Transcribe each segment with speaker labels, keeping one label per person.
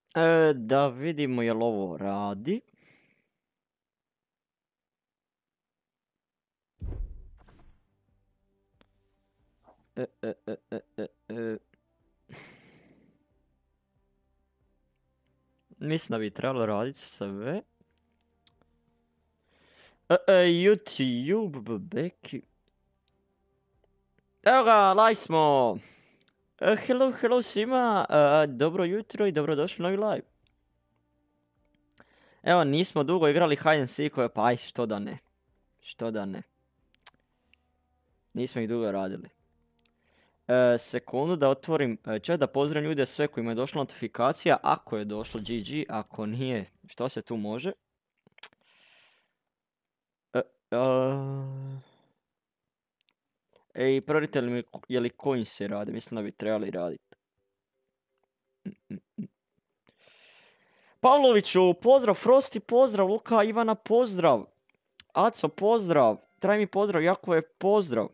Speaker 1: Da vidimo jel ovo radi. Mislim da bi trebalo raditi sve. YouTube, Beki. Evo ga, live smo. Hello svima, dobro jutro i dobrodošli u novi live. Evo, nismo dugo igrali hide and seekove, pa aj, što da ne. Što da ne. Nismo ih dugo radili. Sekundu da otvorim, čekaj da pozdravim ljude sve kojima je došla notifikacija, ako je došlo GG, ako nije, što se tu može. Ej, provjerite li mi je li coins se radi, mislim da bi trebali raditi. Pavloviću, pozdrav, Frosti, pozdrav, Luka, Ivana, pozdrav. Aco, pozdrav, traj mi pozdrav, Jako je pozdrav.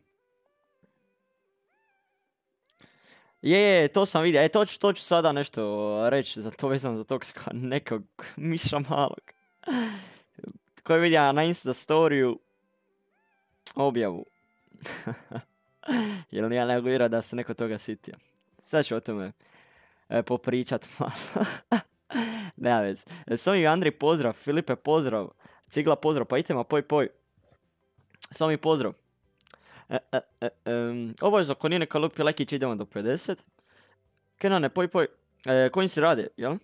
Speaker 1: Je, to sam vidio, to ću sada nešto reći za to vezano za tog nekog miša malog. Koji vidio na Insta storiju objavu. Jel ja nego vjerujem da se neko toga sitio. Sad ću o tome popričat malo. Nema vez. Somi Andri pozdrav, Filipe pozdrav, Cigla pozdrav, pa idemo poj. Somi pozdrav. Obavezno ako nije neka lupi lekić idemo do 50. Kenane, poj. Kojim se rade, jel?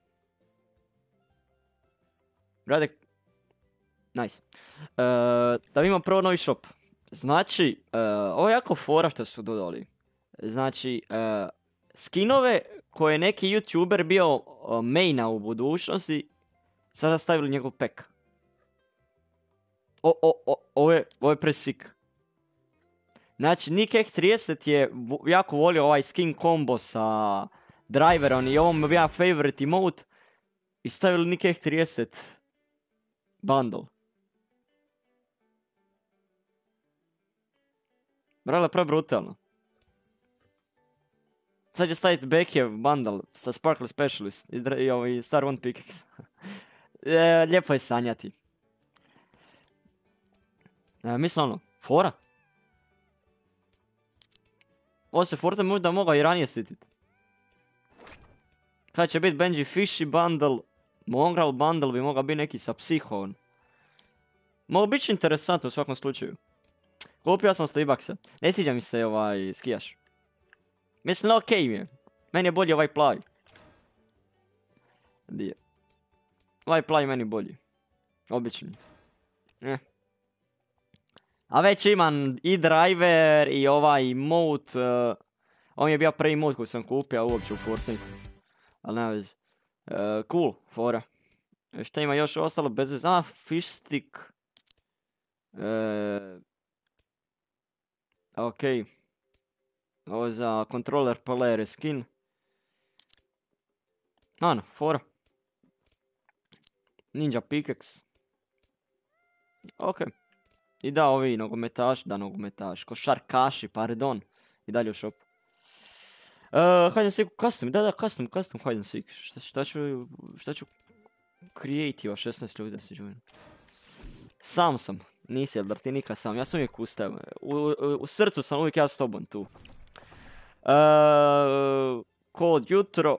Speaker 1: Rade. Nice. Da vidimo prvo novi shop. Znači, ovo je jako fora što su dodali. Znači, skinove koje je neki YouTuber bio maina u budućnosti, sada stavili njegov pack. Ovo je presik. Znači, Nick X30 je jako volio ovaj skin combo sa driverom i ovom bi ja favorite emote i stavili Nick X30 bundle. Brale, prav brutalno. Sad će staviti Bekijev bundle sa Sparkle Specialist i Star One Pickaxe. Lijepo je sanjati. Mislim ono, fora. Ovo se Forte možda mogao i ranije sititi. Sad će biti Benji Fishy bundle, Mongrel bundle bi mogao biti neki sa Psihon. Mogu biti interesantno u svakom slučaju. Kupio sam Starbucksa. Ne sviđa mi se ovaj skijaš. Mislim, okej mi je. Meni je bolji ovaj plavi. Gdje je? Ovaj plavi meni bolji. Obični. A već imam i driver i ovaj emote. On je bio prvi emote koji sam kupio uopće u Fortnite. Ali nema veze. Cool, fora. Šta ima još ostalo bez veze? Fish stick. Okej. Ovo za controller player skin. Fora. Ninja pickaxe. Okej. I da, ovi nogometaši, košarkaši, pardon. I dalje u shopu. Hide and seek custom, da, custom hide and seek. Šta ću creative 16 ljudi da se join. Sam sam, nisi Eldar, ti nikad sam, ja sam uvijek ustav. U srcu sam uvijek ja s tobom tu. Kod jutro.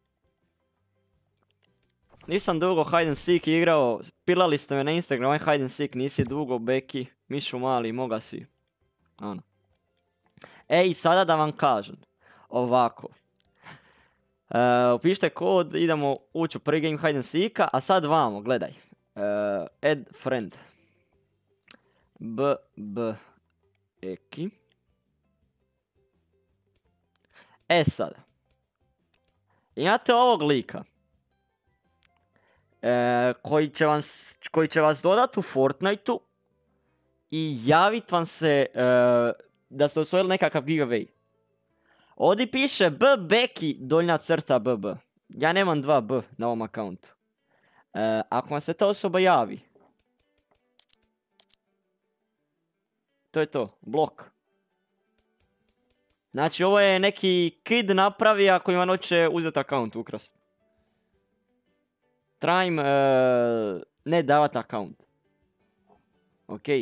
Speaker 1: Nisam dugo hide and seek igrao, pilali ste me na Instagram, ovaj hide and seek nisi dugo, Beki, Mišu mali, moga si. Ono. Ej, sada da vam kažem, ovako. Upišite kod, idemo ući u prvi game hide and seeka, a sad vamo, gledaj. Add friend. Eki. Sad. Imate ovog lika. Koji će vas dodati u Fortniteu i javit vam se da ste osvojili nekakav giveaway. Ovdje piše Beki _BB. Ja nemam 2B na ovom akauntu. Ako vam se ta osoba javi, to je to, blok. Znači ovo je neki kid napravi ako vam hoće uzeti akaunt ukrast. Trebam im ne davat account. Okej.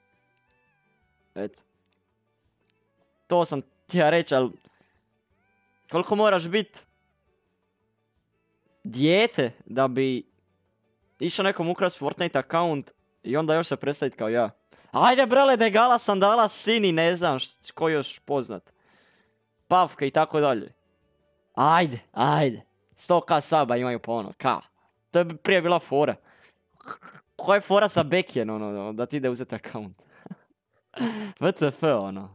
Speaker 1: Eto. To sam ti ja reći, ali koliko moraš biti dijete da bi išao nekom ukrast Fortnite account i onda još se predstaviti kao ja. Ajde brale, Degala, Sandala, Sini, ne znam ko još poznat. Pavke i tako dalje. Ajde. 100k saba imaju po ono, ka. To je prije bila fora. Koja je fora sa Bekijem, ono, da ti ide uzeti account. WTF, ono.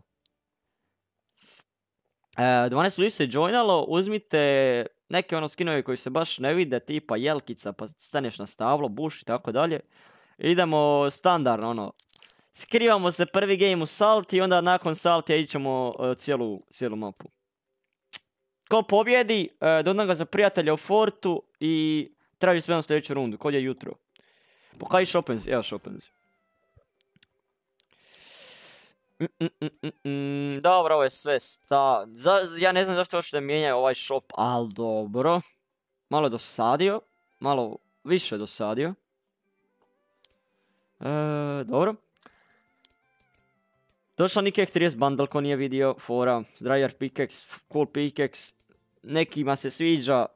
Speaker 1: 12 ljudi se joinalo, uzmite neke ono skinove koji se baš ne vide, tipa jelkica, pa staneš na stablo, buš i tako dalje. Idemo standardno, ono. Skrivamo se prvi game u Salti i onda nakon Saltija ićemo cijelu mapu. Ko pobjedi, dodam ga za prijatelja u Fortu i traži sve na sljedeću rundu, kod je jutro. Pokaži Shopenzi, evo Shopenzi. Dobro, ovo je sve ja ne znam zašto hoće da mijenjaju ovaj shop, ali dobro. Malo dosadio, malo više dosadio. Dobro. Došla Nikek 30 bundle, ko nije vidio, fora, Dryer pickaxe, cool pickaxe, nekima se sviđa,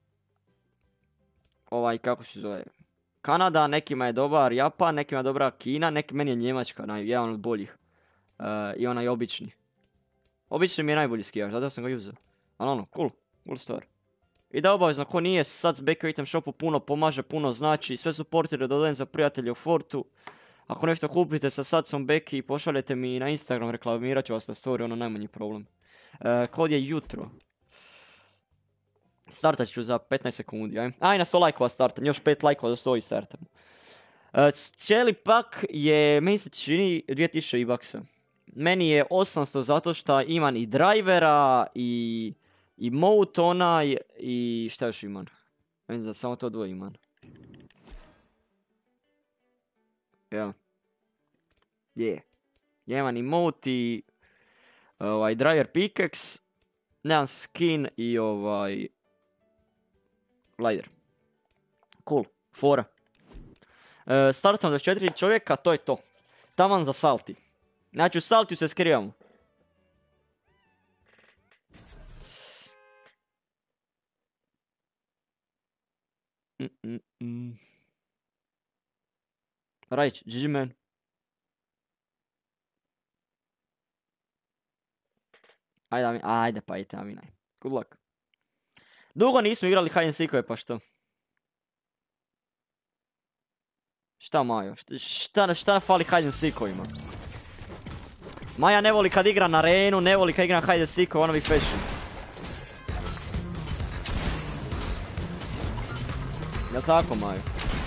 Speaker 1: kako se zove, Kanada, nekima je dobar Japan, nekima je dobra Kina, meni je Njemačka, jedan od boljih, i onaj obični. Obični mi je najbolji skijaš, zato sam ga uzeo, ali ono, cool stvar. I da obavezno, ko nije sad s Beki u item shopu puno pomaže, puno znači, sve supportere dodajem za prijatelje u Fortu. Ako nešto kupite sa Satsom Beki i pošaljete mi na Instagram, reklamirat ću vas na story, ono najmanji problem. Kod je jutro. Startat ću za 15 sekundi, aj na 100 lajkova startam, još 5 lajkova do 100 i startam. Cijeli pak je, meni se čini, 2000 i-baksa. Meni je 800 zato što imam i drivera, i emote onaj, i šta još imam? Mislim da samo to dvoje imam. Ja. Imam emote i driver pickaxe, nemam skin i glider. Cool, fora. Startam 24 čovjeka, to je to. Taman za Salti. Znači u Saltiju se skrivamo. Right, GG man. Ajde pa idete Aminaj. Good luck. Dugo nismo igrali hide and seekove, pa što? Šta Majo? Šta fali hide and seekovima? Maja ne voli kad igra na arenu, ne voli kad igra na hide and seekove, ono bi fashion. Jel' tako Majo?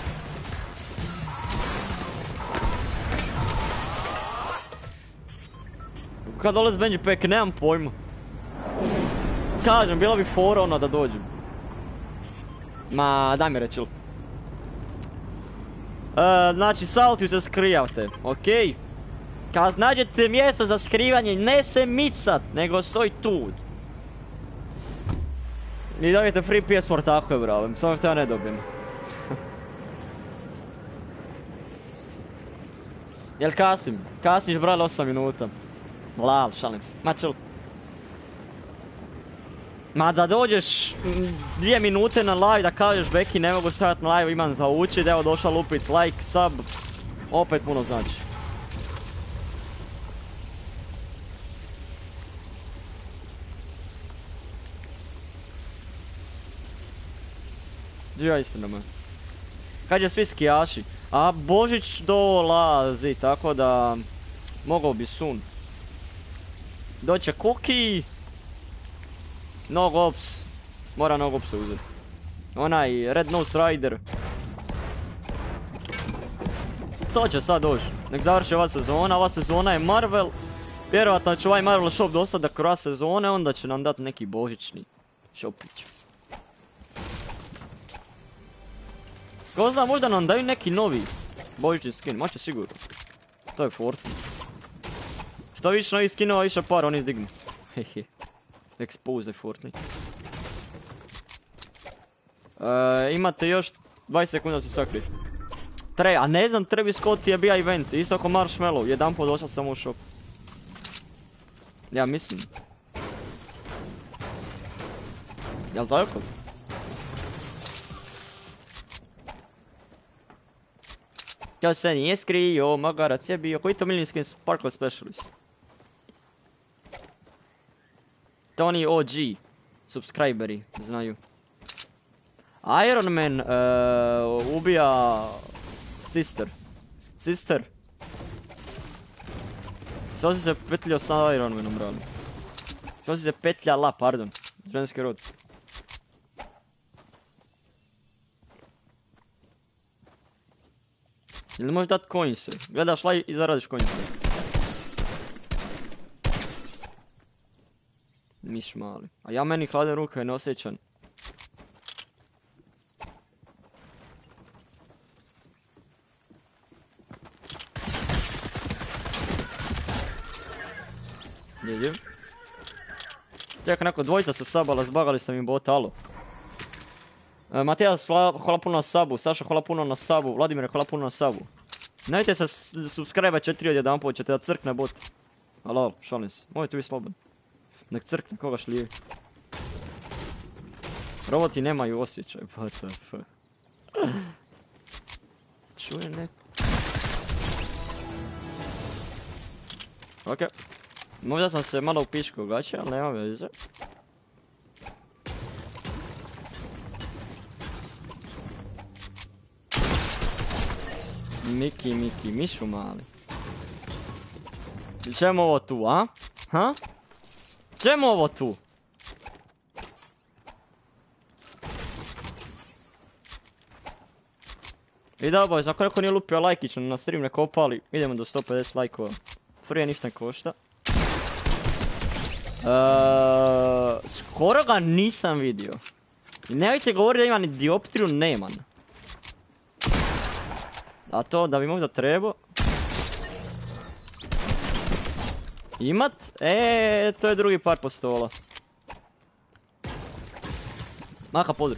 Speaker 1: Kad dolazi Benji Pack, nemam pojma. Kažem, bilo bi fora ono da dođem. Ma, daj mi reći. Znači, Saltiju se skrijavate, okej? Kad nađete mjesto za skrivanje, ne se micat, nego stoj tu. I dobijete free PS4, tako je bravo, samo što ja ne dobijem. Jel kasnim? Kasniš brale 8 minuta. Lal, šalim se. Ma čel. Ma da dođeš 2 minute na live da kažeš Beki ne mogu staviti na live, imam za učit, evo došao lupit like, sub, opet puno znači. Živja istina me. Kad je svi skijaši? A Božić dolazi, tako da mogao bi soon. Doće Cookie. Nogops. Mora Nogopsa uzeti. Onaj Red Nose Rider. To će sad doći. Nek završi ova sezona je Marvel. Vjerojatno će ovaj Marvel shop dostat do kraja sezone, onda će nam dati neki božićni shopić. Ko zna, možda nam daju neki novi božićni skin, maće sigurno. To je Fortnite. Što više novih skinova, više par oni izdignu. Hehe. Expose Fortnite. Imate još 20 sekunda se sakri. A ne znam, Travis Scott je bio event, isto ako Marshmallow, jedan put došao samo u shop. Ja mislim. Jel' tako? Ja se nije skrio, magarac je bio. Koji to milijinski Sparkle Specialist? To oni OG. Subscriberi, znaju. Iron Man ubija Sister. Sister. Što si se petljao sa Iron Manom, brali? Što si se petljala, pardon. Ženski rod. Ili možeš dat coinse? Gledaš live i zaradiš coinse. Miš mali. A ja meni hladen ruke je neosjećan. Gdje? Čekaj, neko dvojica se sabala, zbagali ste mi bota, alo. Matijas, hvala puno na sabu, Saša, hvala puno na sabu, Vladimir, hvala puno na sabu. Nemojte se subscribe 4 od jedan put, ćete da crkne bot. Alo, šalim se, možete biti slobodni. Nek crkne, koga šlije. Roboti nemaju osjećaj, what the fuck. Čuje neko. Okej. Možda sam se malo upiškao gaće, ali nema veze. Miki, mišu mali. Čemu ovo tu, a? Ha? Čemu ovo tu? I da boys, ako neko nije lupio lajkić na stream, neko opali, idemo do 150 lajkova. Free ništa ne košta. Skoro ga nisam vidio. I nemojte govoriti da ima ni dioptriju, neman. A to da bi možda trebao imat, to je drugi par postola. Maka podru.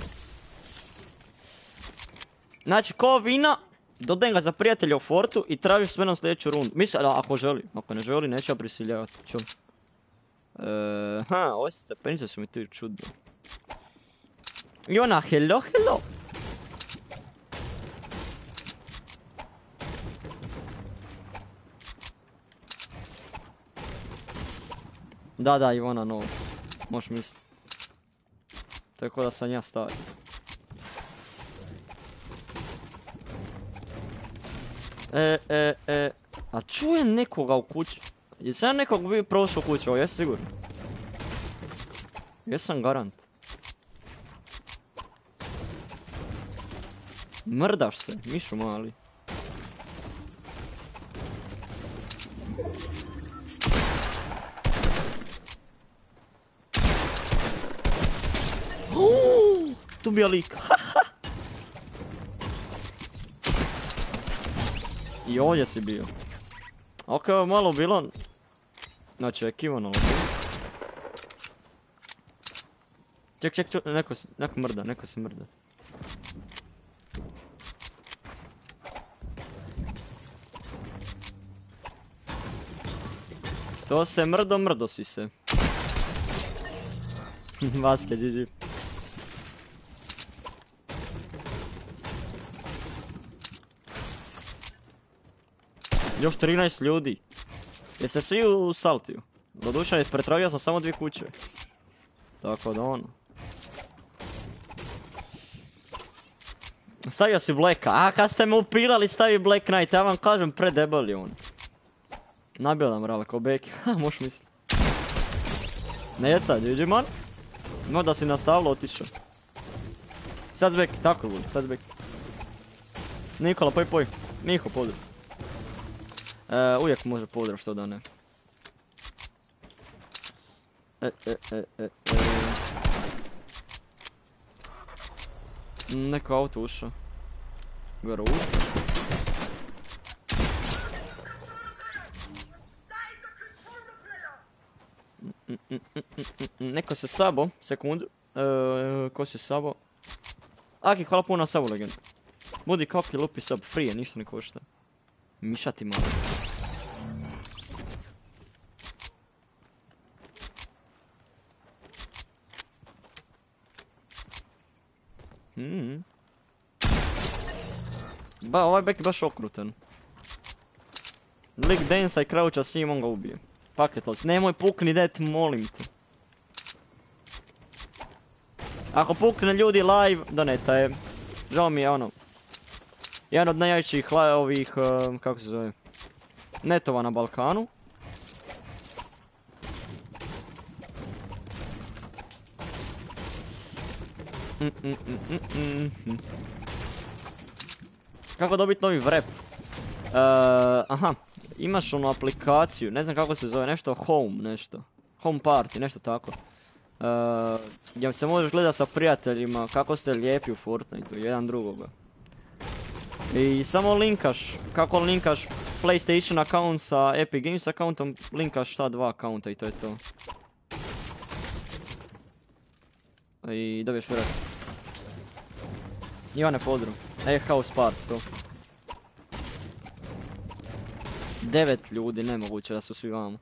Speaker 1: Znači, ko vina, dodajem ga za prijatelja u fortu i tražiš s menom sljedeću rundu. Mislim, ako želi, ako ne želi, neće ja prisiljavati. Ču. Ove stepenice su mi tu čudne. I ona, hello. Da, Ivona novo. Možeš misliti. To je ko da sam ja stari. A čujem nekoga u kući. Jesam ja nekog bi prošao u kući, ovo jesi sigurno? Jesam garant. Mrdaš se, mišu mali. Tu bio lik. I ovdje si bio. Ok, ovo je malo bilo neočekivano. Ček, neko se mrda. To se mrdo si se. Vaske, GG. Još 13 ljudi. Jeste svi u Saltiju? Doduše, pretravio sam samo 2 kuće. Tako da ono. Stavio si Blacka. A kad ste me upirali stavi Black Knight, ja vam kažem predebel je on. Nabio nam rala ko beki. Ha, možeš misliti. Neca, GG man. No da si nastavilo otišao. Sad zbek, tako bude, sad zbek. Nikola, poj. Miho, podru. Uvijek može podra, što da ne. Neko auto ušao. Gore ušao. Neko se sabo, sekundu. Ko se sabo? Aki, hvala puno na sabu, legenda. Budi copy, lupi sub, free, ništa ne košta. Mišati malo. Ovaj back je baš okrutan. Lik Densa i Croucha s njim, on ga ubije. Paketloc, nemoj pukni det, molim te. Ako pukne ljudi live, doneta je. Žao mi je ono. Jedan od najjačih ovih, kako se zove, netova na Balkanu. Kako dobiti novi vrep? Aha, imaš onu aplikaciju, ne znam kako se zove, nešto home, nešto. Home party, nešto tako. Gdje se možeš gledati sa prijateljima kako ste lijepi u Fortniteu, jedan drugoga. I samo linkaš, kako linkaš PlayStation account sa Epic Games accountom, linkaš ta dva accounta i to je to. I dobiješ vrep. Ivane Podrum, house party to. 9 ljudi, nemoguće da su svi vamo.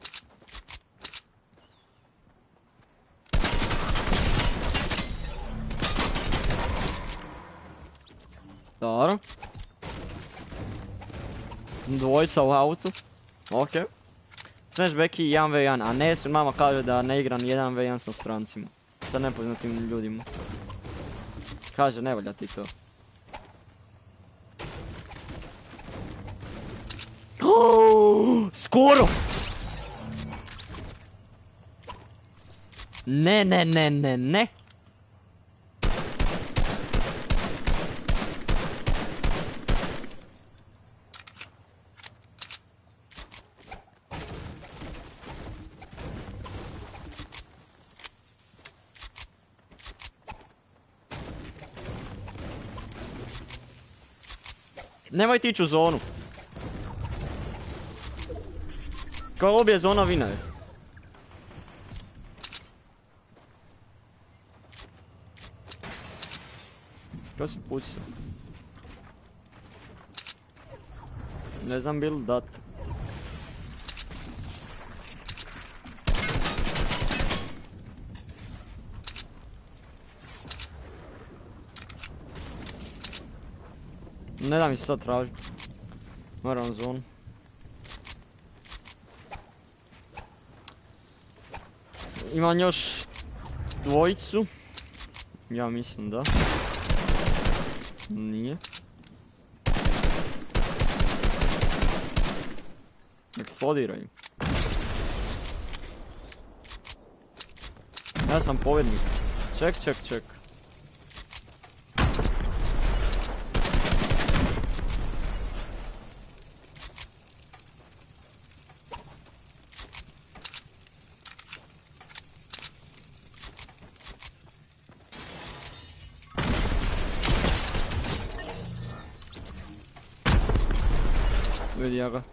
Speaker 1: Dobro. Dvojica u autu. Ok. Smashbacki 1v1, a ne, mama kaže da ne igram 1v1 sa strancima. Sa nepoznatim ljudima. Kaže, ne valja ti to. Skoro! Ne. Nemoj ti ići u zonu. Kao obje zona vina je. Ko si pucao? Ne znam bil dat. Ne da mi se sad traži. Moram zonu. Imam još dvojicu. Ja mislim da. Nije. Eksplodiraj. Ja sam pobjednik. Ček. Vidi ja ga.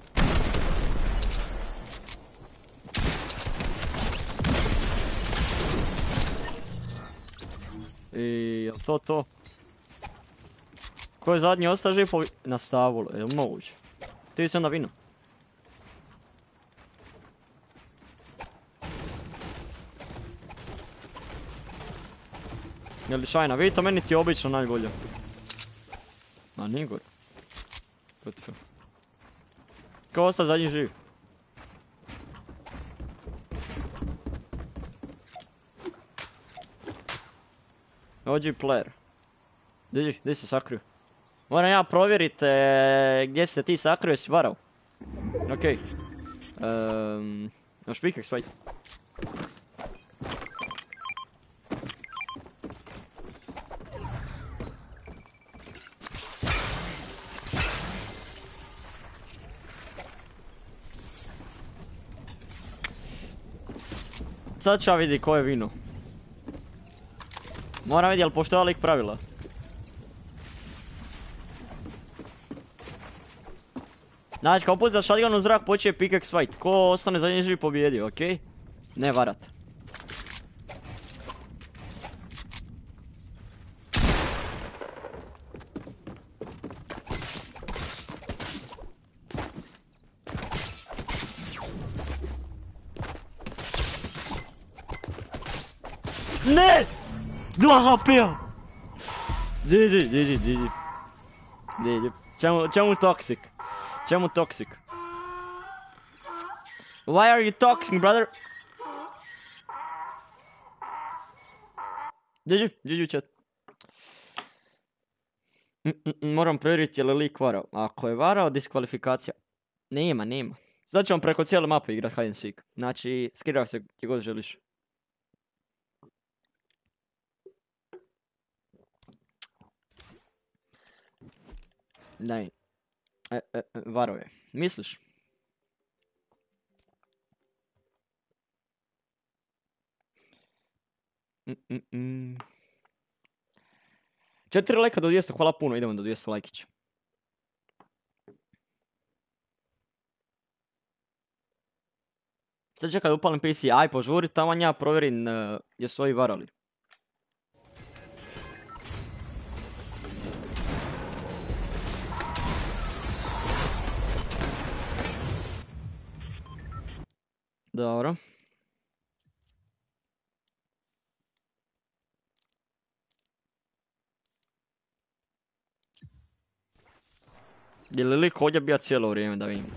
Speaker 1: I jel to? Ko je zadnji ostao živ na stavu, jel moguće? Ti si onda vino. Jel li šajna? Vidi to, meni ti je obično najbolje. A nije gore. Ko ostao zadnji živ? OG player. Gdje se sakrio? Moram ja provjerit gdje se ti sakrio, jesi varao? Okej. Još pikak svajt. Sad ću ja vidi ko je vino. Moram vidjeti jel poštoja lik pravila. Znači kao put za shotgun u zrak počuje pickaxe fight. Ko ostane zadnji živ pobjedio, okej? Ne varat. Ne! 2 HP-a! GG. Čemu toxic? Čemu toxic? Why are you toxic, brother? GG chat. Moram provjeriti je li lik varao. Ako je varao, diskvalifikacija. Nema. Sad ćemo preko cijele mape igrat hide and seek. Znači, skirav se gdje god želiš. Daj. Varao je. Misliš? Četiri lajka do 200, hvala puno, idemo do 200 lajkića. Sad čekaj da upalim PC, aj požuri tamo ja provjerim jesu ovi varali. Dobro. Je li lik ovdje bio cijelo vrijeme da vidim?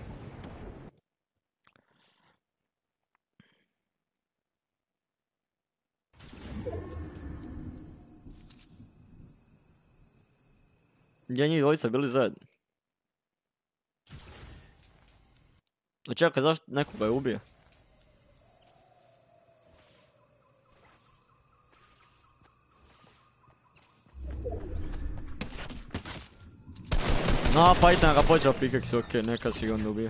Speaker 1: Gdje njih dvojica bili zajedno? Čekaj, zašto nekoga je ubio? No, Python ga počeo pickaxe, okej, neka si ga onda ubije.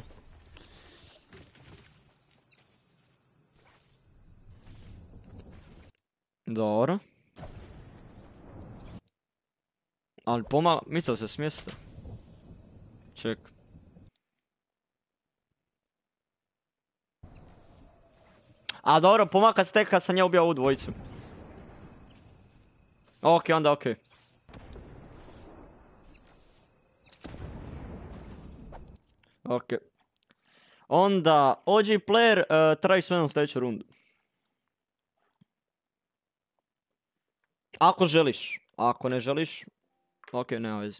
Speaker 1: Dobro. Ali misao se smjesta. Ček. A dobro, pomaka se tek kad sam ja ubio ovu dvojicu. Okej, onda okej. Okej. Onda, OG player, traži s menom sljedeću rundu. Ako želiš. Ako ne želiš, okej, nema veze.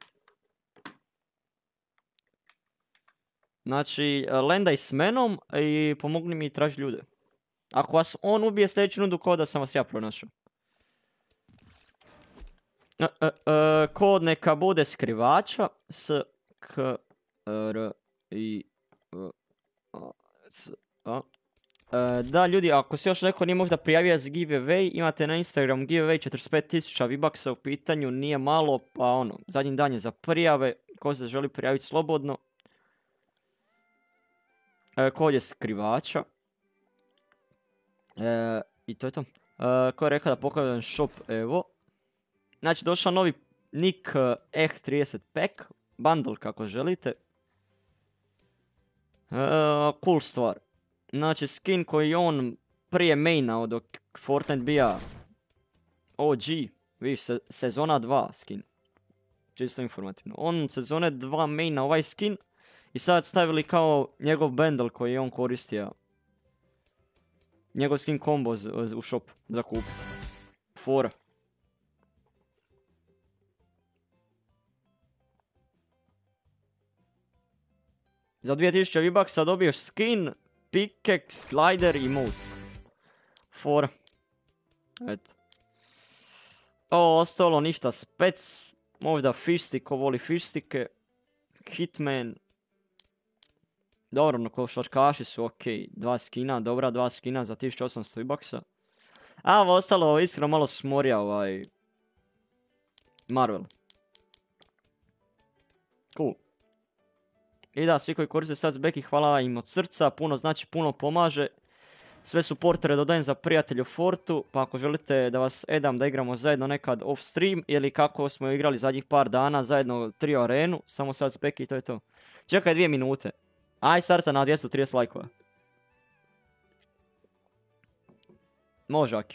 Speaker 1: Znači, lendaj s menom i pomogni mi traži ljude. Ako vas on ubije sljedeću rundu, kao da sam vas ja pronašao. Kod neka bude skrivača s k r i c a. Da, ljudi, ako se još neko nije možda prijavio za giveaway, imate na Instagram giveaway 45.000 V-Bucksa u pitanju, nije malo, pa ono, zadnji dan je za prijave, ko se želi prijaviti slobodno. Kod je skrivača. I to je to. Ko je rekao da pokažem shop, evo. Znači, došao novi nick EH30 pack, bundle kako želite. Cool stvar. Znači, skin koji on prije mainao dok Fortnite bija OG, vidiš, sezona 2 skin. Čisto informativno. On sezone 2 maina ovaj skin i sad stavili kao njegov bundle koji je on koristio. Njegov skin combo u shop za kupiti. Fora. Za 2000 V-Bucksa dobiješ skin, pickaxe, glider i emote. Fora. Eto. Ovo ostalo ništa spec. Možda fishstick, ko voli fishtike. Hitman. Dobro, no košarkaši su okej. 2 skina, dobra 2 skina za 1800 V-Bucksa. A ovo ostalo iskreno malo smorija Marvel. Cool. I da, svi koji koriste sad Beki, hvala im od srca, puno znači, puno pomaže. Sve supportere dodajem za prijatelju Fortu, pa ako želite da vas edam da igramo zajedno nekad off stream, ili kako smo igrali zadnjih par dana, zajedno trio arenu, samo sad Beki i to je to. Čekaj 2 minute. Aj starta na 230 lajkova. Može, Aki.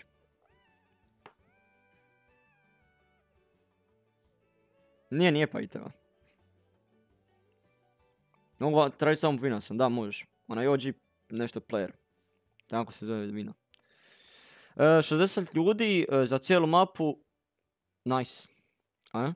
Speaker 1: Nije pa i teba. Mogu tražiti samo Vina sam, da možeš. Onaj OG nešto player. Tako se zove Vina. 60 ljudi za cijelu mapu. Nice. A?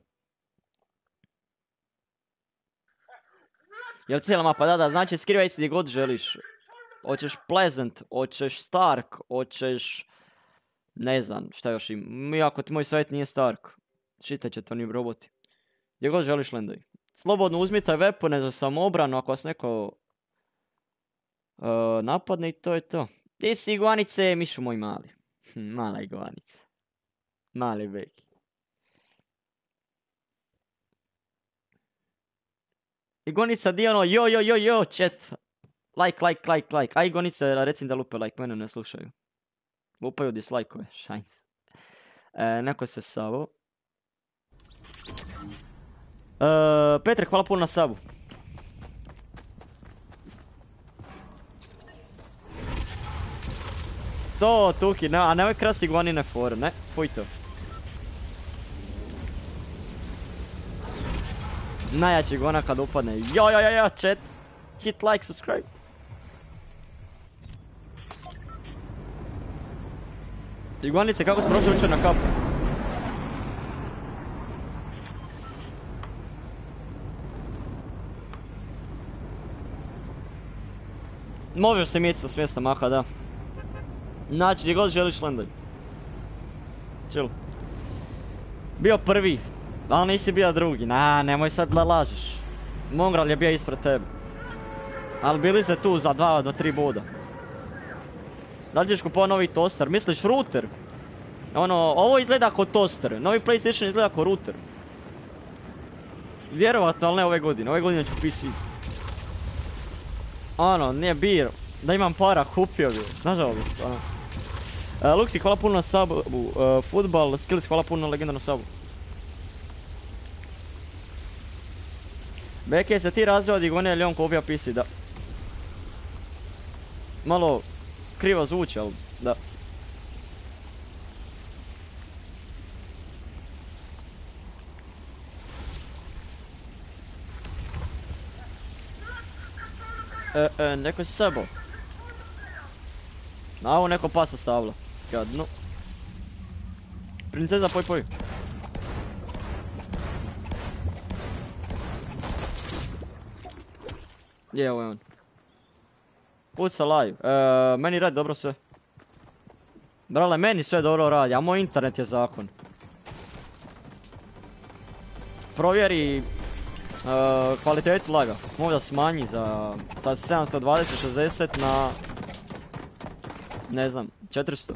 Speaker 1: Jel cijela mapa? Da, znači skrivaj se gdje god želiš. Hoćeš Pleasant, hoćeš Stark, hoćeš... Ne znam šta još ima. Iako ti moj savjet nije Stark. Šitat će to ni roboti. Gdje god želiš lendaj. Slobodno uzmite weapone za samoobranu ako vas neko napadne i to je to. Gdje si iguanice, mišu moj mali. Mala iguanica. Mali beki. Iguanica di ono jo chat. Like. A igonice recim da lupe like, mene ne slušaju. Lupaju dislike-ove, šajns. Neko se savo. Petre, hvala puno na sabu. To, Tuki, a nemoj krasti iguanine fore, ne? Fuj to. Najjači iguana kad upadne. Jo, chat. Hit like, subscribe. Iguanice, kako si prošao jučer na kapu? Možeš se mijeniti sa smjesta maha, da. Znači, gdje god želiš lendaj. Chill. Bio prvi, ali nisi bio drugi. Nemoj sad da lažeš. Mongral je bio ispred tebe. Ali bili ste tu za 2 do 3 boda. Da li ćeš kupovati novi toster? Misliš router? Ovo izgleda kao toster. Novi PlayStation izgleda kao router. Vjerovatno, ali ne ove godine. Ove godine ću PC. Nije bir. Da imam para, kupio bi. Nažalost, Luxi, hvala puno na subu. Football, Skills, hvala puno na legendarnu subu. Beke, se ti razvio od Igone ili on kopija PC, da. Malo krivo zvuči, ali da. Neko si sebo. A ovo neko pasa stavlja. Gadno. Princeza, poj. Je, ovo je on. Puca live. Meni radi dobro sve. Brale, meni sve dobro radi, a moj internet je zakon. Provjeri kvalitetu live-a. Možda smanji za 720-60 na... Ne znam, 400.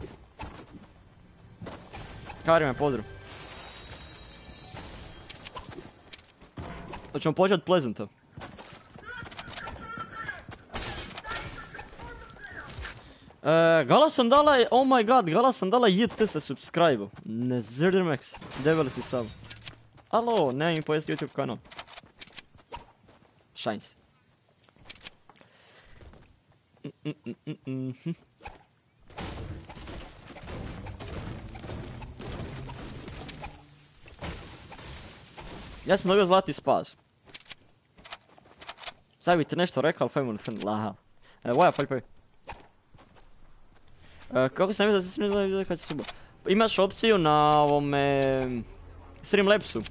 Speaker 1: Kari me podru. Hoćemo početi od Pleasanta. Gala sam dala, oh my god, Gala sam dala JT sa subscribe-u. Nezirmax, debeli si sub. Alo, ne mi pojesti YouTube kanal. Shines. Ja sam dobio zlatni spas. Sad bi ti nešto rekao, ali family friend, laha. Voja, poj. Kako sam vidio da se smije kad se suba. Imaš opciju na ovome... Streamlabsu.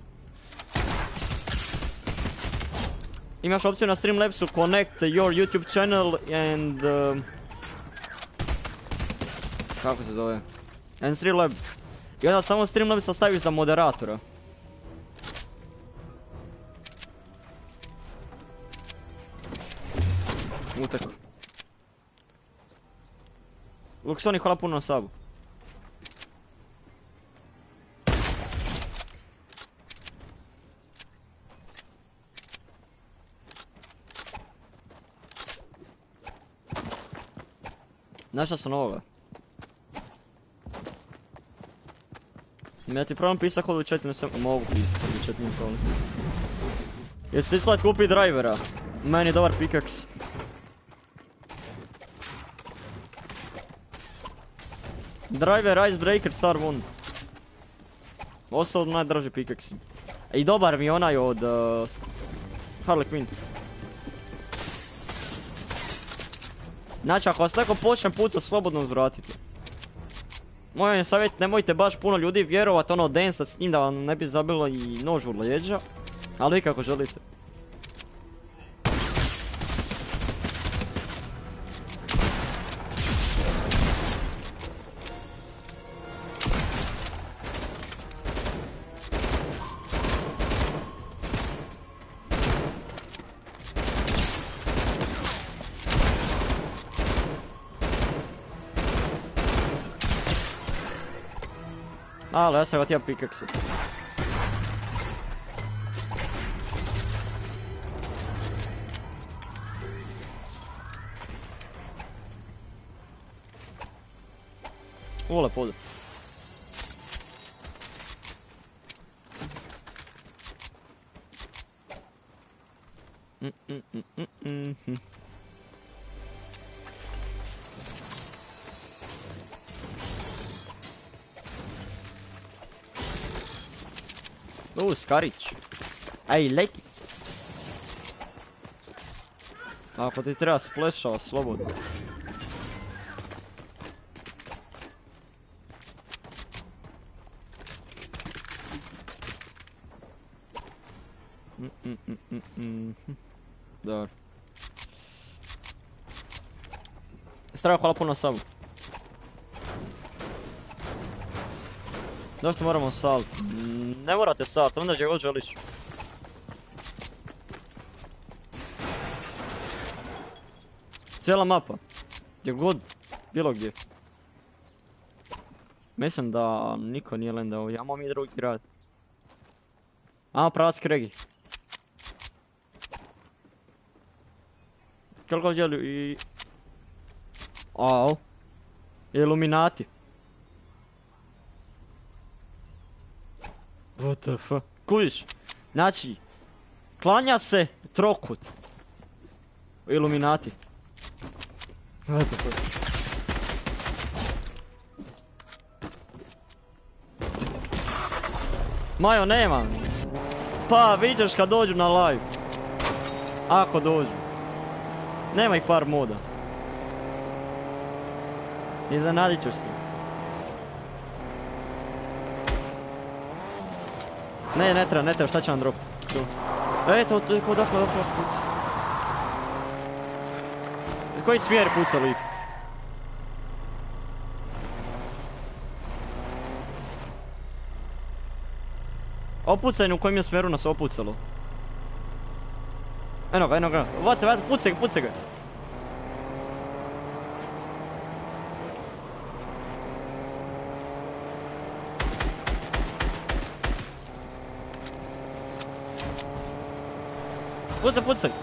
Speaker 1: Imaš opciju na Streamlabsu connect your YouTube channel and... kako se zove? And Streamlabs. I onda samo Streamlabsa staviš za moderatora. Utek. Luxoni, hvala puno na subu. Našao sam ovoga. Ja ti probam pisat kod u chat, ne sam... Mogu pisat kod u chat, nije problem. Jesi se isplat kupi drivera? Meni je dobar pickaxe. Driver, Icebreaker, Star 1. Osobno najdraži pickaxe. I dobar mi je onaj od... Harley Quinn. Znači ako vas neko počne pucat, slobodno uzvratite. Moj je savjet, nemojte baš puno ljudi vjerovat, ono, densat s njim da vam ne bi zabilo i nož u leđa. Ali vi kako želite. Ali ja sam ga htio pikeksit. Lepo. Skarić. I like it. Ako ti treba splešava, slobodno. Dobro. Strava, hvala puno sabu. Zašto moramo salt? Ne morate salt, onda gdje god želiš. Cijela mapa. Gdje god, bilo gdje. Mislim da niko nije landao, imamo mi drugi grad. Ajmo pravac Kregi. Koliko ovdje i... Au. Iluminati. What the fuck? Kužiš? Znači, klanja se trokut. Iluminati. What the fuck? Majo, nema. Pa, vidiš kad dođu na live. Ako dođu. Nema ih par moda. Iznenadit ćeš se. Ne treba, šta će vam drop? Eto, dakle. Koji smjer puca lik? Opucaj u kojem je smjeru nas opucalo. Eno ga. Vate, pucaj ga. Pucaj.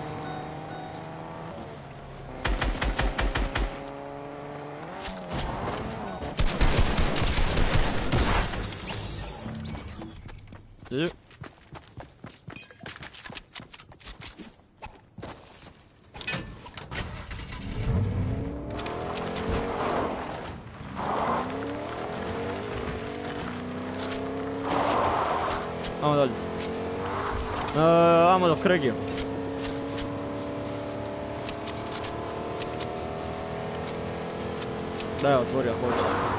Speaker 1: Ajmo dalje. Ajmo do Kregija. Da, ja otvorio, hoću.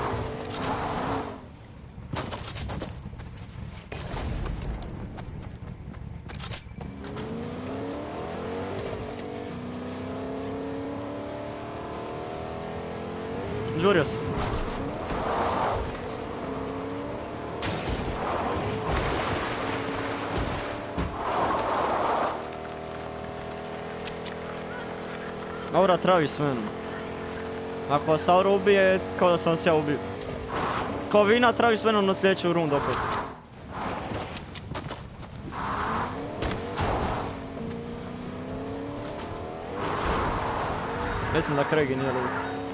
Speaker 1: Žurio se. Aura travi s menom. Ako vas Aura ubije, kao da sam vas ja ubio. Kao Vina travi s menom na sljedeću rundu opet. Mislim da Kregi nije loot.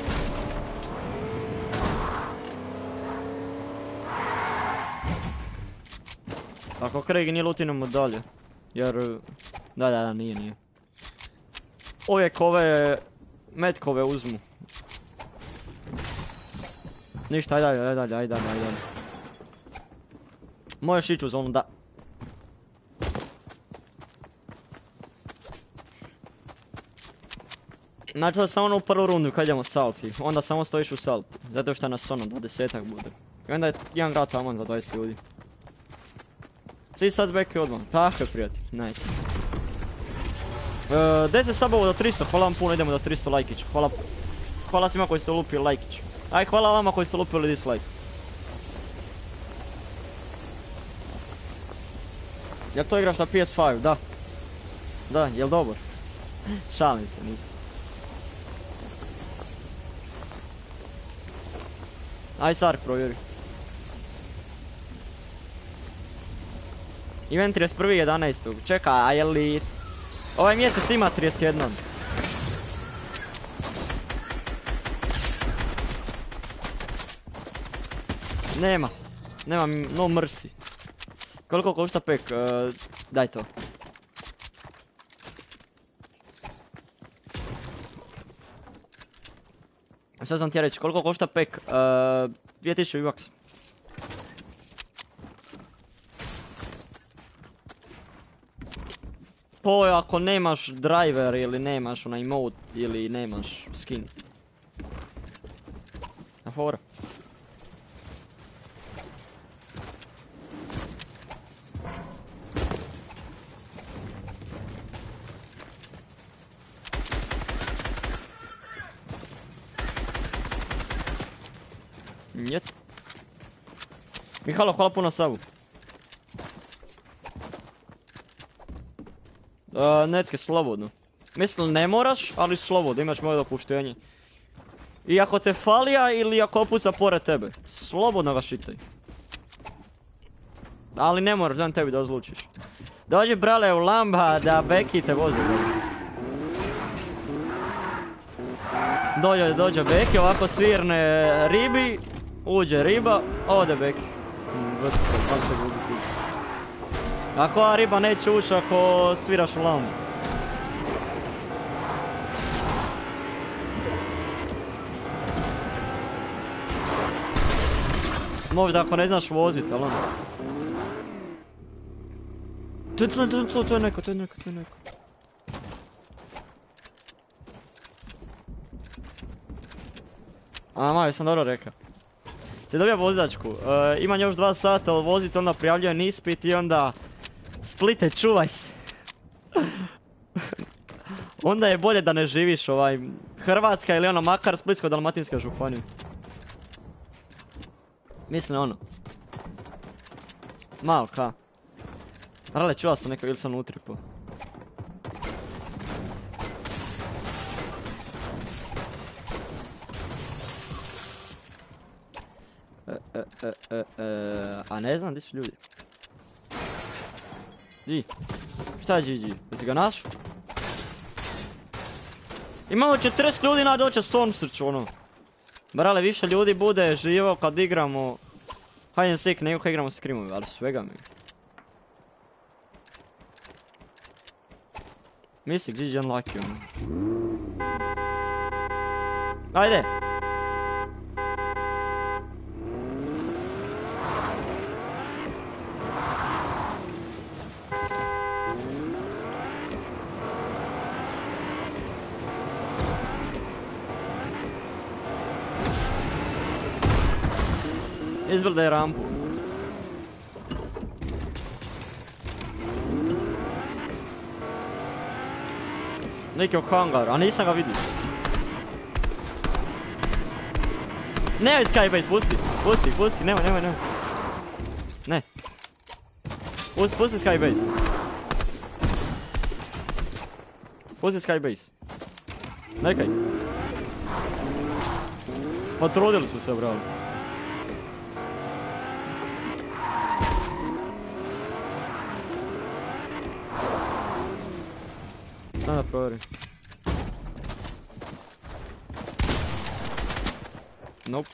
Speaker 1: Ako Kregi nije loot, idemo dalje. Jer... Da, nije. Uvijek ove... metkove uzmu. Ništa, ajde dalje. Možeš ići u zonu, da. Znači to je samo ono u prvu rundu kad idemo salti, onda samo stojiš u salt, zato što nas ono 20-ak bude. I onda je jedan grad tamo za 20 ljudi. Svi sad zbeke odmah, tako je prijatelj, nice. 10 subova do 300, hvala vam puno, idemo do 300 lajkić, hvala svima koji ste lupili lajkić. Aj, hvala vama koji ste lupili dislike. Jel to igraš na PS5? Da. Da, jel dobar? Šalim se, nisi. Aj Sark provjeri. Event 31.11. Čekaj, a je li... Ovaj mjesec ima 31. Nema no mercy. Koliko košta pek? Daj to. Sad sam ti reći, koliko košta pek? 2000 V-Bucks. To je ako nemaš driver ili nemaš onaj emote ili nemaš skin. Na fora. Njet. Mihalo, hvala puno sabu. Necke, slobodno. Mislim, ne moraš, ali slobodno, imaš moje dopuštenje. I ako te falija ili ako opuca pored tebe, slobodno ga šitaj. Ali ne moraš, dan tebi da odlučiš. Dođi brale u Lamba da Beki te vozi. Dođe Beki, ovako svirne ribi, uđe riba, ode Beki. Ako ova riba neće ući ako sviraš u Lambu. Možda ako ne znaš vozit, ali ono. To je neko. A, Majo, sam dobro rekao. Se dobija vozačku, imam još 2 sata vozit, onda prijavljujem ispit i onda... Splite, čuvaj se. Onda je bolje da ne živiš Hrvatska ili ono makar Splitsko-dalmatinska županija. Mislim ono. Malo ka. Rale, čuva sam neko ili sam utripo. A ne znam gdje su ljudi. Di? Šta je GG? Jesi ga našao? Imamo 40 ljudi na doće Stormsearch ono. Brale, više ljudi bude živo kad igramo hide and seek nego kad igramo screamove, ali svega mi. Misli, GG unlucky ono. Ajde! Izbrdaj rampu. Neki u hangaru, a nisam ga vidio. Nemoj Skybase, pusti, nemoj. Ne. Pusti Skybase. Pusti Skybase. Nekaj. Potrudili su se, bravo. Da provjerim. Nope.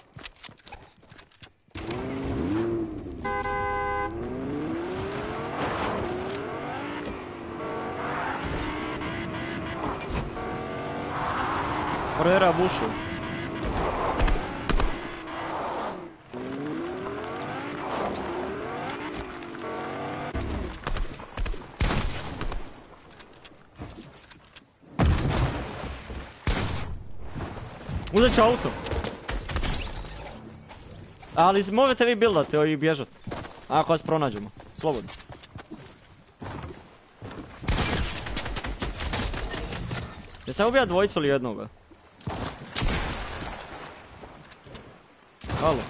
Speaker 1: Provjera bušu. Uzet ću auto. Ali možete vi buildati i bježat. Ako vas pronađemo. Slobodno. Jesam ubija dvojicu ili jednoga? Halo.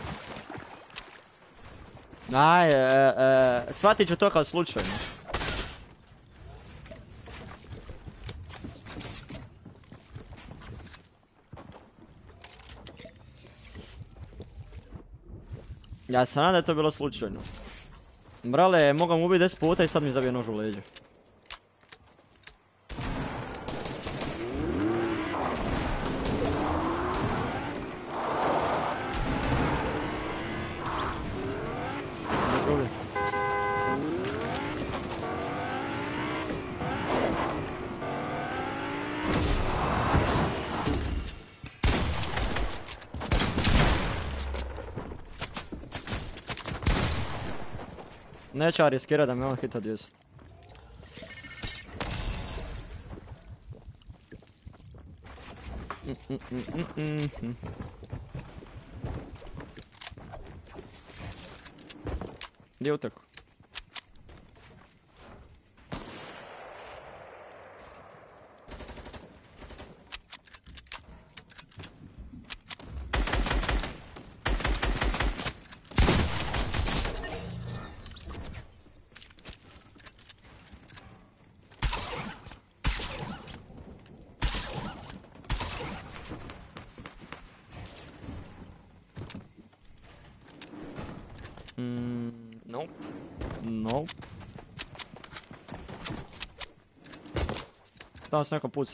Speaker 1: Shvatit ću to kao slučajno. Ja se nadam da je to bilo slučajno. Brale, mogao mu ubiti 10 puta i sad mi zabije nož u leđe. Neću ja riskirat da me on hita 200. Gdje je utekao? Nope. Nope. Tamo se neko puca.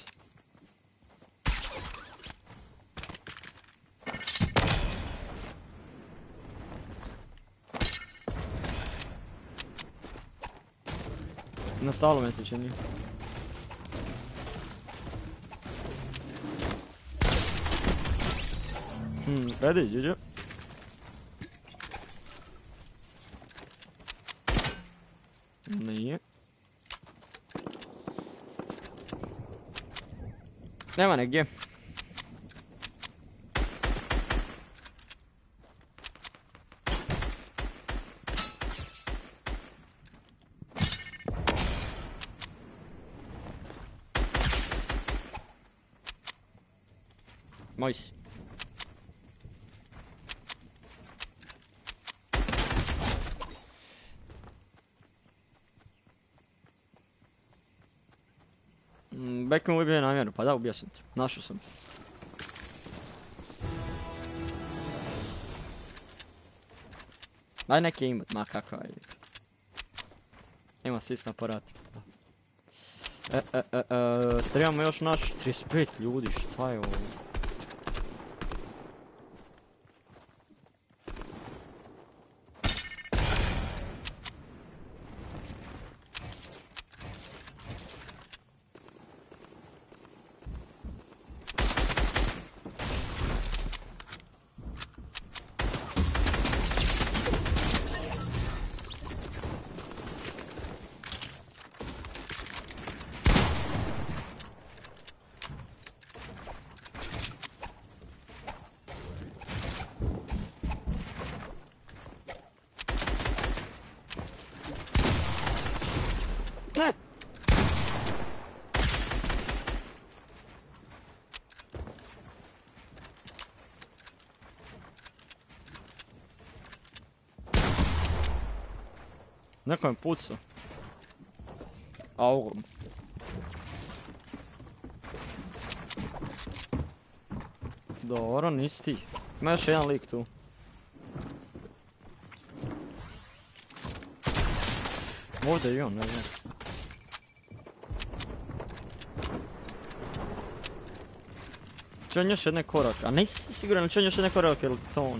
Speaker 1: Nastalo me se čini. Ready, GG. Nije. Nema negdje. Moj si. Bek me ubije namjerno, pa da, ubija sam te. Našao sam te. Daj neki imat, ma kakav je. Ima sis na aparati. Trebamo još naći 35 ljudi, šta je ovo? Ne! Neko me pucao. Aurom. Dobro, nisi ti. Ima još jedan lik tu. Ovdje je on, ne znam. Čujem još jedne korake, a nisam siguran, čujem još jedne korake, ili to on?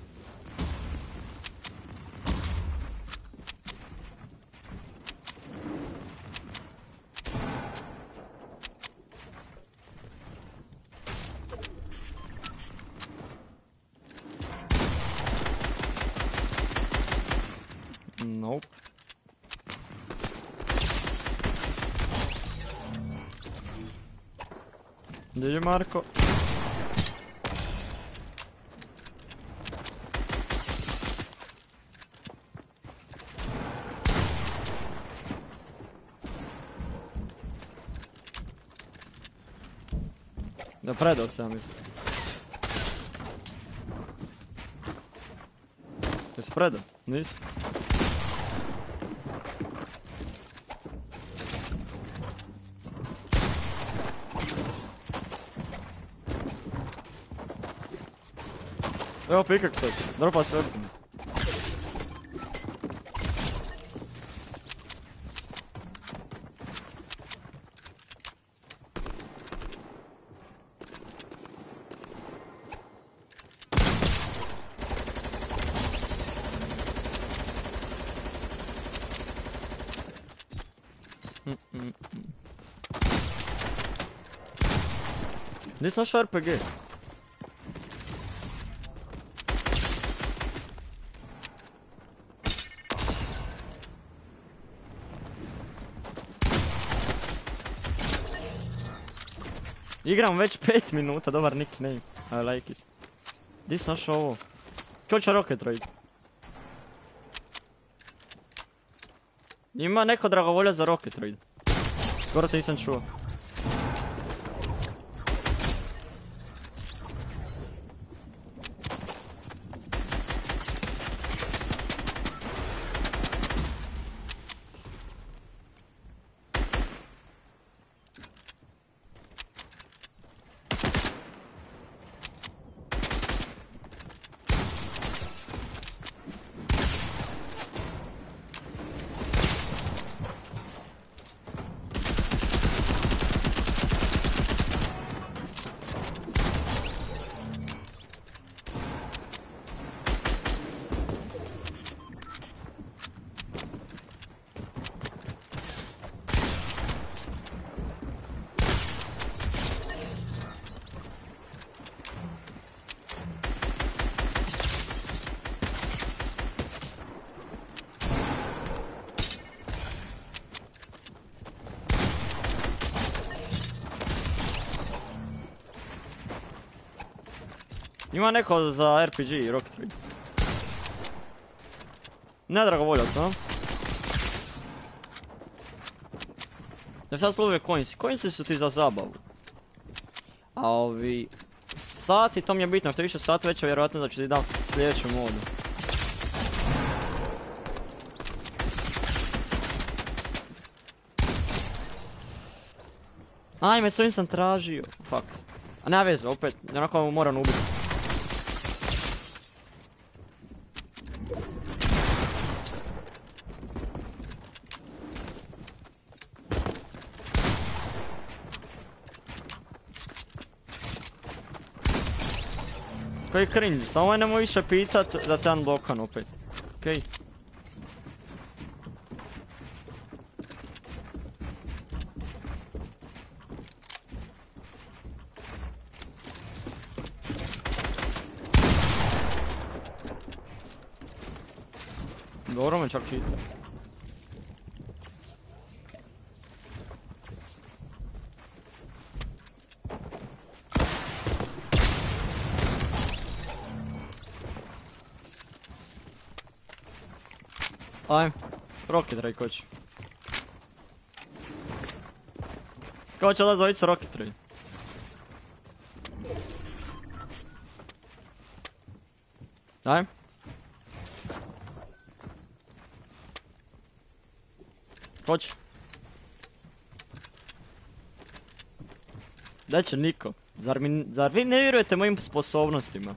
Speaker 1: Nope. Gdje je Marko? Da predao se, ja mislim. Jesi predao? Nisi? Evo pikak sad, dropa se weapon. Nisam našao RPG. Igram već 5 minuta, dobar nickname. I like it. Di sam našao ovo? Ko će Rocket Raid? Ima neko dragovolja za Rocket Raid. Skoro te nisam čuo. Ima neko za RPG i Rocket Raid. Ne dragovoljac, a? Da šta služe coinsi? Coinsi su ti za zabavu. A ovi... sati, to mi je bitno, što više sati veća vjerojatno da ću ti dati sljedeću modu. Ajme, s ovim sam tražio. Fuck. A nema veze, opet, onako moram ubiti. Koji cringe, samo nemoj više pitat da te unlockan opet. Okej. Dobro me čak čita. Ajme, Rocket Raid ko će. Ko će da zovit se Rocket Raid? Ajme. Ko će? Da će niko. Zar vi ne vjerujete mojim sposobnostima?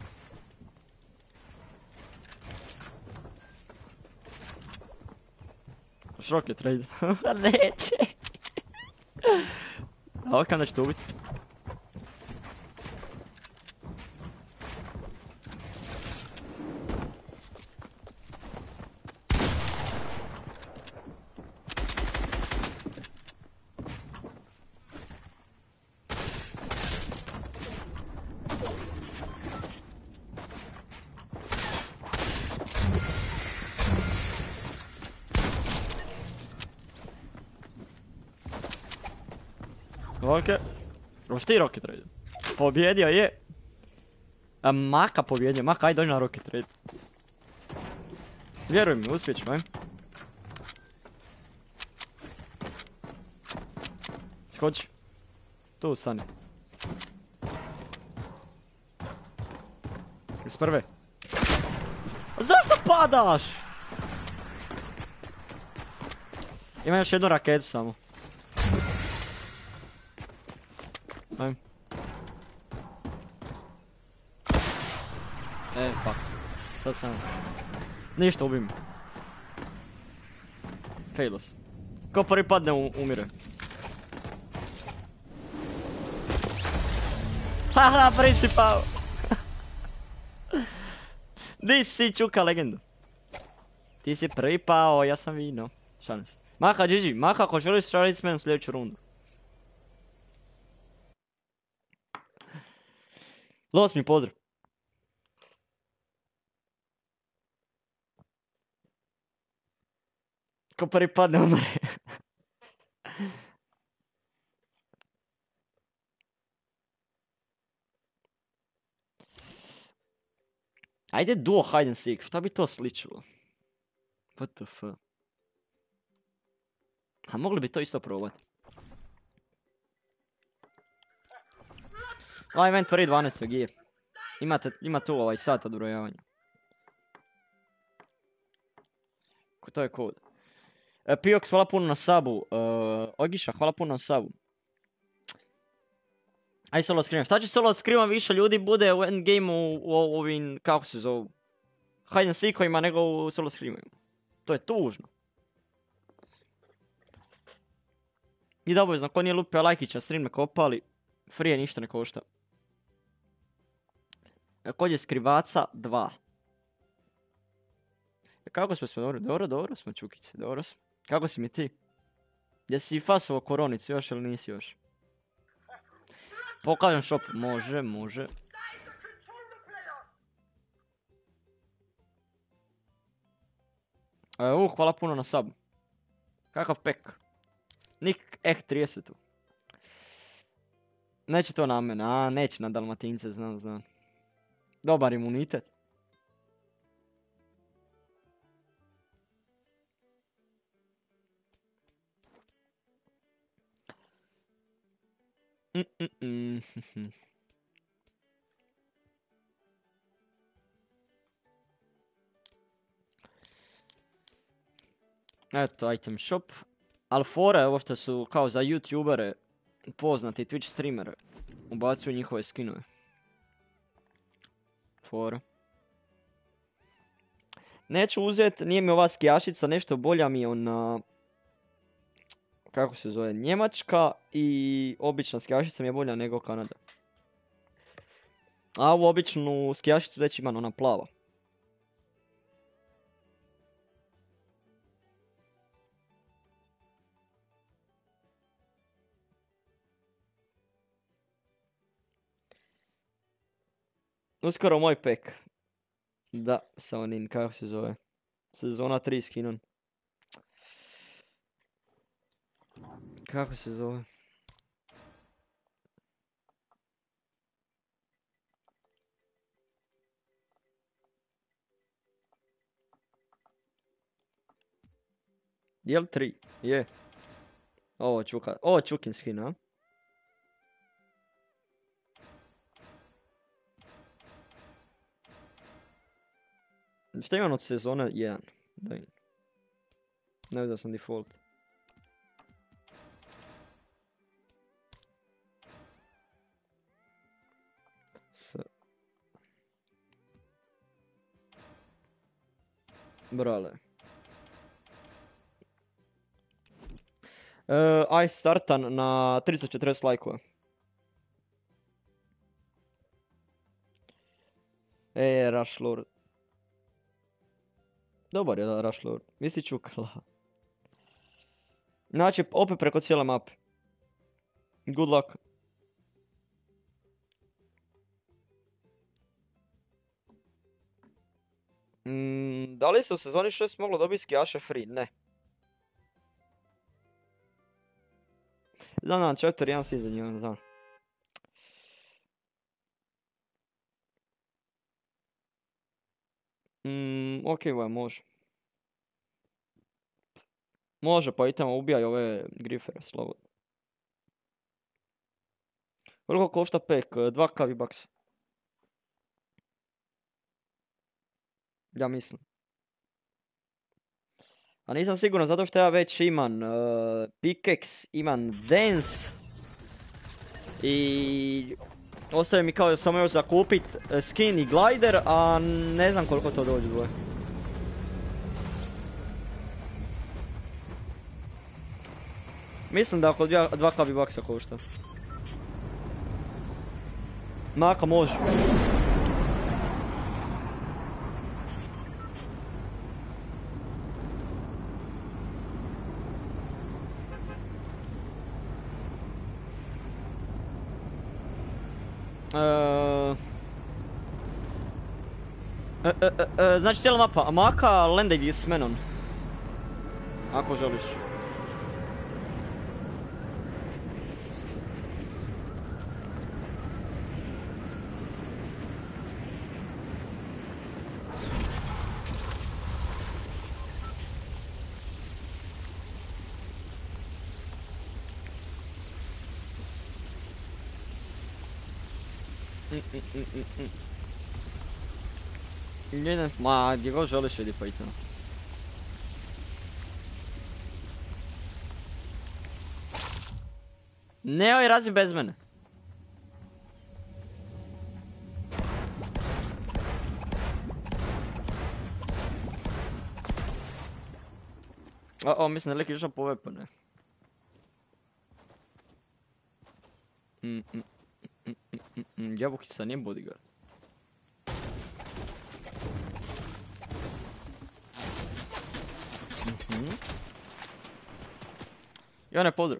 Speaker 1: Rocket Raid. Neće. A ovak da ćete ubiti. Okej. Hoćeš ti Rocket Raid? Pobjedio je. Maka pobjedio. Maka, ajde dođi na Rocket Raid. Vjeruj mi, uspjet ću, aj. Skoči. Tu stani. Iz prve. Zašto padaš? Ima još jednu raketu samo. Ajme. Fuck. Sad sam... Ništa, ubim. Failos. Ko prvi padne umire. Haha, prvi si pao. Di si čuka legendu. Ti si prvi pao, ja sam vino. Šalim se. Maha, Gigi, Maha, ako želiš raditi s menom sljedeću rundu. Los mi pozdrav. Ko prvi padne umre. Ajde duo hide and seek, šta bi to sličilo? WTF. A mogli bi to isto probati. Ovaj event prvi 12. je. Ima tu ovaj sat odbrojavanja. To je kod. Piox, hvala puno na subu. Ogiša, hvala puno na subu. Aj solo scream. Šta će solo scream više ljudi bude u endgameu u ovim, kako se zovu, hide and seekovima nego u solo screamovima. To je tužno. I da obavezno, ko nije lupio lajkića, stream me kopali. Free ništa ne košta. Kod je skrivaca 2. Kako smo dobro smo čukice, dobro smo. Kako si mi ti? Jesi fasovo koronicu još ili nisi još? Pokažem shop, može. Hvala puno na sub. Kakav pek. Nick 30. Neće to na mene, neće na Dalmatince, znam. Dobar imunitet. Eto, item shop. Ali fore, ovo što su kao za youtubere poznati Twitch streamere, ubacuju njihove skinove. Fore. Neću uzeti, nije mi ova skijašica, nešto bolja mi je ona... Kako se zove, Njemačka i obična skijašica mi je bolja nego Kanada. A ovu običnu skijašicu već imam, ona plava. Uskoro moj pek. Da, sa onim, kako se zove. Sezona 3 skinon. Kako se zove? Jel 3? Je. Ovo čukin skin, a? Šta imam od sezone 1? Da vidim. Ne vidio sam default. Brale. Aj startan na 340 lajkova. Rush Lord. Dobar je da Rush Lord. Misli čukala. Znači, opet preko cijele mape. Good luck. Da li se u sezoni 6 moglo dobiti skijaše free? Ne. Znam, chapter 1 season 1, znam. Okej, može. Može, pa idemo ubijaj ove grifere, slobodno. Koliko košta pek? 2 V-Bucks. Ja mislim. A nisam siguran zato što ja već imam pickaxe, imam dance i ostaje mi kao samo još zakupit skin i glider, a ne znam koliko to dođe dvoje. Mislim da oko 2 baksa košta. Maka može. Znači cijela mapa, Maka landing s menom. Ako želiš. Ma, gdje god želiš vidi pa i to. Ne, ovaj razi bez mene. Mislim da lik išao po weapone. Jabukica nije bodyguard. Jone, pozdrav.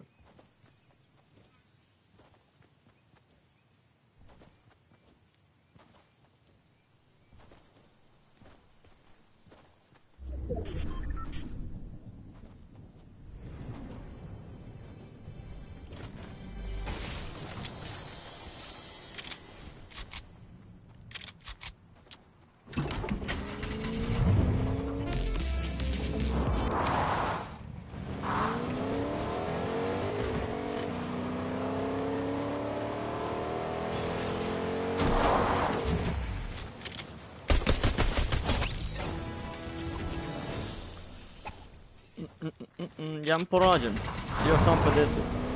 Speaker 1: Ja sam pronađen. Bio sam 50.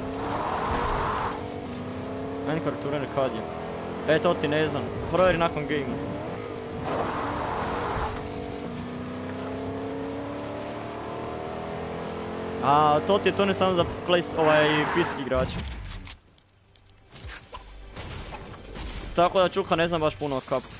Speaker 1: Meni korekture ne kad je. To ti ne znam. Provjeri nakon gamea. A to ti je to ne samo za PC igrače. Tako da Čuka ne znam baš puno o kapu.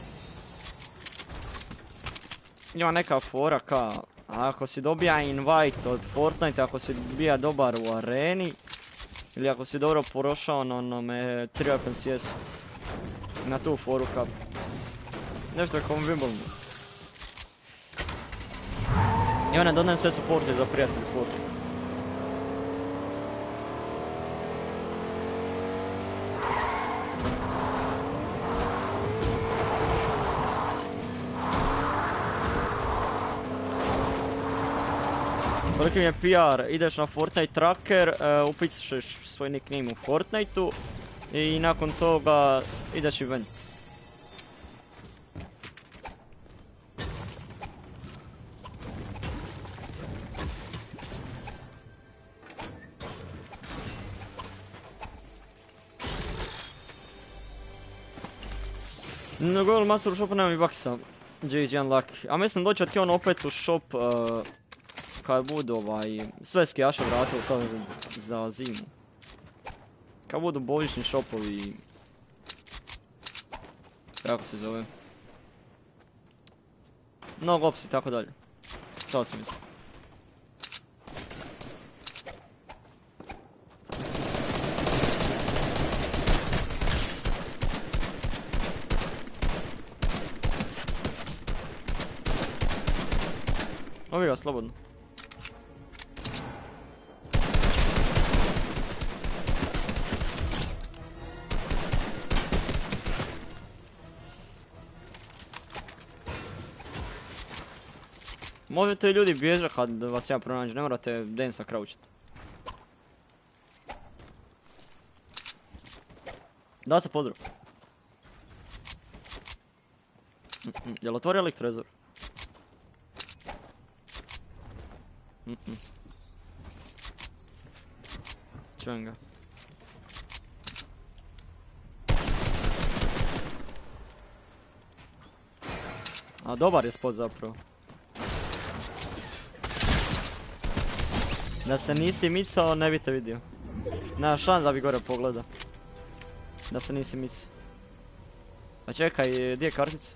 Speaker 1: Ima neka fora ka, ako si dobija invite od Fortnite, ako si bija dobar u areni, ili ako si dobro prošao na onome Triumph CS, na tu foru ka. Nešto je kao Wimbledon. I one dodajem sve supporte za prijatelji Fortnite. Koliki mi je PR, ideš na Fortnite tracker, upišeš svoj nickname u Fortniteu i nakon toga ideš events. No, Google Master u shopu nema mi baksa, JZ Unlucky. A mislim doći ti on opet u shop kad budu sve skijaše vratili sad za zimu. Kad budu božićni shopovi. Kako se zove? Nog ops i tako dalje. Šta si mislim? Ovi ga slobodno. Možete ljudi bježati kad vas ja pronađem, ne morate densa kraučiti. Da se pozdrav. Jel otvorio lik trezor? Čujem ga. A dobar je spot zapravo. Da se nisi micao ne bi te vidio. Nema šans da bi gore pogledao. Da se nisi micao. A čekaj, gdje je kartica?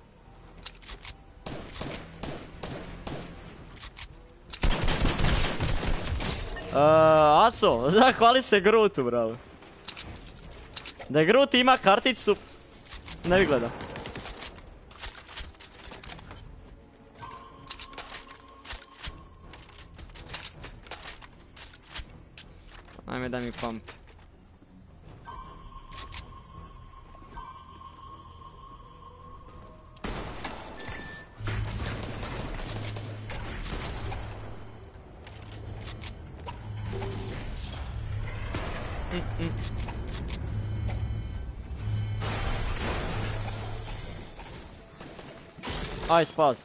Speaker 1: Aco, zahvali se Grutu, bravo. Da je Grut ima karticu, ne bi gledao. Ajme, daj mi pump. Aj, spas.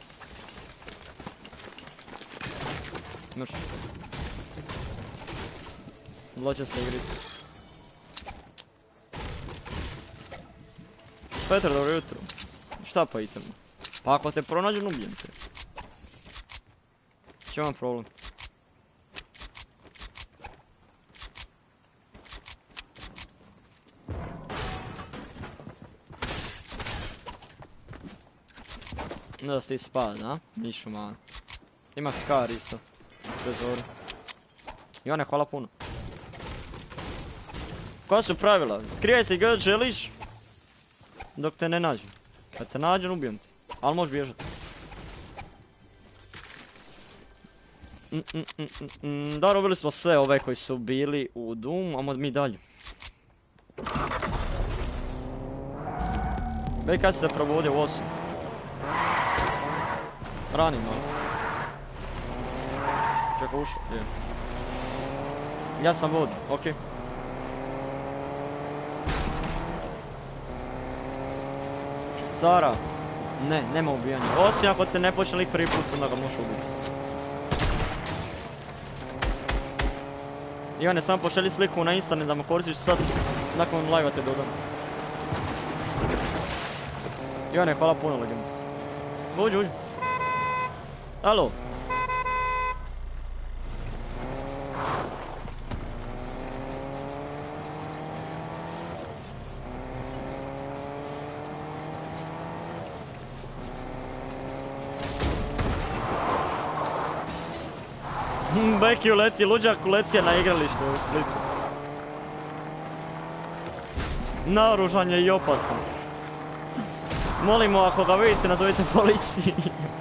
Speaker 1: Noš. Loće se igrica. Petar, dobro jutro. Šta pa item? Pa ako te pronađu, ubijem te. Če imam problem? Da ste ispad, a? Nišu malo. Ima Scar isto. Trezoru. Ivane, hvala puno. Koja su pravila? Skrivaj se gdje želiš dok te ne nađem. Kad te nađem, ubijem te. Ali možeš bježati. Dobro, ubili smo sve ove koji su bili u Doom, ajmo mi dalje. Već kad si se probudio u 8. Ranim malo. Čekaj, ušao, je. Ja sam vod, okej. Sara. Ne, nema ubijanja. Osim ako te ne počne lik prvi put, onda ga možeš ubiti. Ivane, samo pošalji sliku na Instane da me koristiš sad, nakon live-a te dodam. Ivane, hvala puno, legenda. Uđi, uđi. Alo. Beki uleti, luđak uletio na igralište u Splitu. Naoružan je i opasan. Molimo, ako ga vidite, nazovite policiji.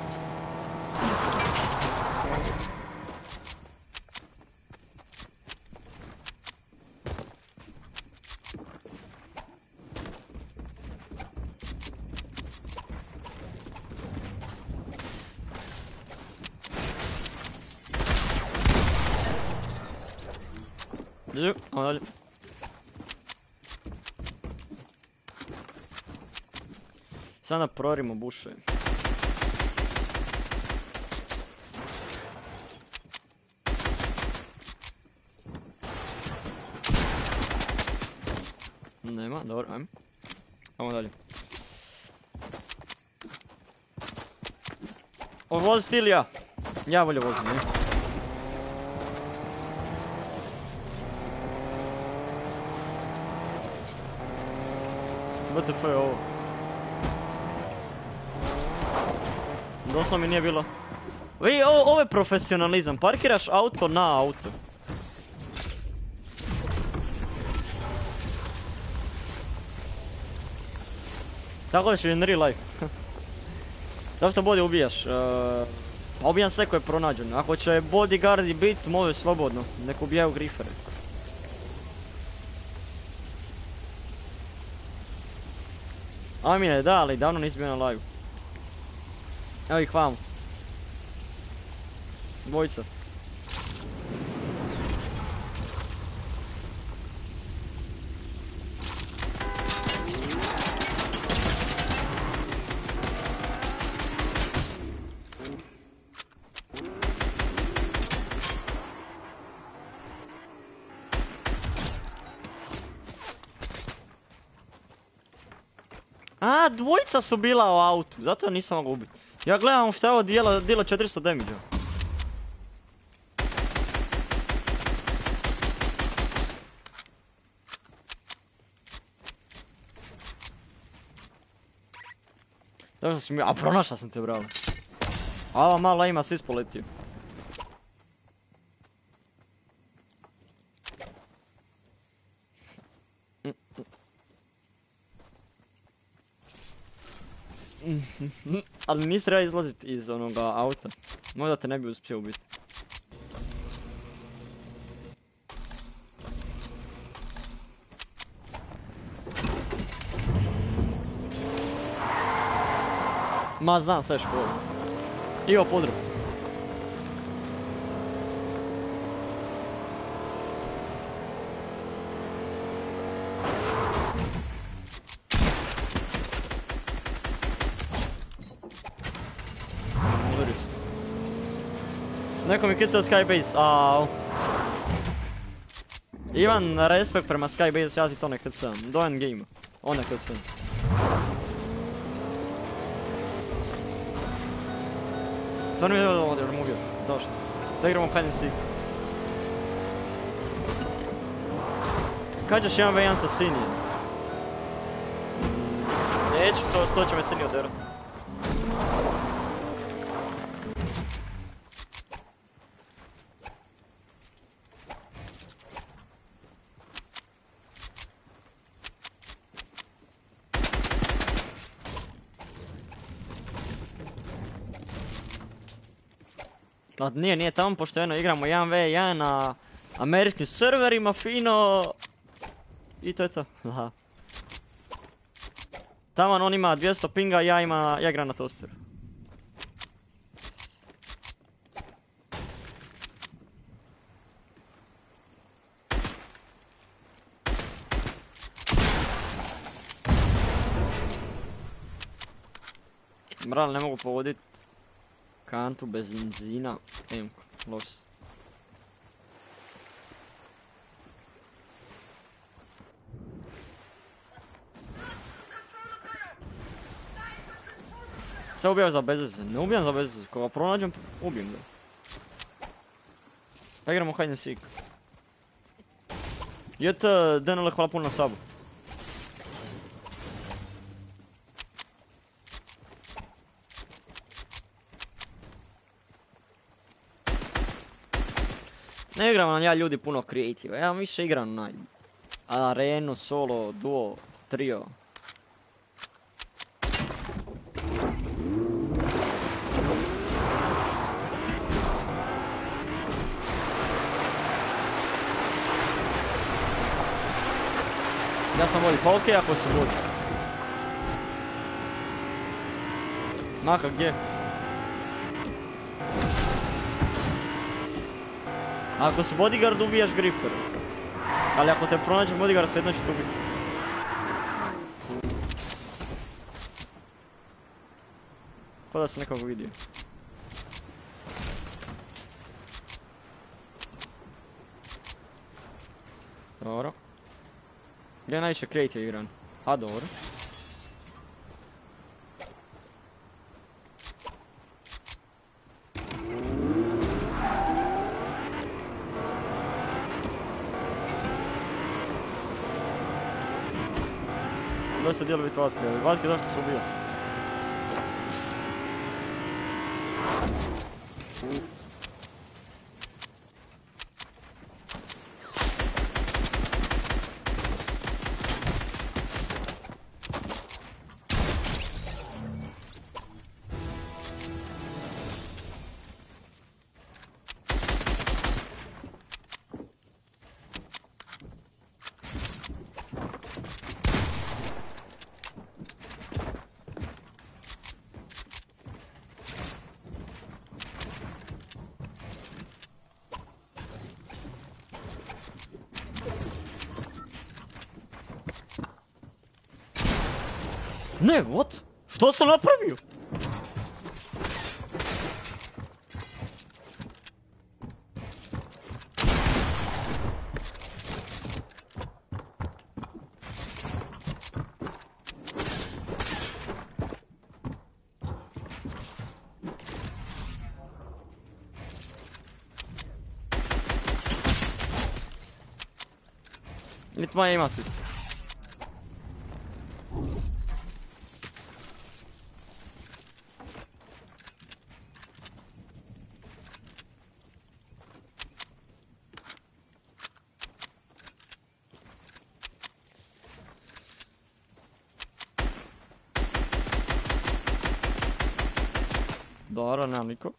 Speaker 1: Ajmo dalje. Sada prorimo buše. Nema, dobro, ajmo. Ajmo dalje. Voziti ili ja? Ja volio voziti, ne? WTF je ovo? Doslovno mi nije bilo. Ovo je profesionalizam, parkiraš auto na auto. Tako da ću in real life. Zašto bolje ubijaš? Pa ubijam sve koje pronađem. Ako će bodyguardi bit, može slobodno. Nek ubijaju grifere. Amine, da, ali davno nisi bio na live. Evo ih vamo. Dvojica. A, dvojica su bila u autu, zato nisam mogao ubiti. Ja gledam šta je ovo dila 400 damage-a. Zašto si mi... A pronašao sam te, bravo. A ova mala ima svi spoletio. Ali nisi treba izlaziti iz onoga auta. Možda te ne bi uspio ubiti. Ma znam sve školu. Ivo podrup. Neko mi kicao Skybase, aaaaaau. Ivan, respekt prema Skybase, ja ti to ne kicam. Do endgame. On ne kicam. Stvarno mi je ovdje removio. Došli. Da igramo hide and seek. Kad ćeš 1v1 sa Sinijem? Neću, to će me Sini oderat. A nije tamo pošteno, igramo 1v1 na američkim serverima, fino. I to je to. Tamo on ima 200 pinga, ja igram na tosteru. Mral, ne mogu povodit kantu bez benzina. Emko, los. Sve ubijaš za bezveze, ne ubijam za bezveze, koga pronađem, ubijem ga. Pa igramo hide and seek. Jet, Denole, hvala puno na sabu. Ne igram na ja ljudi puno kreativa, ja više igram na arenu, solo, duo, trio. Ja sam voli, pa okej ako se vodi. Maka gdje? Ako si bodyguard ubijaš Griffer. Ali ako te pronađe bodyguard svejedno će te ubiti. Ko da sam nekog vidio. Dobro. Gdje je najviše creative igran? A dobro. Da se dijelo biti Vaske, ali Vaske zašto se ubio? Ne, what? Što sam napravio? Niti moja ima sis. Dobro, nema niko.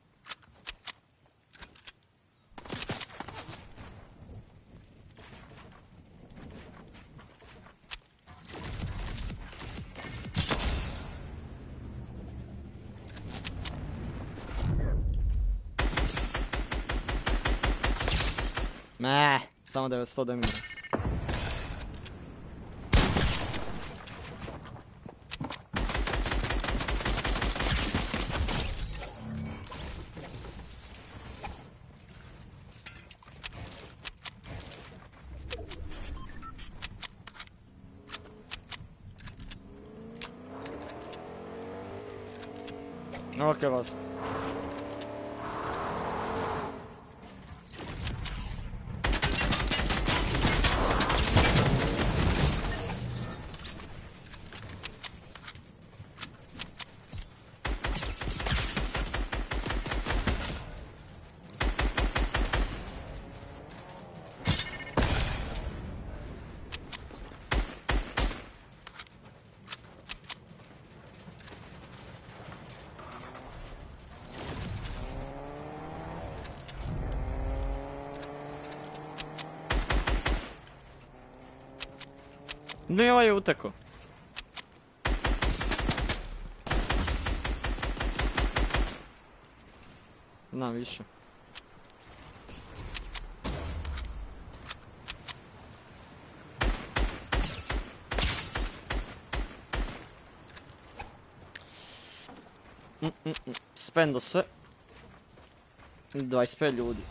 Speaker 1: Samo 900 damage. Ok, vas. Ne, ovaj je utekao. Znam više. Spendo sve. 25 ljudi.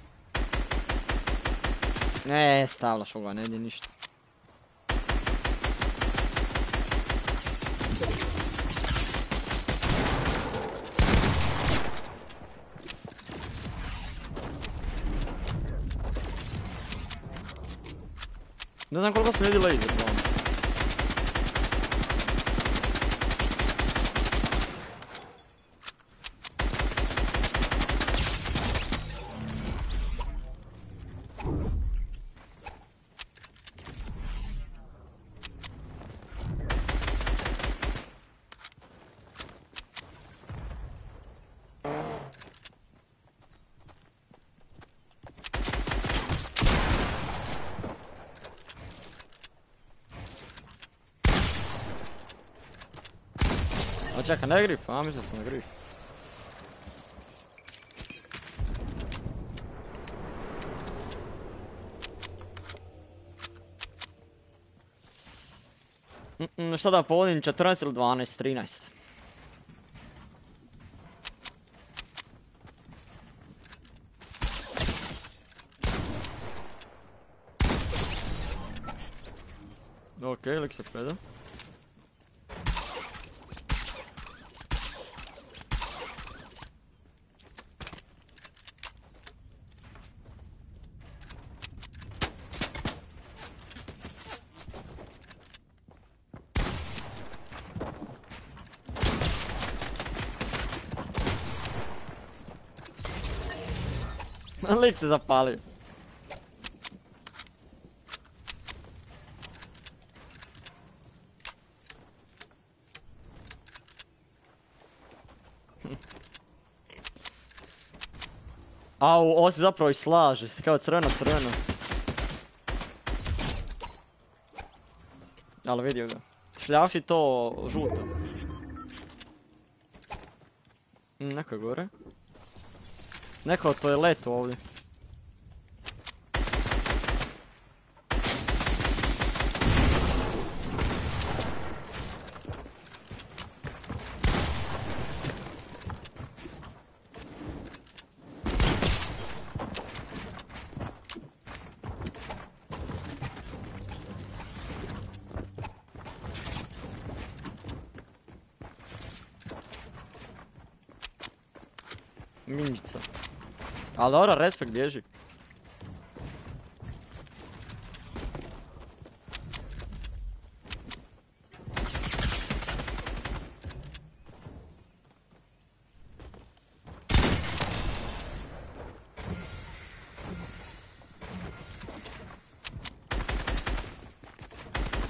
Speaker 1: Ne, stavlaš ovoga, ne ide ništa. Ne znam koliko sam ljudi laser, gledam. A čekaj, ne grif, a mislim da sam na grif. Šta da povodim, 14 ili 12, 13. Okej, lik se preda. Lik se zapalio. Au, ovo se zapravo i slaže, kao crveno. Ali vidio ga. Šljavši to žuto. Neko je gore. Neko od toaletu ovdje. Minjica. Ali dobro, respekt bježi.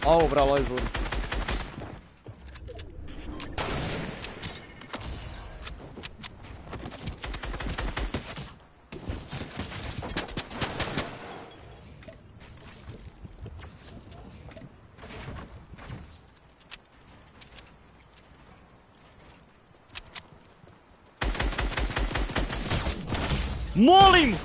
Speaker 1: Ovo bravo, ovo izvori. Molim!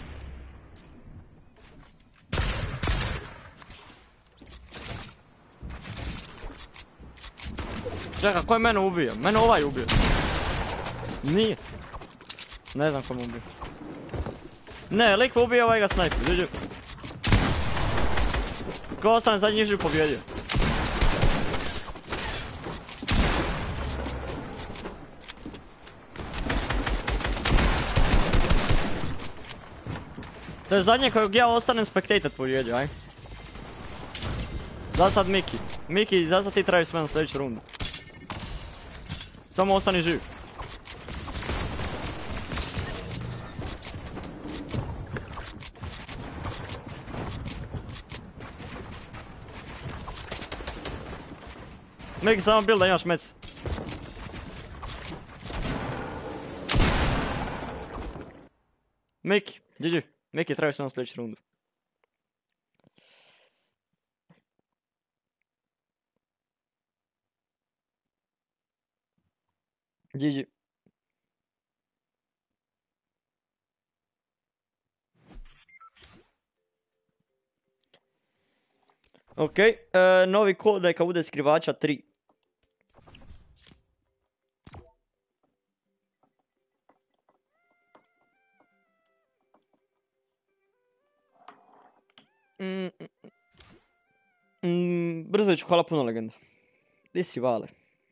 Speaker 1: Čekaj, ko je mene ubio? Mene ovaj ubio. Nije. Ne znam ko me ubio. Ne, lik ubio, ovaj ga snajpi. Dođu. Ko ostane zadnji živ pobjedio. To je zadnje kojeg ja ostanem spectator pobjedio, aj. Za sad Miki. Miki, za sad ti tražiš s menom sljedeću rundu. Samo ostani živ. Miki, samo bil da imaš mec. Miki, GG. Miki, tražiš s menom sljedeću rundu. GG. Ok, novi kod neka bude skrivača 3. Brzo ću, hvala puno legenda. Gdje si Vale?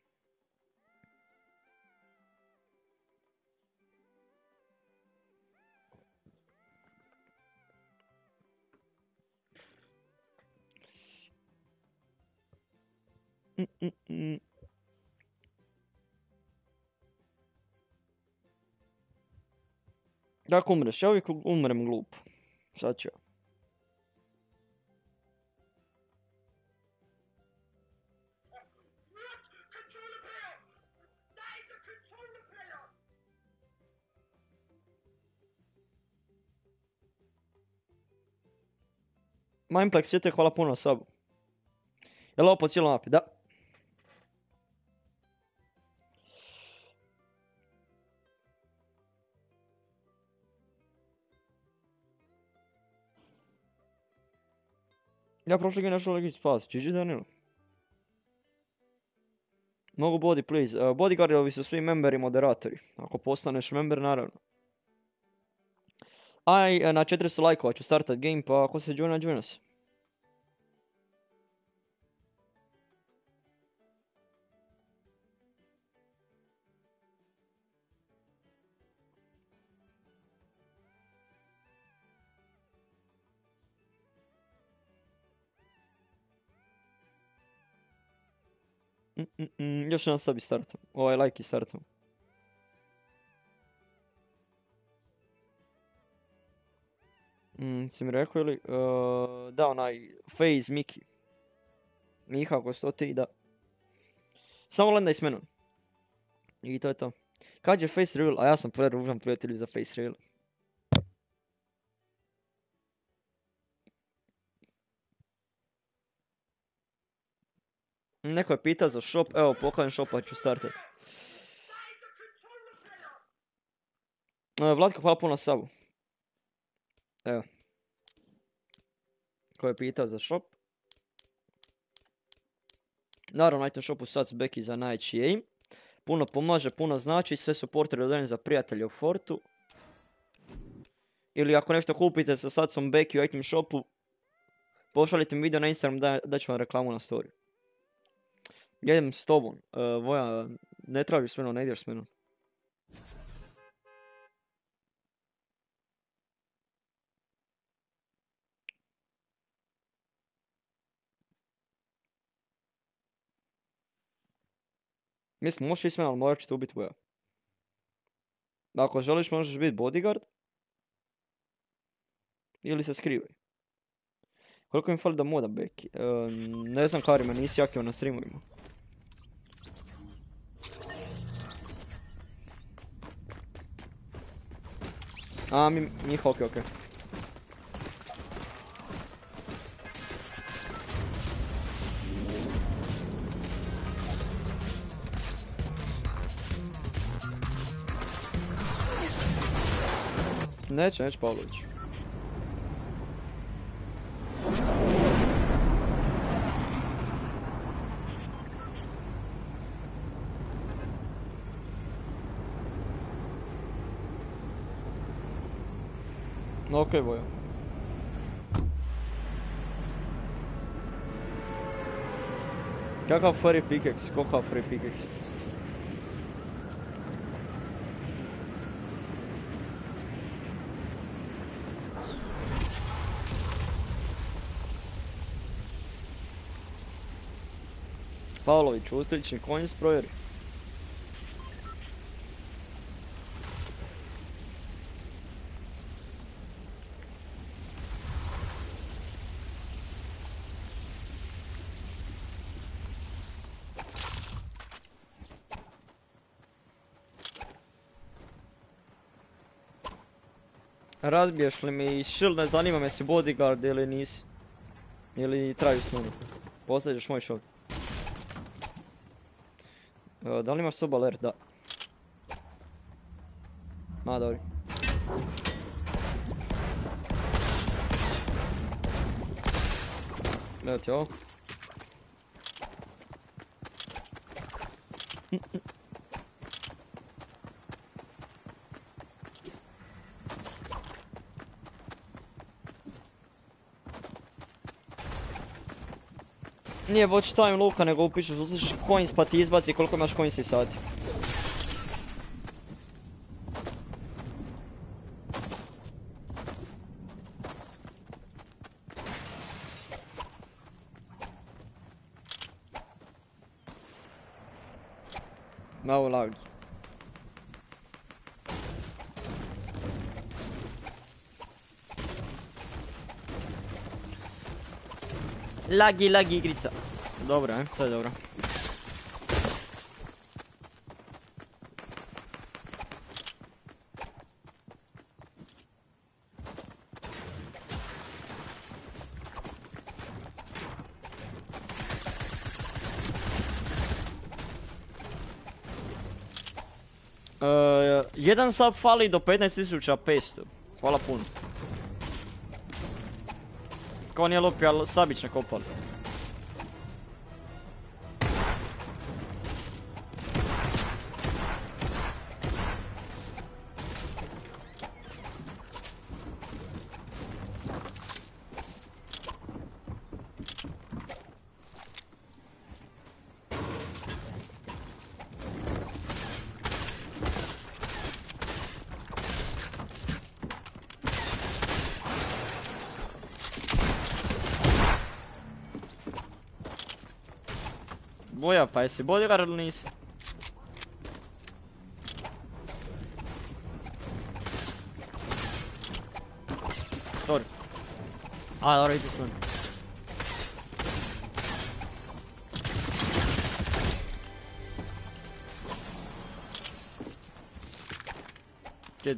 Speaker 1: Kako umreš? Ja uvijek umrem glupo. Sad ću ja. Mindplex svijete, hvala puno na sabu. Jel ovo po cijelom mapi? Da. Ja prošle ga našao legit spas. GG Danilo. Mogu body please. Bodyguardovi su svi memberi moderatori. Ako postaneš member, naravno. Aj, na 400 lajkova ću startat game, pa ako se joina, joina se. Još jedan sabi startam. Ovaj like i startam. Si mi rekao ili? Da, onaj FaZe Miki. Miha, ako sto ti, da. Samo lendaj s menom. I to je to. Kad je face reveal? A ja sam preružan prijatelj za face reveal. Neko je pitao za shop, evo poklanjem shop pa ću startat. Vlatko, hvala puno na sabu. Evo. Ko je pitao za shop. Naravno, na item shopu sad s Becky za najveći aim. Puno pomaže, puno znači, sve supporteri dodajeni za prijatelje u Fortu. Ili ako nešto kupite sa Satsom Becky u item shopu, pošaljite mi video na Instagram da ću vam reklamu na story. Jedem s tobom, Voja, ne tražiš s menom, ne ideš s menom. Mislim, možeš ići s menom, ali morat ću te ubiti Voja. Ako želiš, možeš biti bodyguard. Ili se skrivaj. Koliko mi fali da moda beki? Ne znam Karima, nisi akio na streamovima. A, njih, okej. Neće Pavlović. Okej, boja. Kakav free pickaxe? Kakav free pickaxe? Pavlović, Ustrični konj provjeri. Razbiješ li mi shield, ne zanima me si bodyguard ili nisi. Ili traju snunu. Posljedeš moj shot. Da li imaš sub alert? Da. Ma, dobro. Evo ti ovo. Nije watch time luka, nego upišeš, uslišiš coins pa ti izbaci koliko imaš coins i sati. Malo lag. Lagi igrica. Dobro, sve je dobro. Jedan sub fali do 15.500. Hvala puno. Kao nije lupi, ali sabić ne kopali. Boja, pa jesi bodyguard ili nisi? Sorry. A, dobro, idi s mene. Kid.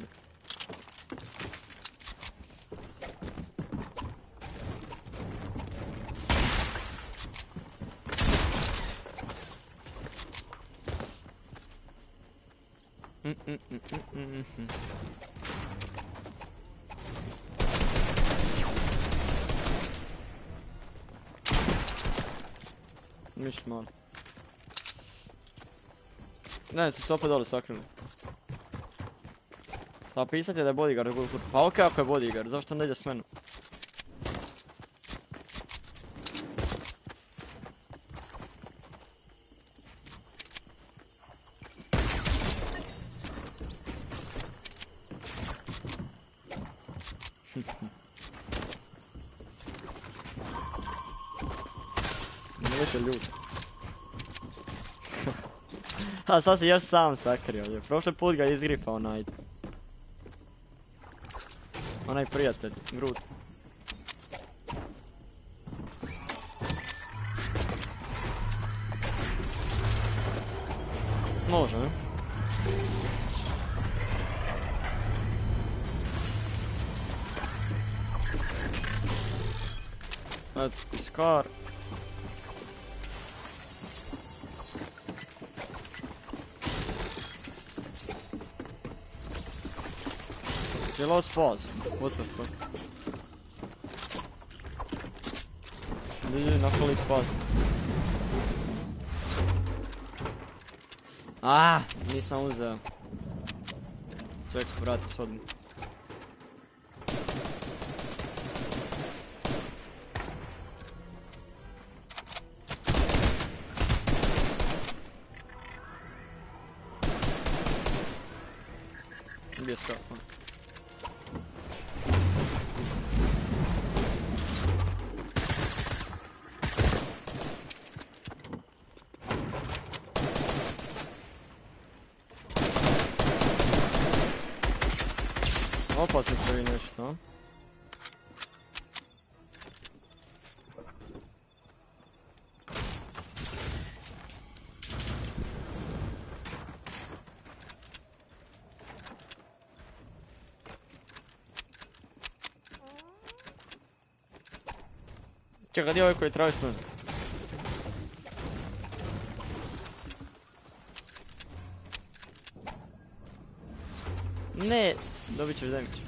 Speaker 1: Niš malo. Ne, su se opet dole sakrili. Da pisat je da je bodyguard. Pa okej ako je bodyguard, zašto ne ide s menom? Neće ljudi. A sad si još sam sakrio, prošli put ga izgrifao onaj prijatelj, Groot. Može, ne? Eto, iskar. Je lost pause. What the fuck? Ljudi, našao lik spas. Nisam uzeo. Čekaj, vrati se odmah. Gdje je skapa? Opasno se vi nešto, a? Čekaj, gdje je ovaj koji traži s mene? Ne, dobit ćeš damage.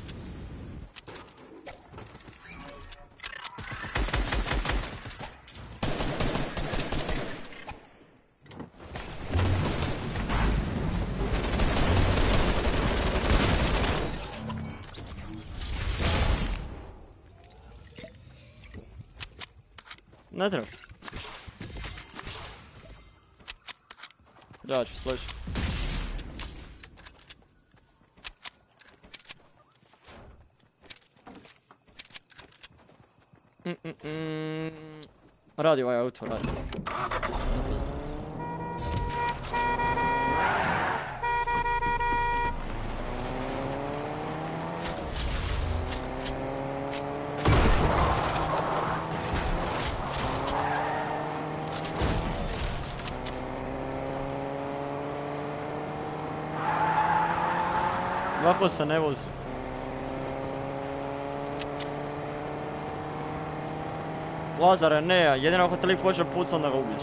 Speaker 1: Ne treba. Ja ću složiti. Radi ovaj auto, radi. Ovako se ne vozi. Lazare, ne, jedino ako te lik počne pucat, onda ga ubiješ.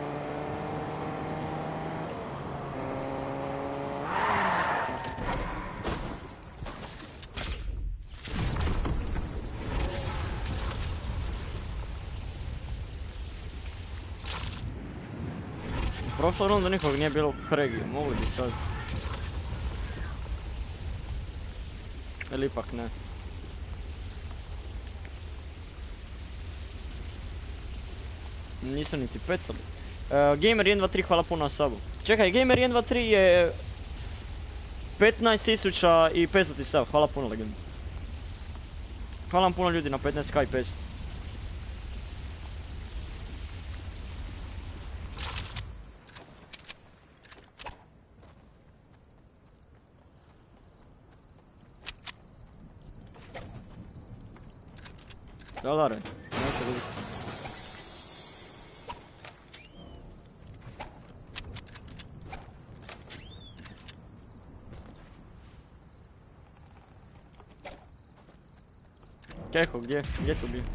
Speaker 1: U prošloj rundu nikog nije bilo u Hregiju, mogli bi sad. Ili ipak ne. Nisu niti pecali. Gamer 123, hvala puno na subu. Čekaj, Gamer 123 je 15.500 ti sub, hvala puno legenda. Hvala vam puno ljudi na 15k i 500. Dolare, neće dobiti. Keho, gdje? Gdje tu bi?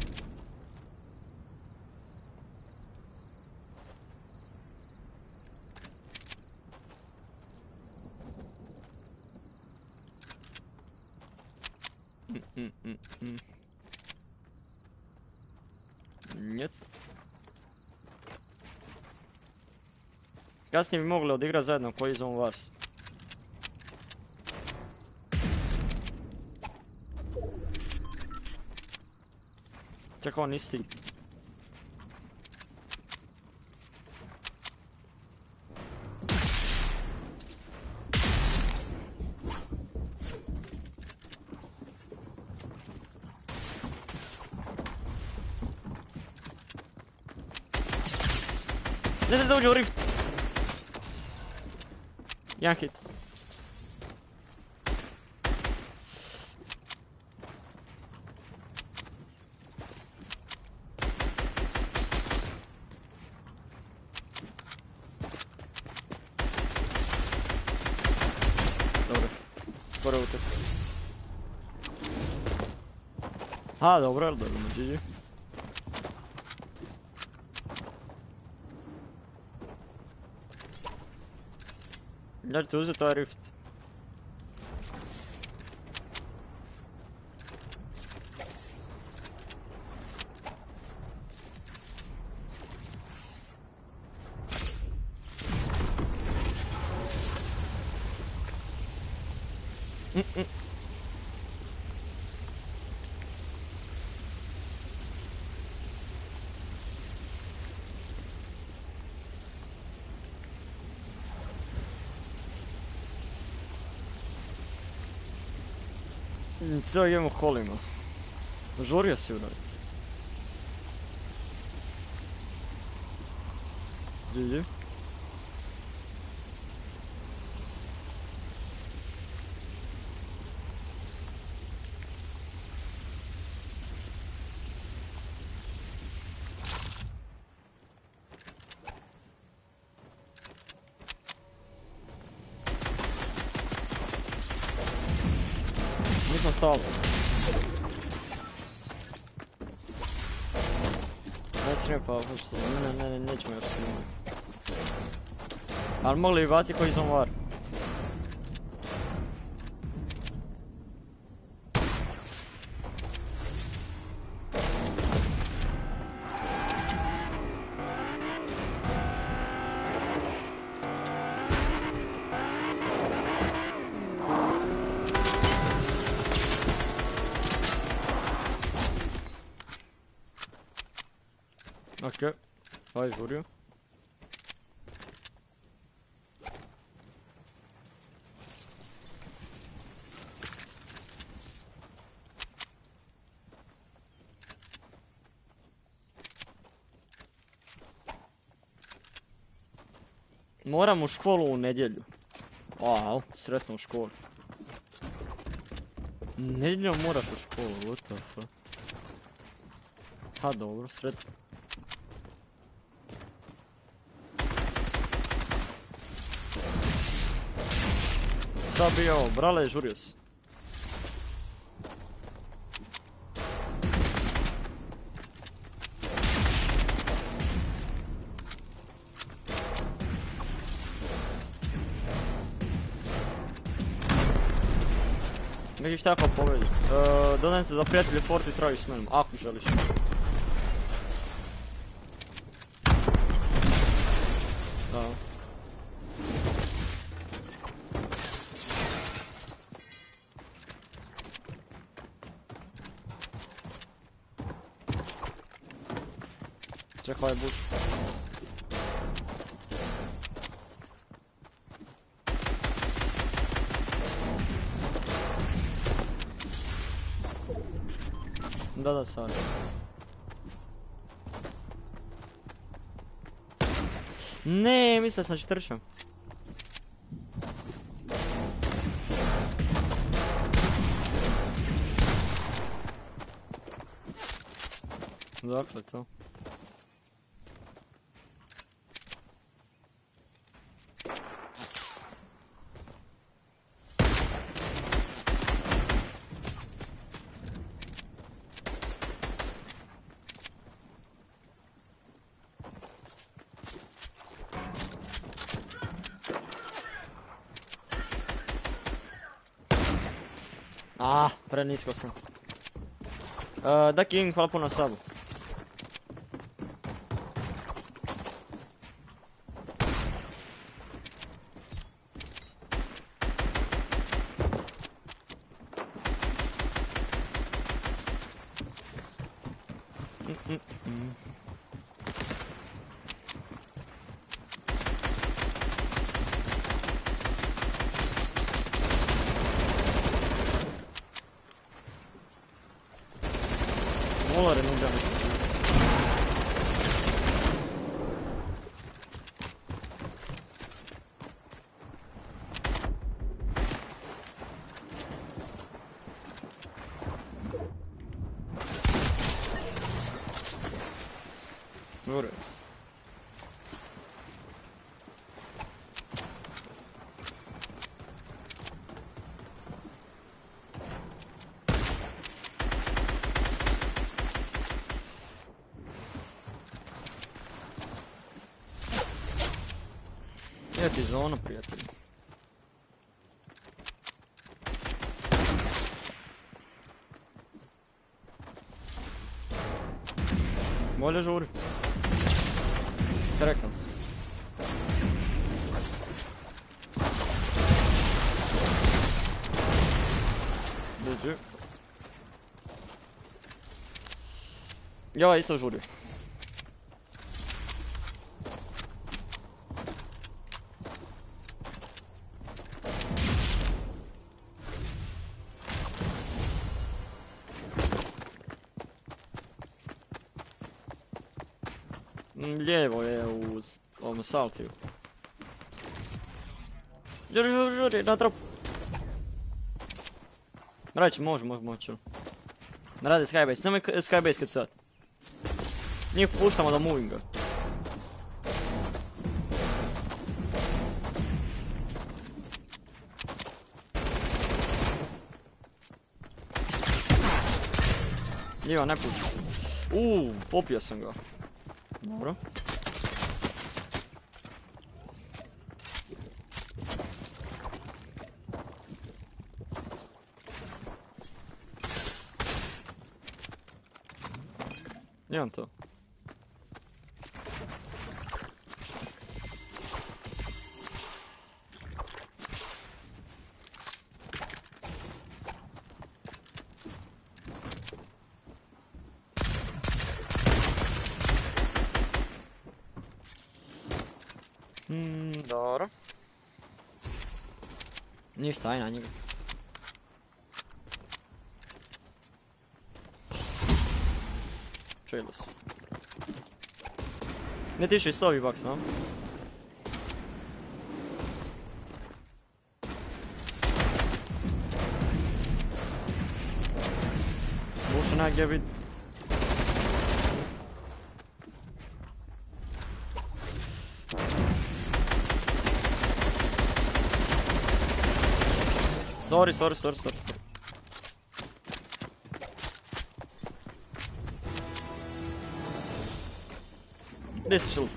Speaker 1: Njet. Kasnije bi mogli odigrati zajedno koji Zone Wars. Čekaj, on nisi ti. Ne da uđe u rift. Jedan hit. Skoro utek. A, dobro, dobro, GG. Ja ću ti uzeti ovaj rift. Cijelo idemo kolima. Žurio si udaj. GG. Nisam solo. Ne snijem pa hoću se, ne, nećemo još snimati. Ali mogli bi baci koji sam var. Okej, ovaj žurio. Moram u školu u nedjelju. Wow, sretno u školi. Nedjeljom moraš u školu, what the fuck. Ha dobro, sretno. Šta bi ovo, brale, žurio si. Vidiš tako pobedi. Dodajem se za prijatelje Fort i traju s menom, ako želiš. Da. Čekaj ovaj buš. Da, sad. Ne, mislio sam da će trčam. Dakle to. Prenisko sam. Da King, hvala puno sabu. Molare non da. Ora. Sjeti zonu, prijatelji. Bolje žuri. Trekam se. Dođi. Ja isto žurio. Lijevo je u ovom saltiju. Žuri, na tropu. Raći, može. Ne radi skybase, nemoj skybase kad sad. Njih puštamo do movinga. Ljiva, ne pušta. Popio sam ga. Dobro. Imam to. Dobro. Ništa, aj na njega. Čeli su. Ne tiši 100 V-Bucks, no? Buša negdje vid. Sorry. Gdje si shield?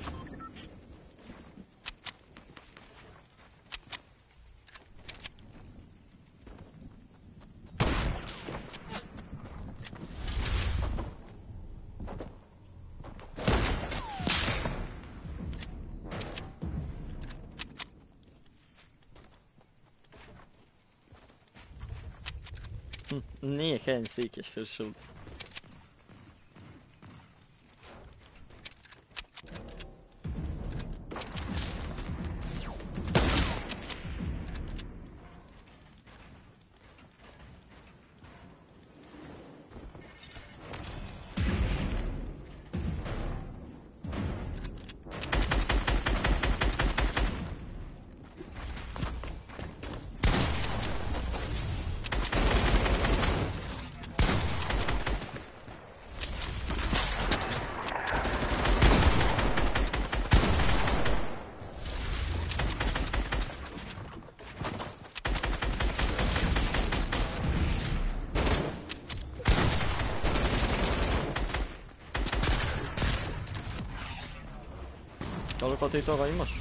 Speaker 1: Nije hand seek je shield. Koliko ti toga imaš?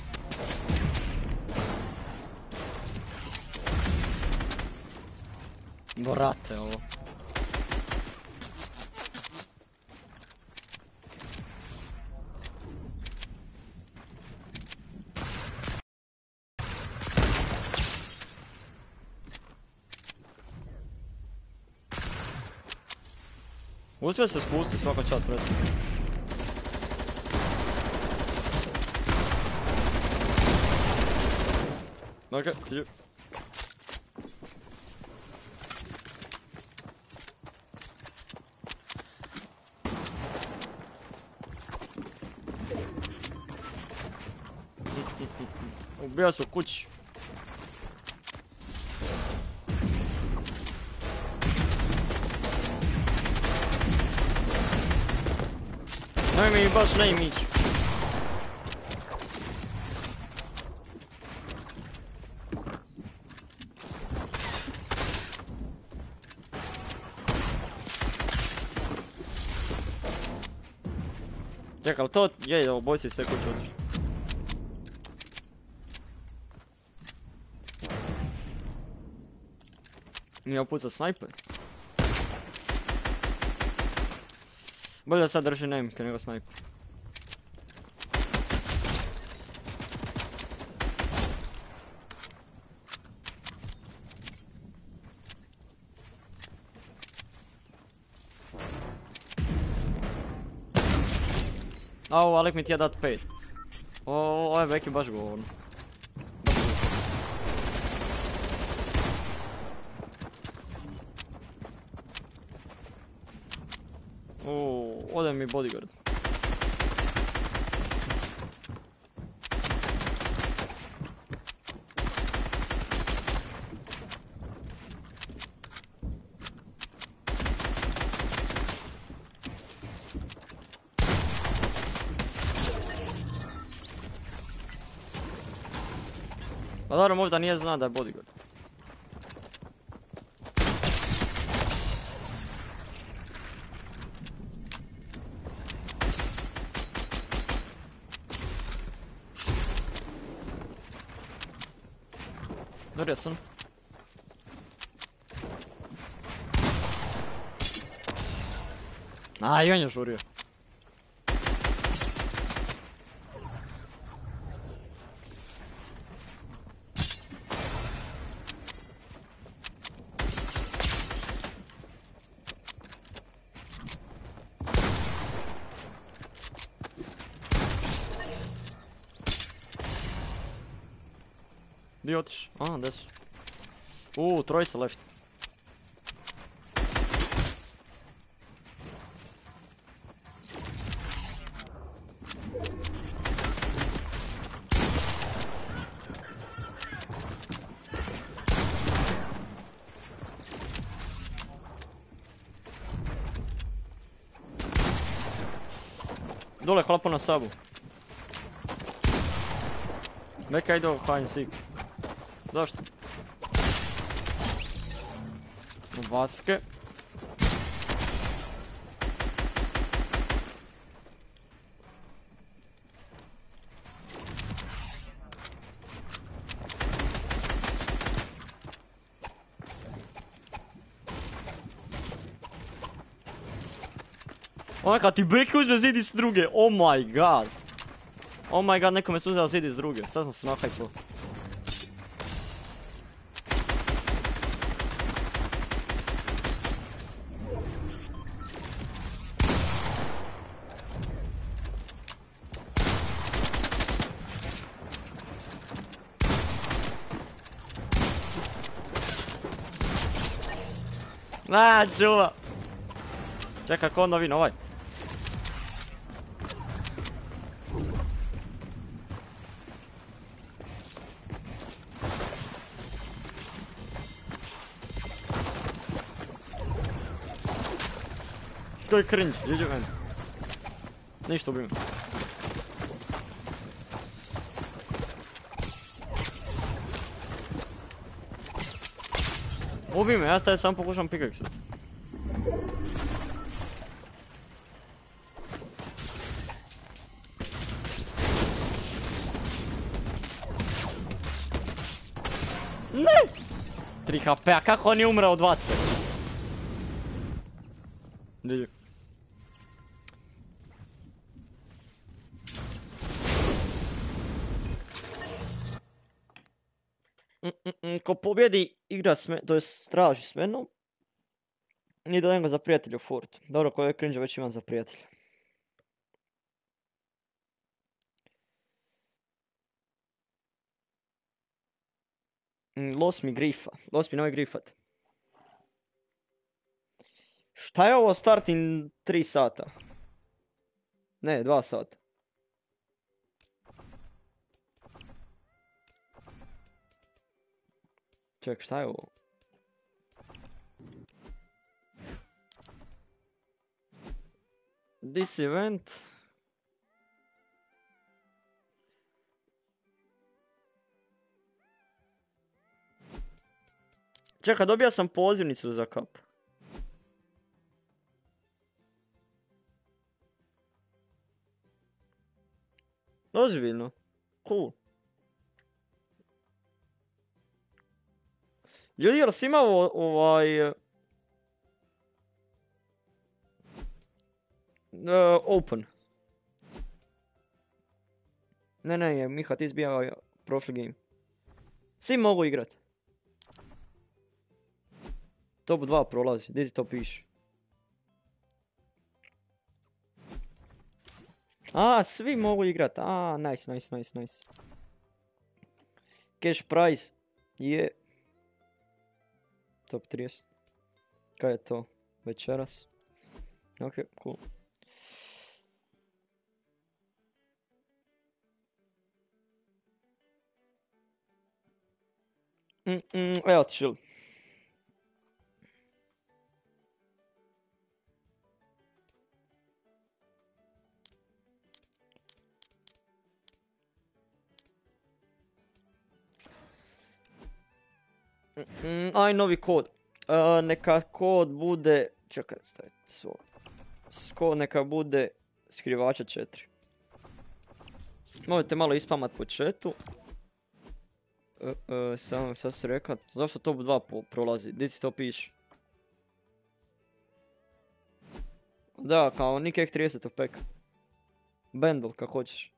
Speaker 1: Brate, ovo. Uspio se spustiti svaka čast resmo. Okay, you. Ubija se u kući. Nemoj mi baš ne imići. Čekaj, ali to je, oboj si sve kuće otišli. Nije opuca snajper. Bolje da sad drži nemke nego snajper. Au, Alek mi ti je dat 5. Ovo je Beki baš govorno. Ode mi bodyguard. Pa dobro, možda nije zna da je bodyguard. Dobro sam. I on je žurio. Di otiš? Gdje si? Trojica left. Dole hlapo na sabu. Neka ide u hide and seek. Zašto? Vaske. Onaj kad ti Beki uzme zid iz druge, oh my god. Oh my god, neko me se uzeo zid iz druge, sad sam se nahajpao. Čuva! Čekaj, ko onda vino ovaj? To je cringe, iđe meni. Ništa ubim. Ubi me, ja sam pokušam pikaksat. Ne! 3 HP-a, kako on je umrao od vatre? Gdje? Ko pobjedi igra s menom, to je traži s menom. I dodajem ga za prijatelja u fort. Dobro, koje cringe već imam za prijatelja. Los mi grifa. Los mi nemoj grifat. Šta je ovo starting 3 sata? Ne, 2 sata. Ček, šta je ovo? This event. Čekaj, dobija sam pozivnicu za kap. Ozbiljno. Cool. Ljudi, jel si imao open? Ne, Miha, ti izbijao prošli game. Svi mogu igrat. Top 2 prolazi, gdje ti to piše? A, svi mogu igrat, nice. Cash prize je... Top 30. Kaj je to? Večeras? Ok, cool. Evo ti šil. Aj, novi kod. Neka kod bude... Čekaj, staviti kod neka bude skrivača 4. Možete malo ispamat po chatu. Samo šta se rekao, zašto top 2 prolazi, gdje ti to piše? Da, kao Nick Egg 30 opek. Bundle, kako hoćeš.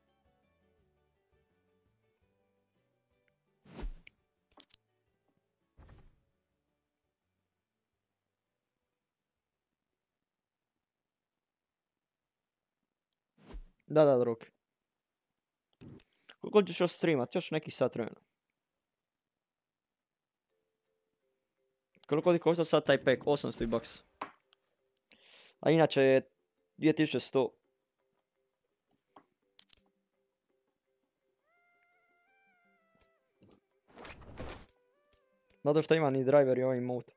Speaker 1: Da, Roki. Koliko ćeš još streamat? Još neki sat vremena. Koliko ti košta sad taj pack? 800 bucks. A inače je 2100. Zato što ima ni driver i ovaj mode.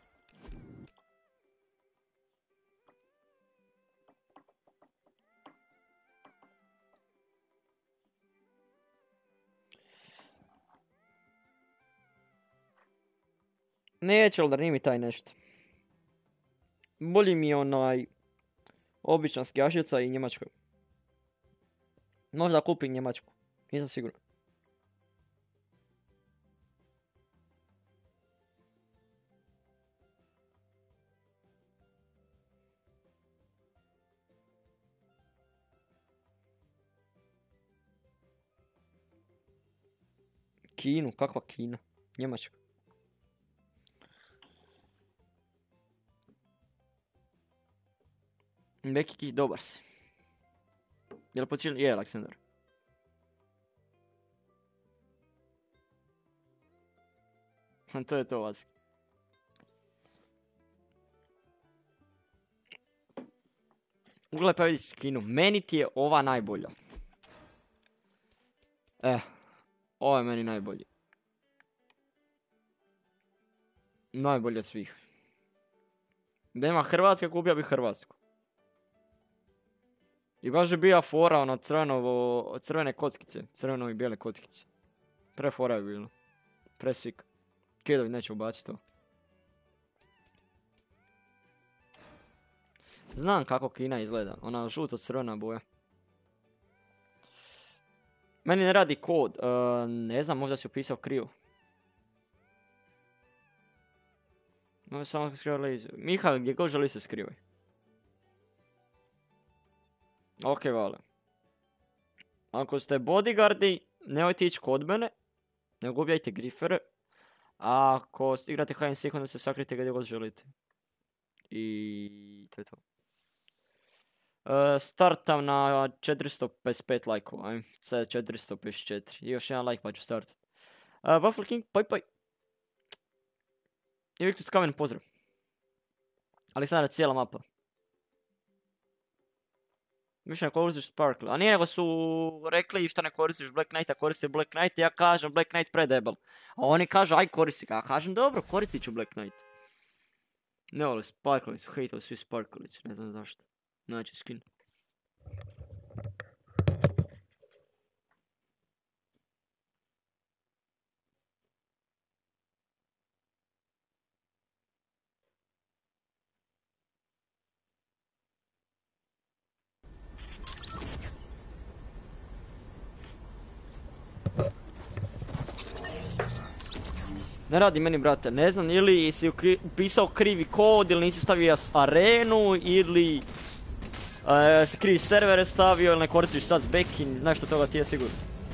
Speaker 1: Neće, ali da nije mi taj nešto. Bolji mi je onaj... Obična skjašica i njemačka. Možda kupim njemačku. Nisam siguran. Kinu, kakva Kina? Njemačka. Neki dobar si. Jel počinjen? Je, Aleksandar. To je to, Vaski. Ugle pa vidiš Kinu. Meni ti je ova najbolja. Ovo je meni najbolji. Najbolji od svih. Da ima Hrvatska, kupio bi Hrvatsku. I baš je bija fora ono crvene kockice. Crveno i bijele kockice. Pre fora je bilo. Pre sik. Kidovi neće ubaciti to. Znam kako Kina izgleda. Ona žuto-crvena boja. Meni ne radi kod. Ne znam, možda si upisao krivo. Možda samo skrivaj laser. Miha, gdje god želi se skrivaj. Ok, vale. Ako ste bodyguardi, nemojte ići kod mene. Ne ubijajte grifere. A ako igrate hide and seek, onda se sakrite gdje god želite. I to je to. Startam na 455 lajkova, aj. Sad 454. I još jedan like pa ću startat. Waffle King, poj. I Victus Kamen, pozdrav. Aleksandar, cijela mapa. Više ne koristiš Sparkle. A nije, nego su rekli šta ne koristiš Black Knight, a koristi Black Knight. Ja kažem Black Knight predebel. A oni kažu aj koristi ga. Ja kažem dobro, koristit ću Black Knight. Ne vole Sparklicu, hejtali svi Sparklicu, ne znam zašto. Znači skin. Ne radi meni, brate, ne znam, ili si upisao krivi kod, ili nisi stavio arenu, ili si krivi servere stavio, ili ne koristiš sad backing, nešto toga ti je sigurno.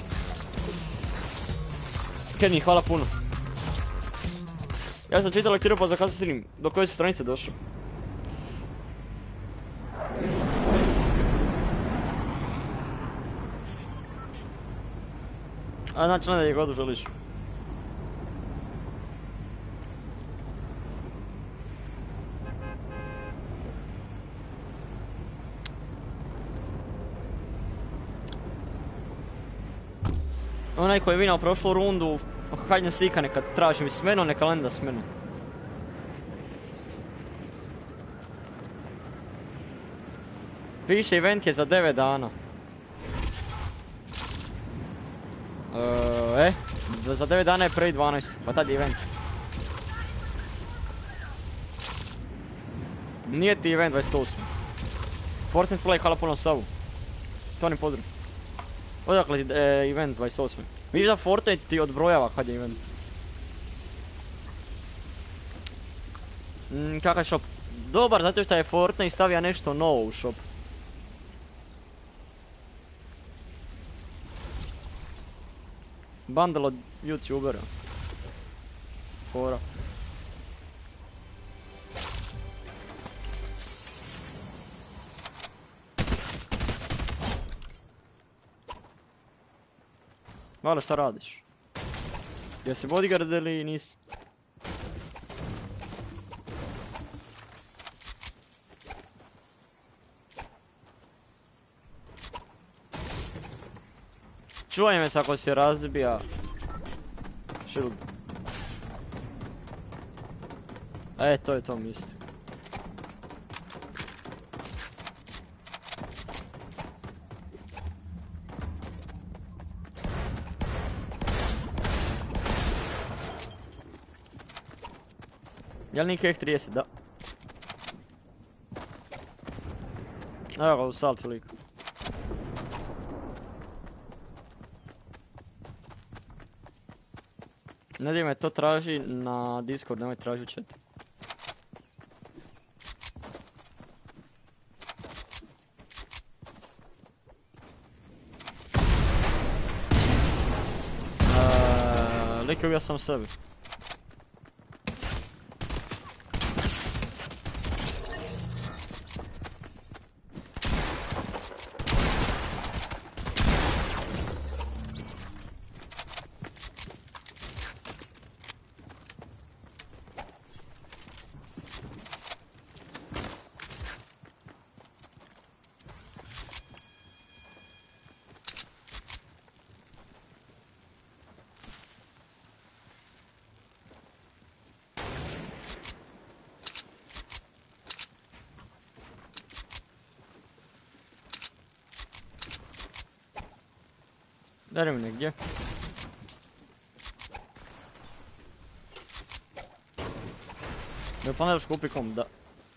Speaker 1: Kenny, hvala puno. Ja sam čitao lektiru pa zakasno snim, do koje si stranice došao? A znači ne da je god želiš. Onaj koji je vinao prošlu rundu, hajde sika neka traži mi smenu, neka lenda smenu. Piše event je za 9 dana. Za 9 dana je 1.12, pa tad je event. Nije ti event 28. Fortnite Play, hvala puno Savu. Toni, pozdrav. Odakle ti event 28. Vidiš da Fortnite ti odbrojava kad je event. Kakav je shop? Dobar, zato što je Fortnite stavio nešto novo u shop. Bundle od youtubera. Fora. Vale, šta radiš? Jesi bodyguard ili nisi? Čuvaj me se ako se razbija shield. To je to mislim. Jel nije kek 30, da. Evo ga u salti lik. Ne di me to traži na Discord, nemoj traži u chat. Lik je ubija sam sebi. Daj mi negdje. Me paneliš kupi kom, da.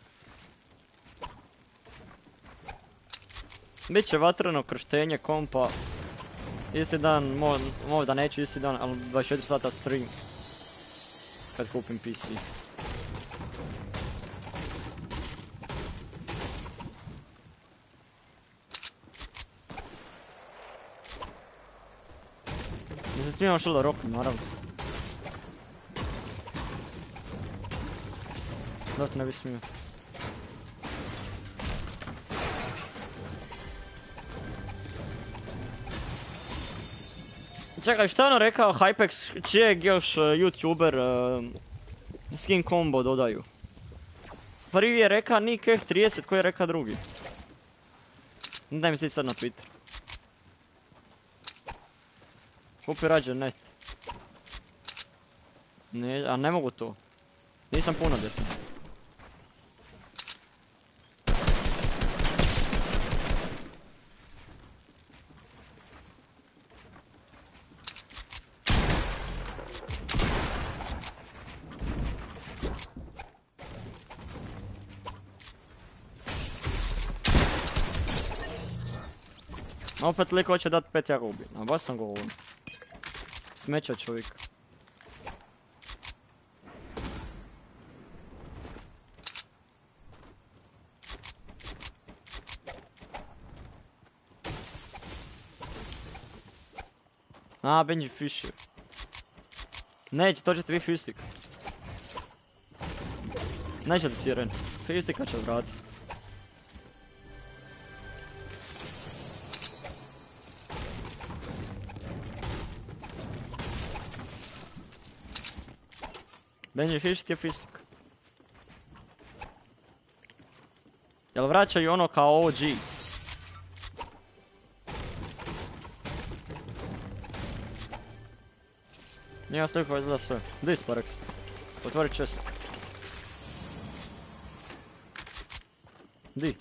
Speaker 1: Biće vatreno krštenje kompa. Isti dan, možda neću isti dan, ali 24 sata stream. Kad kupim PC. Ne se smijem šilda rokom, naravno. Zašto ne bi smio? Čekaj, šta je ono rekao Hypex, čijeg još youtuber skin combo dodaju? Prvi je reka Nick F30, koji je reka drugi? Daj mi si sad na Twitter. Kupi rađe net. Ne, a ne mogu to. Nisam puno deta. Opet liko hoće dat 5, ja ga ubijem, a baš sam ga uvijem. Smeća čovjek. A, Benji Fisher. Neće, to ćete vi Fistik. Nećete Siren. Fistika će vratiti. Benji Fisher ti je Fistik. Jel vraćaju ono kao OG? Nije sliku izgleda sve. Di Sparex? Otvori čest. Di?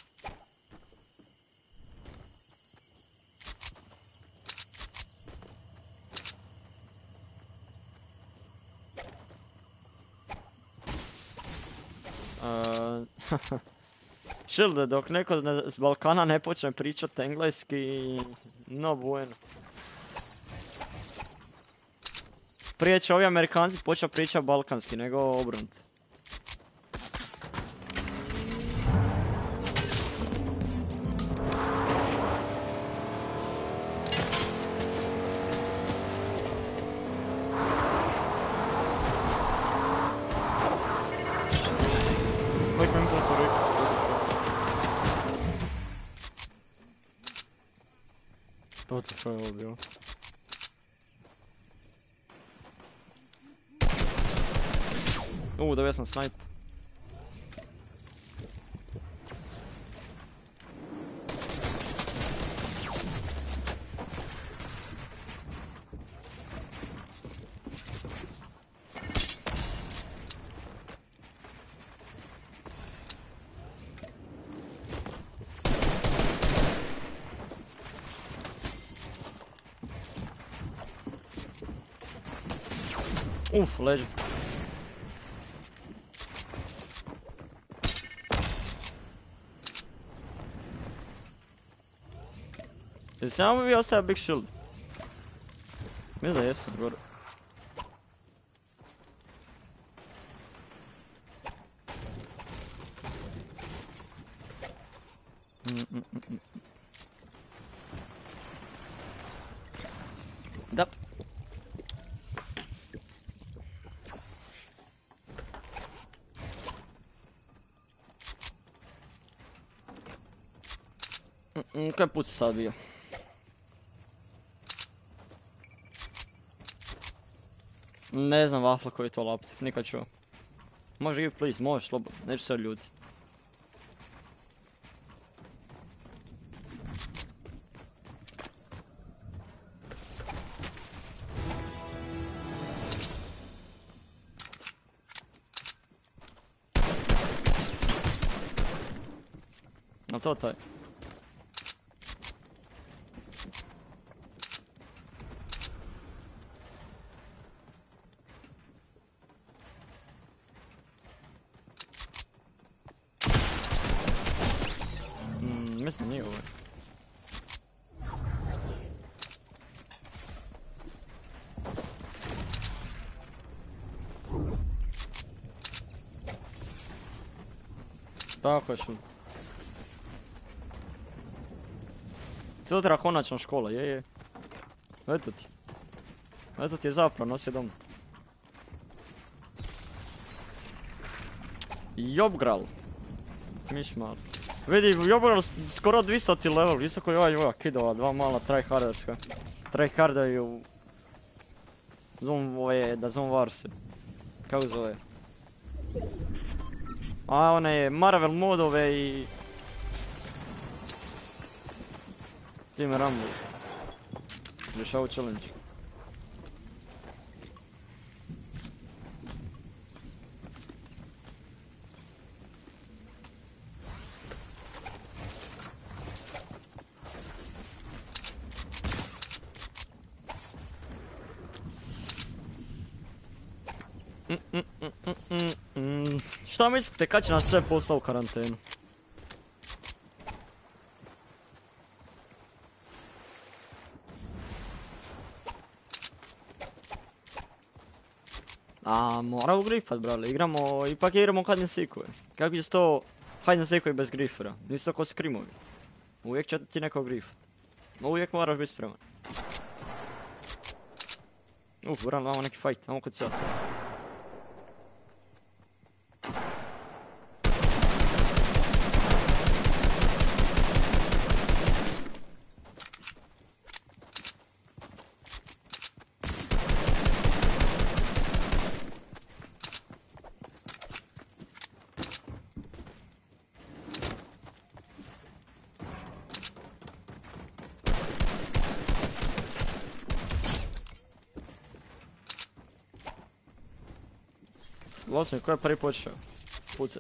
Speaker 1: Šilde, dok neko s Balkana ne počne pričat engleski, no bueno. Prije će ovi Amerikanci početi pričati balkanski, nego obrnuto. Uvijek mi impulsu rekao. To ti što je ovo bilo? Dobio sam snajp. Leži. Jesi samo vi ostaja Big Shield? Mislim da jesam gore. Da. Kaj put si sad bio? Ne znam Vafla koji je to laptop, nikad čuo. Može give please, možeš slobodno, neću se ljutit. A to taj. Mislim nije ovo. Tako je šut. Sutra konačno škola, je. Eto ti. Eto ti je zapravo, nosi doma. Jobgral. Mišmar. Vidi, Jobgral skoro 200 level, isto koji ovaj kidova, dva mala tryharderska. Tryhardaju... da zon varse. Kako zove? A one Marvel modove i... Team Rumble. Rješavu challenge. Šta mislite kad će nas sve poslao u karantenu? A moramo grifat, brale, ipak igramo hide and seekove. Kako će to hide and seekovi bez grifera? Nisu to ko skrimovi. Uvijek će ti neko grifat. Uvijek moraš biti spreman. Buran, imamo neki fight, imamo kod sjat. Losmi, ko je prvi počeo pucat?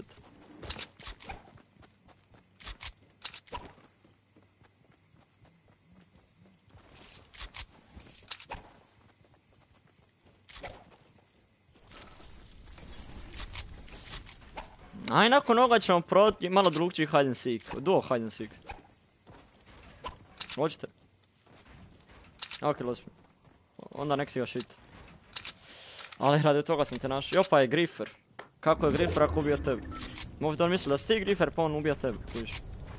Speaker 1: Aj, nakon ovoga ćemo probati malo drugčiji hide and seek. Duo hide and seek. Hoćete? Ok, Losmi. Onda nek si ga shit. Ali radi toga sam te našao. Jopa je Griefer. Kako je Griefer ako ubija tebe? Možda on misli da si ti Griefer pa on ubija tebe, kužiš.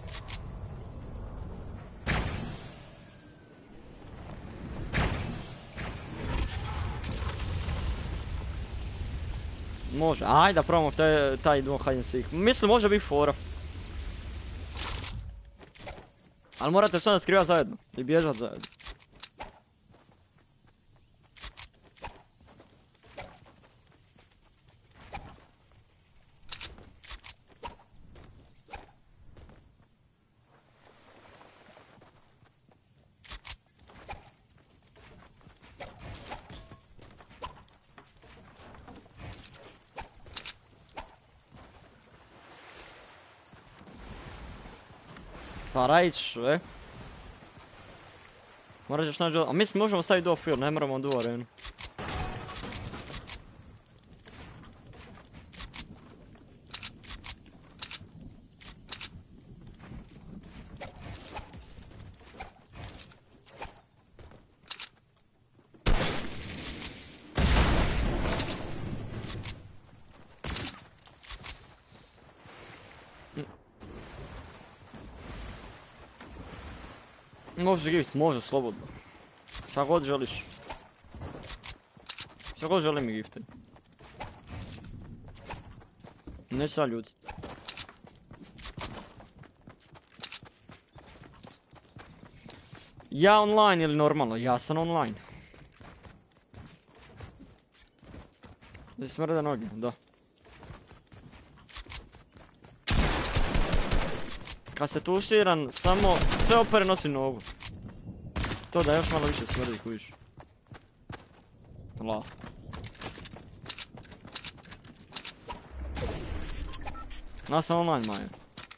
Speaker 1: Može, ajde da probamo taj duo hide and seek. Mislim može biti fora. Ali morate se onda skrivati zajedno i bježat zajedno. Pa radit sve. Morat ćeš naći duo, a mislim možemo staviti duo field, ne moramo duo arenu. Može gift, može slobodno. Šta god želiš. Šta god želim mi gifte. Ne sad ljutit. Ja online ili normalno? Ja sam online. Gdje smrde noge, da. Kad se tuširan, samo sve opere nosi nogu. To da još malo više smrdi, kužiš. La. Ja sam online, Maja.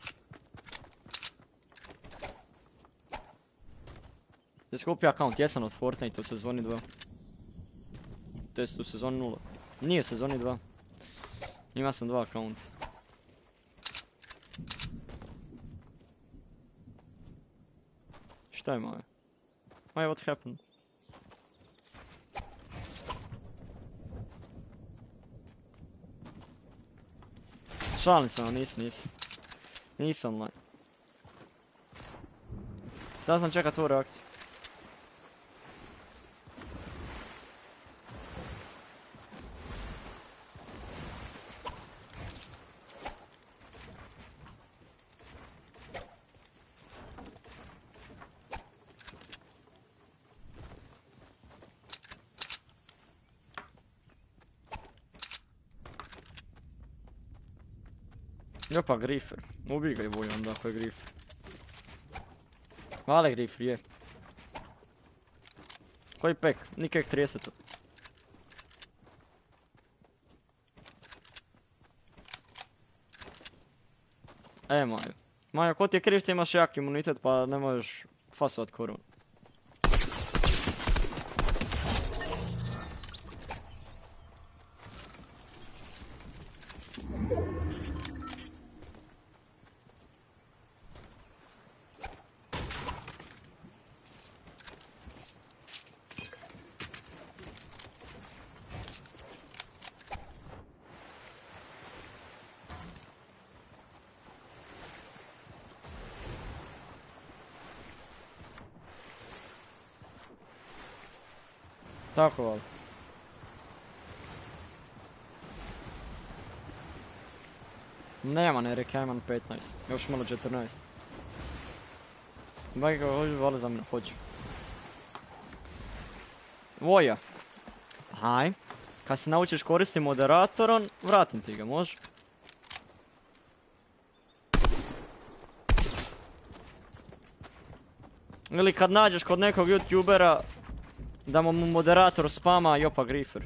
Speaker 1: Jesi kupio account? Jesam od Fortnite u sezoni 2. Test u sezoni 0. Nije u sezoni 2. Ima sam 2 accounta. Šta je Maja? Maja, what happened? Šalim se vam, nisam. Nisam online. Sad sam čekat tvoju reakciju. Jopa, Griefer. Ubij ga i vuj onda ako je Griefer. Vale Griefer, je. Koji pek? Nikak 30. Majo. Majo, ko ti je kriv ti imaš jak imunitet pa ne možeš fasovat koronu. Tako vali. Nema ne reka, imam 15. Još malo 14. Bajka, vole za mene, hoću. Voja. Haj. Kad se naučiš koristiti moderatorom, vratim ti ga, može? Ili kad nađeš kod nekog youtubera da mu moderator spama Jopa Grifer.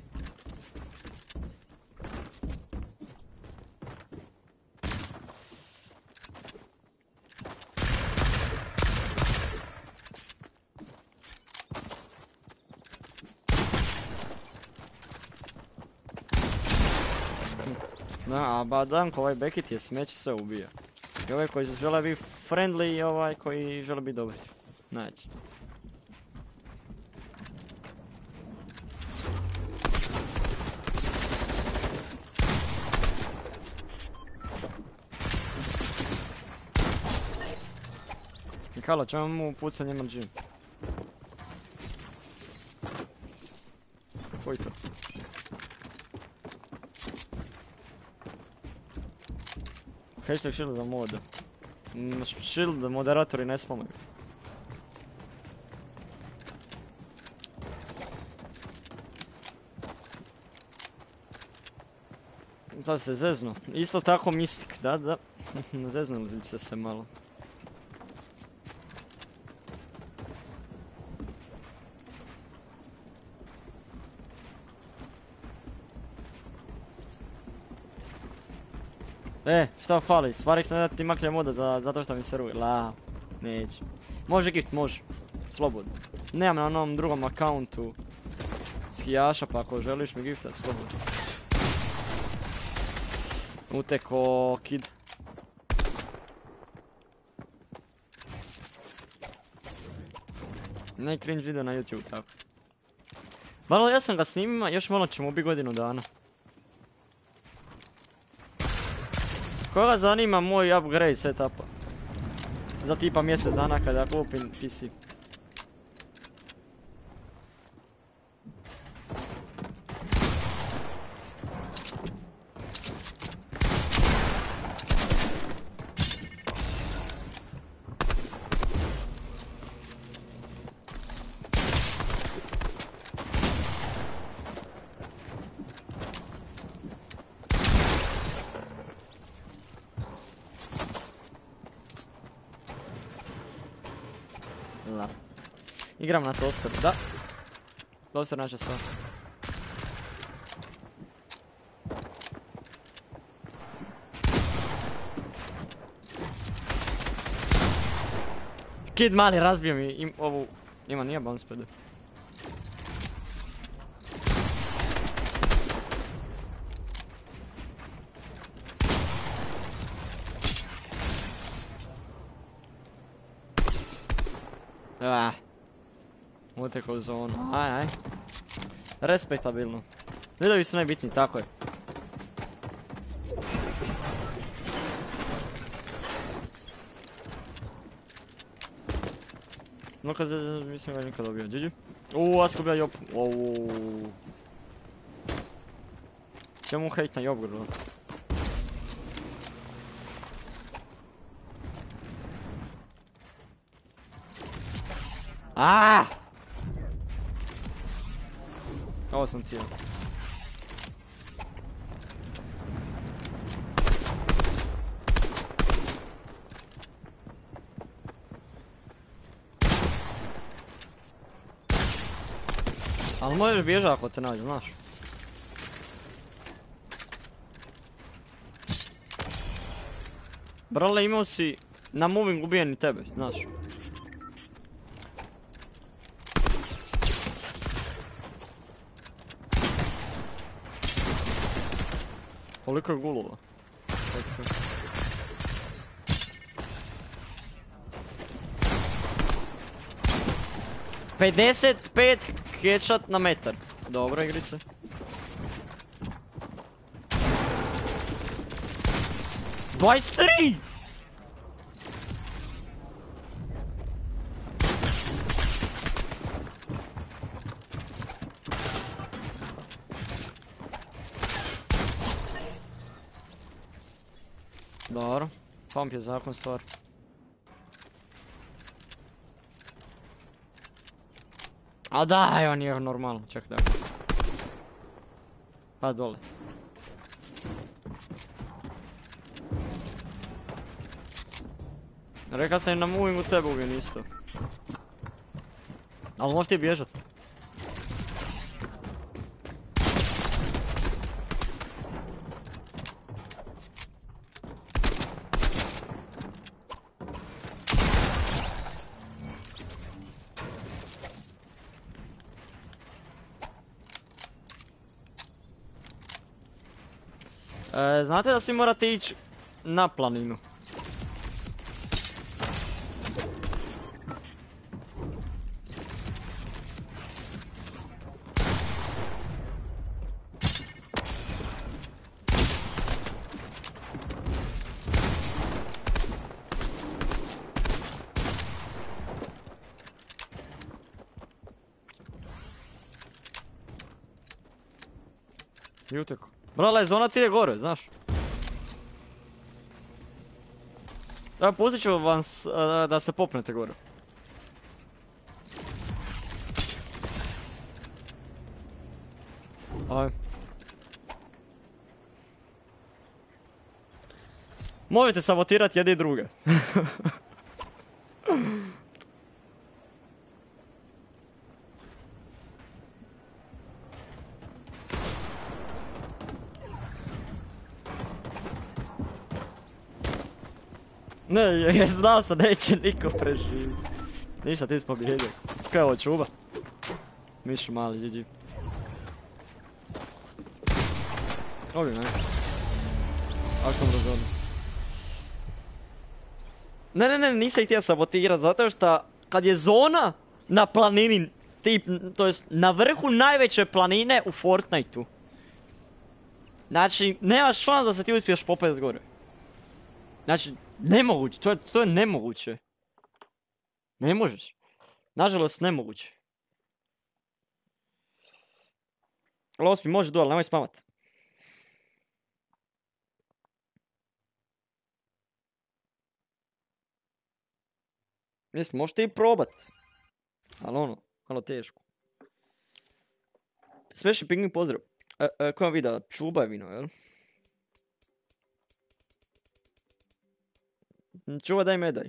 Speaker 1: Da, a Badanko, ovaj Bekit je smeće, sve ubija. I ovaj koji žele biti friendly i ovaj koji žele biti dobri. Znači. I Kalo, ćemo mu pucanje mrđim. Koji to? Hashtag shield za mod. Shield moderatori ne spamaju. Sad se zeznu. Isto tako Mystic, da. Zeznuli ste se malo. Šta fali? Stvari sam da ti makne moda zato što mi se ruje. La, neće. Može gift, može. Slobodno. Nemam na onom drugom akauntu skijaša, pa ako želiš mi giftat, slobodno. Uteko kid. Ne cringe video na YouTube, tako. Balo, ja sam ga snimima, još malo ćemo ubiti godinu dana. Koga zanima moj upgrade setupa? Za tipa mjesec dana kada kupim PC. Igram na toster, da. Toster naće sve. Kid mali razbio mi ovu... nije bounce pad. Uteko u zonu, aj. Respektabilno. Vidovi su najbitniji, tako je. No kad mislim ga nikad dobio, GG. Asko bija Job. Čemu hejt na Job grlo? Ovo sam cijel. Ali možeš bježati ako te nađe, znaš. Brale, imao si na moving ubijen i tebe, znaš. Koliko je gulova? 55 headshot na metar. Dobro igrice. Dvajset tri! Dobro. Pump je zakon stvar. A daj, on je normalno, ček da. Pa dole. Rekao sam i na moving u tebe uvijen isto. Ali možeš ti bježat. Znate da svi morate ići na planinu. I uteko. Brale, zona ti je gore, znaš. Da, pustit ću vam da se popnete gore. Aj. Možete sabotirati jedni i druge. Ne, znao sam, neće niko preživiti. Ništa, ti si pobjedio. Kaj je ovo, čuba? Mišu mali, GG. Ovdje ne. Ako sam razumio. Ne, nisam ih htio sabotirat, zato što kad je zona na planini, to jest na vrhu najveće planine u Fortniteu. Znači, nemaš šans da se ti uspiješ popet gore. Znači, nemoguće, to je nemoguće. Ne možeš. Nažalost, nemoguće. Lospi, može duel, nemoj spamat. Mislim, možete i probat. Ali ono, malo teško. Special pingvin pozdrav. Ko vam vidio? Čuba je vino, jel? Čuva, daj medaj.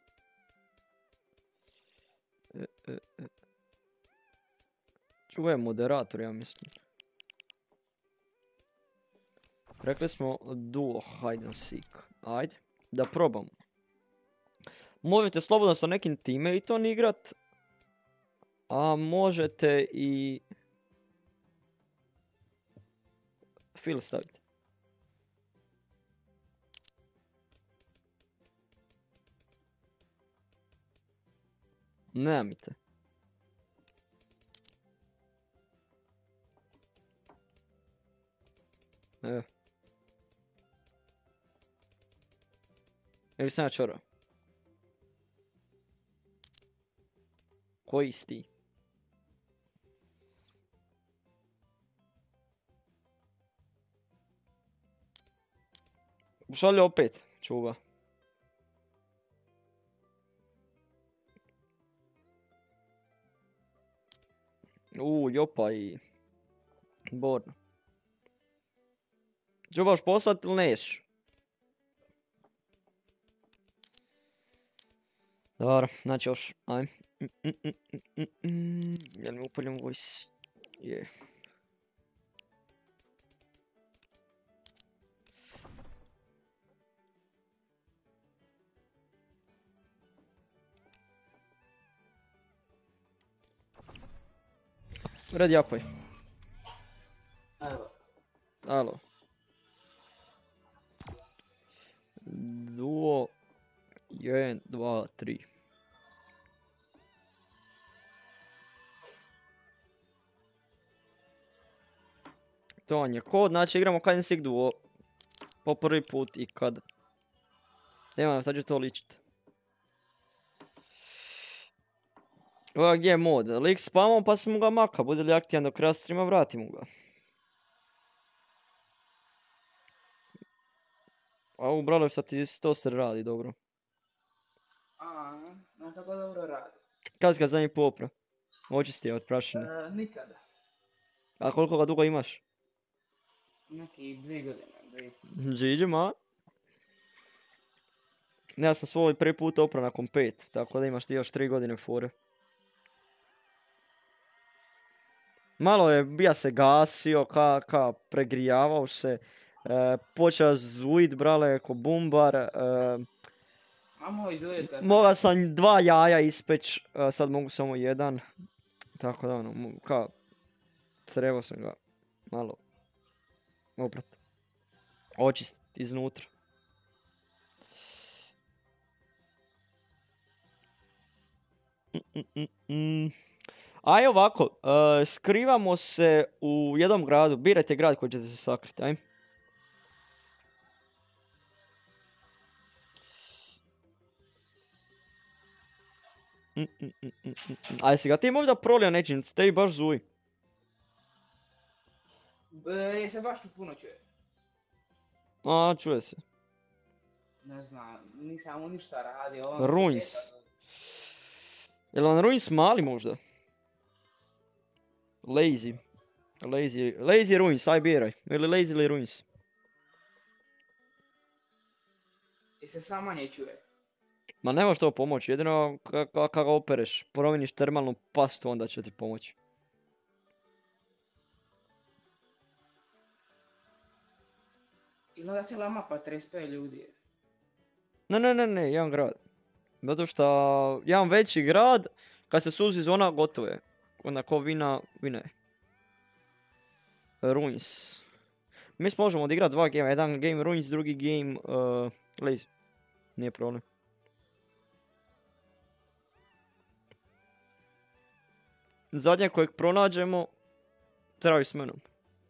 Speaker 1: Čuva je moderator, ja mislim. Rekli smo duo hide and seek. Ajde, da probamo. Možete slobodno sa nekim teammateom igrat. A možete i... Fill staviti. Nema mi te. Evo. Ili sam ja čorao? Koji si ti? Šalje opet, čuva. Jopa i... Borno. Čubaš poslat ili neš? Dobro, znači još, aj. Jel mi upaljam voice? Je. Red japaj.
Speaker 2: Evo.
Speaker 1: Alo. Duo. 1, 2, 3. To vam je kod, znači igramo Hide and Seek duo. Po prvi put i kad. Nema, sad ću to ličit. Ovo gdje je mod? Lik spamom pa sam mu ga maka, bude li aktivan do kraja streama, vratim mu ga. A u brale šta ti toster radi dobro.
Speaker 2: No tako dobro radi.
Speaker 1: Kad si ga zadnji popra? Očisti je od prašine.
Speaker 2: Nikada.
Speaker 1: A koliko ga dugo imaš?
Speaker 2: Neki 2 godine.
Speaker 1: Džiđi ma. Ja sam svoj prvi put opra nakon 5, tako da imaš ti još 3 godine fore. Malo je, bija se gasio, pregrijavao se, počeo zujit, brale, ko bumbar. Mogao sam 2 jaja ispeć, sad mogu samo 1. Tako da ono, trebao sam ga malo oprat. Očist iznutra. Aj ovako, skrivamo se u jednom gradu, birajte grad koji ćete se sakriti, aj. A jesi ga ti možda prolio nečim, tebi baš zuji?
Speaker 2: Se baš puno čuje.
Speaker 1: A, čuje se.
Speaker 2: Ne znam, nisam mu ništa radio.
Speaker 1: Ruins. Jel vam Ruins mali možda? Lazy Ruins, aj biraj. Ili Lazy ili Ruins.
Speaker 2: I se sama ne čuje.
Speaker 1: Ma nemaš to pomoći, jedino kako ga opereš, promijeniš termalnu pastu, onda će ti pomoći.
Speaker 2: Ili onda cijela mapa 35 ljudi je.
Speaker 1: Ne, jedan grad. Zato što jedan veći grad, kad se suzi zona, gotovo je. Onda ko vina je. Ruins. Mi možemo odigrati 2 game, jedan game Ruins, drugi game Lazy. Nije problem. Zadnje kojeg pronađemo, travi s menom.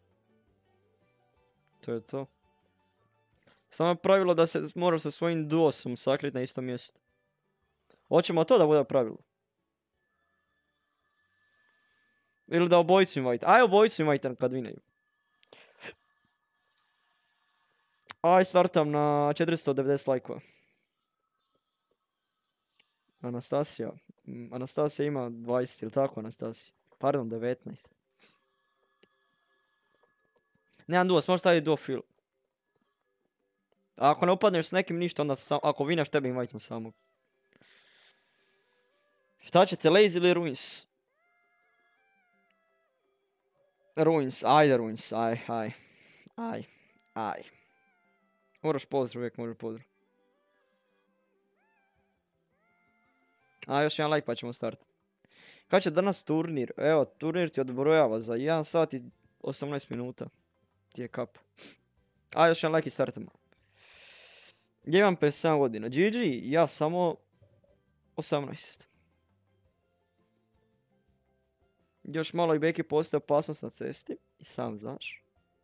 Speaker 1: To je to. Samo je pravilo da se moraš sa svojim duosom sakriti na istom mjestu. Hoćemo to da bude pravilo. Ili da obojicu invite. Aj obojicu invite kad vineju. Aj startam na 490 lajkova. Anastasija ima 20, ili tako Anastasija? Pardon, 19. Nemam duos, možeš staviti duo feel. A ako ne upadneš s nekim ništa, onda ako vinaš tebi invite samog. Šta ćete, Lazy ili Ruins? Ruins, ajde Ruins, aj. Moraš pozdrav, uvijek može pozdrav. A još jedan like pa ćemo startati. Kad će danas turnir? Evo, turnir ti odbrojava za 1 sat i 18 minuta. Ti je kap. A još jedan like i startamo. Ja imam 57 godina. GG, ja samo 18. Još malo i Beki postoje opasnost na cesti. I sam znaš.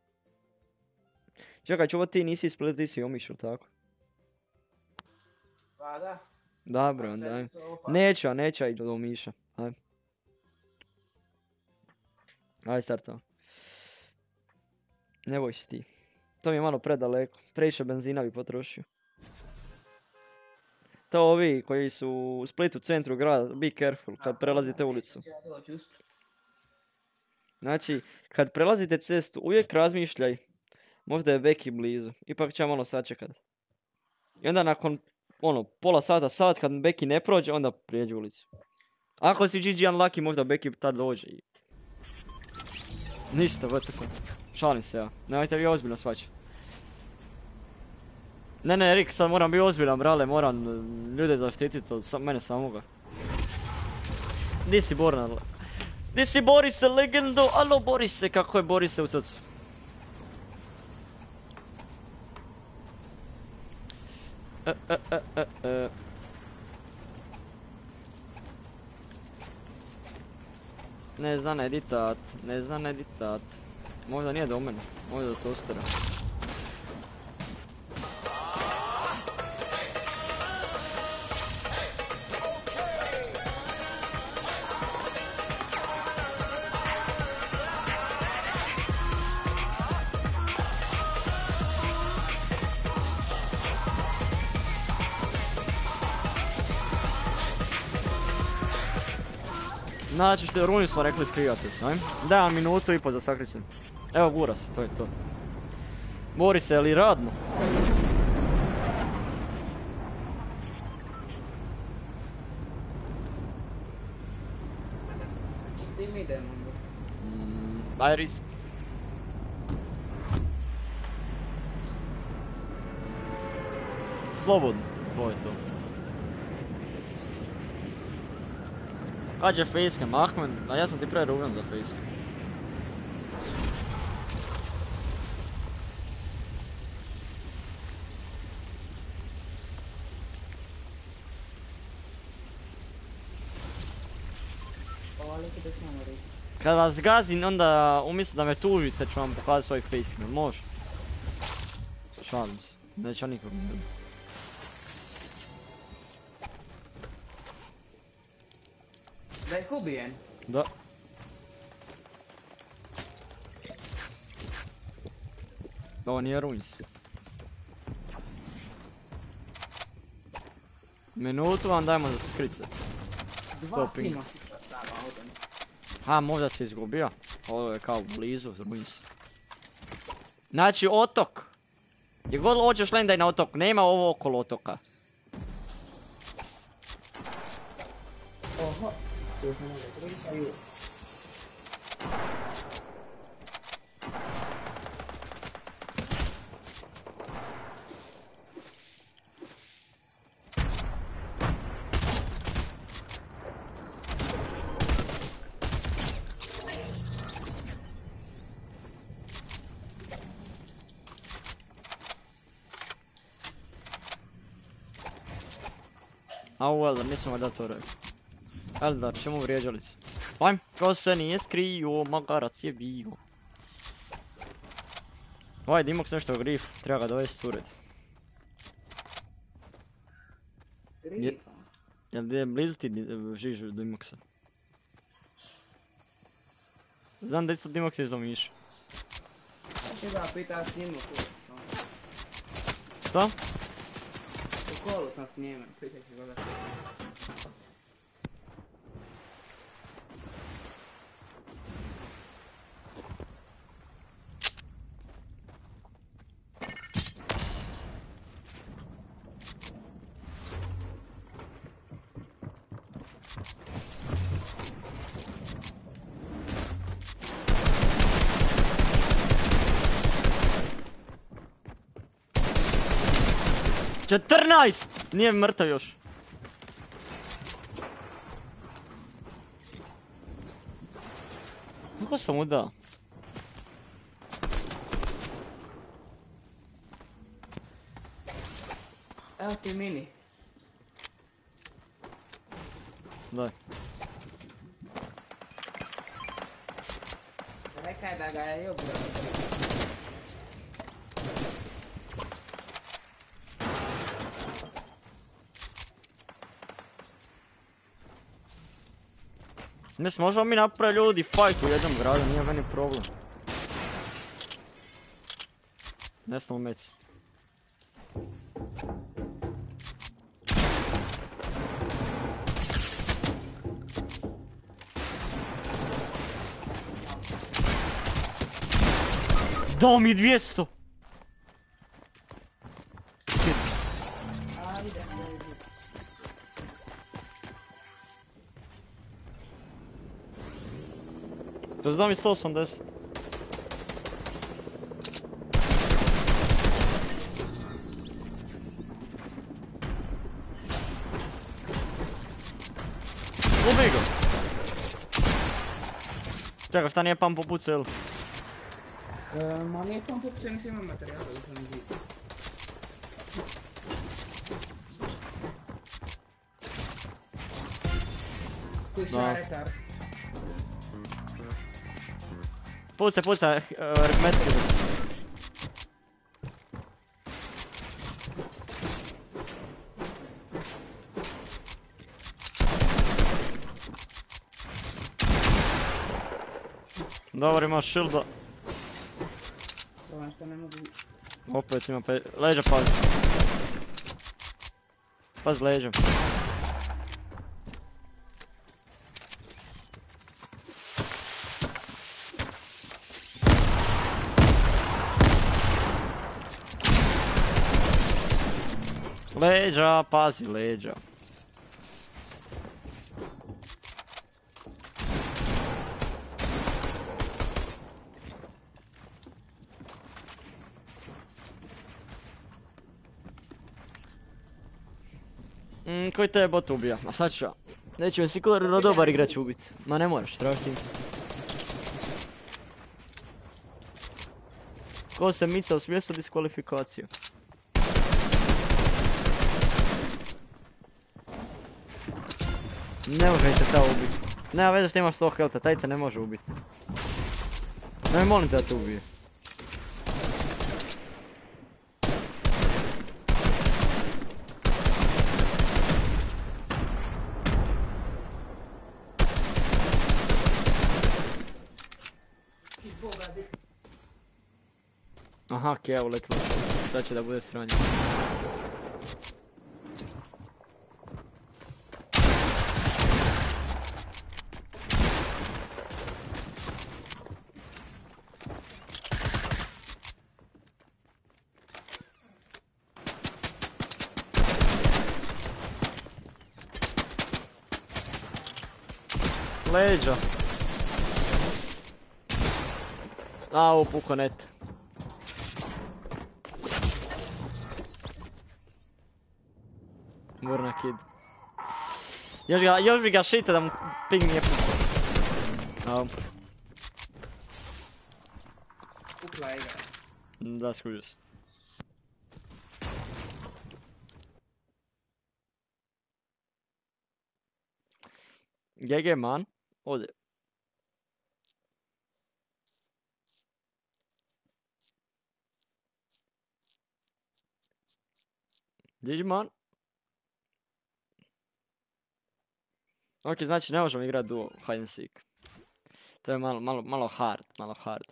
Speaker 1: Čekaj, čuva ti nisi iz Splita, ti si Omiš, ili tako?
Speaker 2: Pa da.
Speaker 1: Dobro, onda. Neću ići do Omiša. Ajde startamo. Ne boj se ti. To mi je malo predaleko. Previše benzina bi potrošio. To ovi koji su u Splitu, centru grada, be careful kad prelazite ulicu. Znači, kad prelazite cestu, uvijek razmišljaj. Možda je Beki blizu. Ipak će malo sačekat. I onda nakon, pola sat, kad Beki ne prođe, onda prijeđi ulicu. Ako si GG unlucky, možda Beki tad dođe. Ništa, vrtako. Šalim se ja. Nemojte vi ozbiljno svačati. Ne, Rik, sad moram biti ozbiljan, brale, moram ljude zaštititi od mene samoga. Di si Borna? Di si Borise, legendo? Alo Borise, kako je Borise u srcu? Ne zna editat. Možda nije do mene, možda do tostera. Znači što je runi smo rekli skrivate se, ajme. Daj vam minutu i po da sakri se. Evo gura se, to je to. Bori se, ali radno.
Speaker 2: Gdje mi idemo?
Speaker 1: Aj risk. Slobodno, to je to. Kad je facecam, Ahmed? A ja sam ti prerugan za facecam.
Speaker 2: Ovo liki da snamo reći.
Speaker 1: Kad vas gazim, onda umjesto da me tužite ću vam pokazati svoj facecam, može? Šalim se, neće nikog ne biti.
Speaker 2: Da ih ubijem?
Speaker 1: Da. Ovo nije ruins. Minutu vam dajmo za skrice.
Speaker 2: Dva
Speaker 1: ping.
Speaker 2: tima si prestava ovdje.
Speaker 1: A, možda se izgubio. Ovo je kao blizu, ruins. Znači, otok. Gdje god hoćeš lendaj na otok, nema ovo okolo otoka.
Speaker 2: Oho. Tu smo mogli pričaju.
Speaker 1: Au, Eldar, nisam da to rekao. Eldar, čemu vrijeđali se? Ajme, ko se nije skrio, magarac je bio. Ovaj Dimox nešto grif, treba ga dovesti u ured.
Speaker 2: Grifa.
Speaker 1: Jel je blizu ti žiž Dimoxa? Znam da isto Dimox je zomiš.
Speaker 2: Ja ću ga pita s njim u kolu.
Speaker 1: Što?
Speaker 2: U kolu sam s njime, pitat ću ga da
Speaker 1: se 14! Nije mrtav još. Kako sam mu dao?
Speaker 2: Evo ti mini.
Speaker 1: Daj.
Speaker 2: Rekaj da ga je jubio.
Speaker 1: Mislim, možemo mi napraviti ljudi fight u jednom gradu, nije meni problem. Ne snamo meci. Dao mi 200!
Speaker 2: Ajde.
Speaker 1: To znam i 180. Ubij ga! Čekaj, šta nije pam popucao, jel?
Speaker 2: Ma nije tom popucao, nisam imao materijala da sam vidio. Tu je retard.
Speaker 1: Pucaj, metri. Dobar, imaš shielda.
Speaker 2: Ovo što ne mogu...
Speaker 1: Opet ima leđa pazi. Pazi leđa. Leđa, pazi leđa. Koji te bot ubija? A sad ću ja. Neće me sigurno dobar igrač ubit. Ma ne moraš, trebaš ti. Ko se micao s mjesta, diskvalifikacija. Ne može te ta ubiti. Nema veze što imaš 100 healtha, taj te ne može ubiti. Ne molim te da te ubije. Aha, Kea uletila. Sad će da bude sranje. Leđa. Au, puko net. Burna kid. Još bi ga šita da mu ping nije pukao.
Speaker 2: Pukla igra.
Speaker 1: Da, skužio se. GG man. Ovdje. Digimon. Ok, znači ne možemo igrati duo hide and seek. To je malo hard.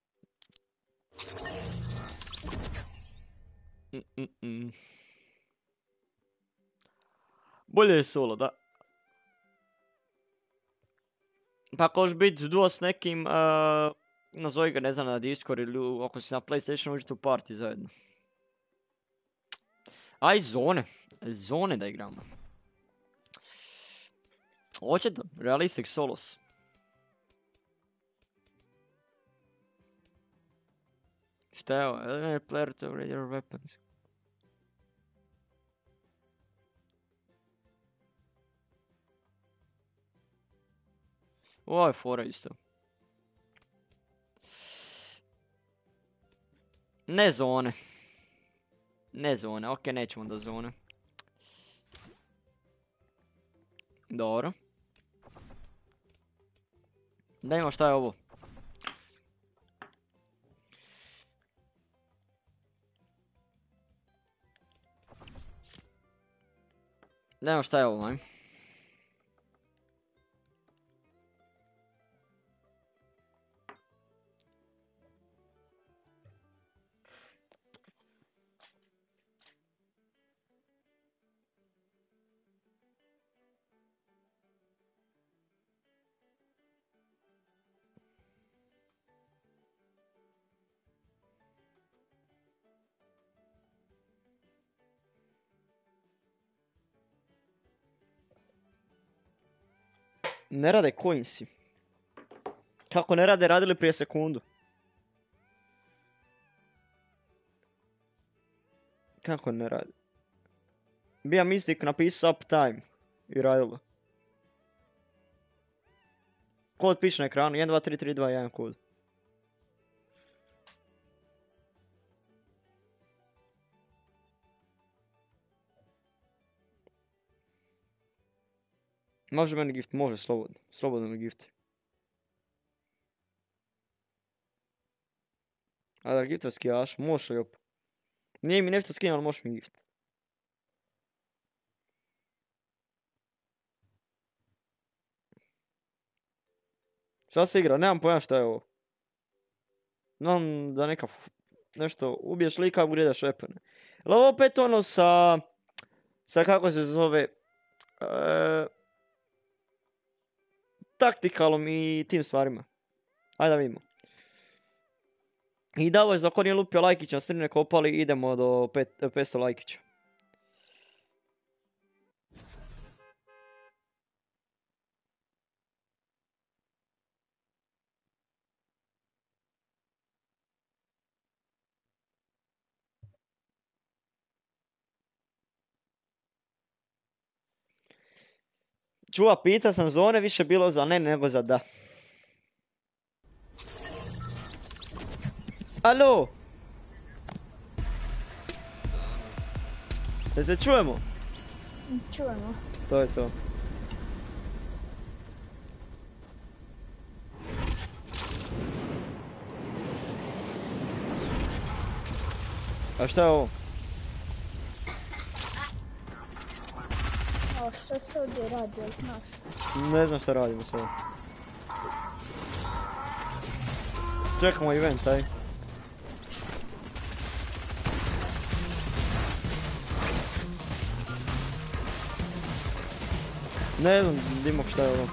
Speaker 1: Bolje je solo, da. Pa ako hoćeš biti duo s nekim, nazovi ga, ne znam, na Discord ili ako si na PlayStation, uđite u party zajedno. Aj, zone da igramo. Hoće da, realistic solos. Šta je ovo? Eliminate player to upgrade your weapons. Ovo je fora isto. Ne zone. Ok, nećemo da zone. Dobro. Da imamo šta je ovo. Da imamo šta je ovo, aj. Ne rade coinsi. Kako ne rade, radili prije sekundu. Kako ne rade? Bija Mystic napisao uptime i radilo. Kod piše na ekranu, 1, 2, 3, 3, 2, 1 kod. Može meni gift, može slobodno. Slobodno mi gifti. A da gifta skijaš, možeš li op. Nije mi nešto skin, ali možeš mi gift. Šta se igra? Nemam pojma šta je ovo. Znam da neka nešto ubiješ lika, ugridaš weapone. Ali ovo opet ono sa kako se zove, taktikalom i tim stvarima. Ajde da vidimo. I davo je za ko nije lupio lajkića, strine kopali, idemo do 500 lajkića. Čuva, pita sam zone, više bilo za ne nego za da. Alo? Jel se čujemo?
Speaker 3: Čujemo.
Speaker 1: To je to. A šta je ovo?
Speaker 3: A što se ovdje radi, jel znaš?
Speaker 1: Ne znam šta radimo sada. Čekamo event, taj. Ne znam, Dimok, šta je ovo.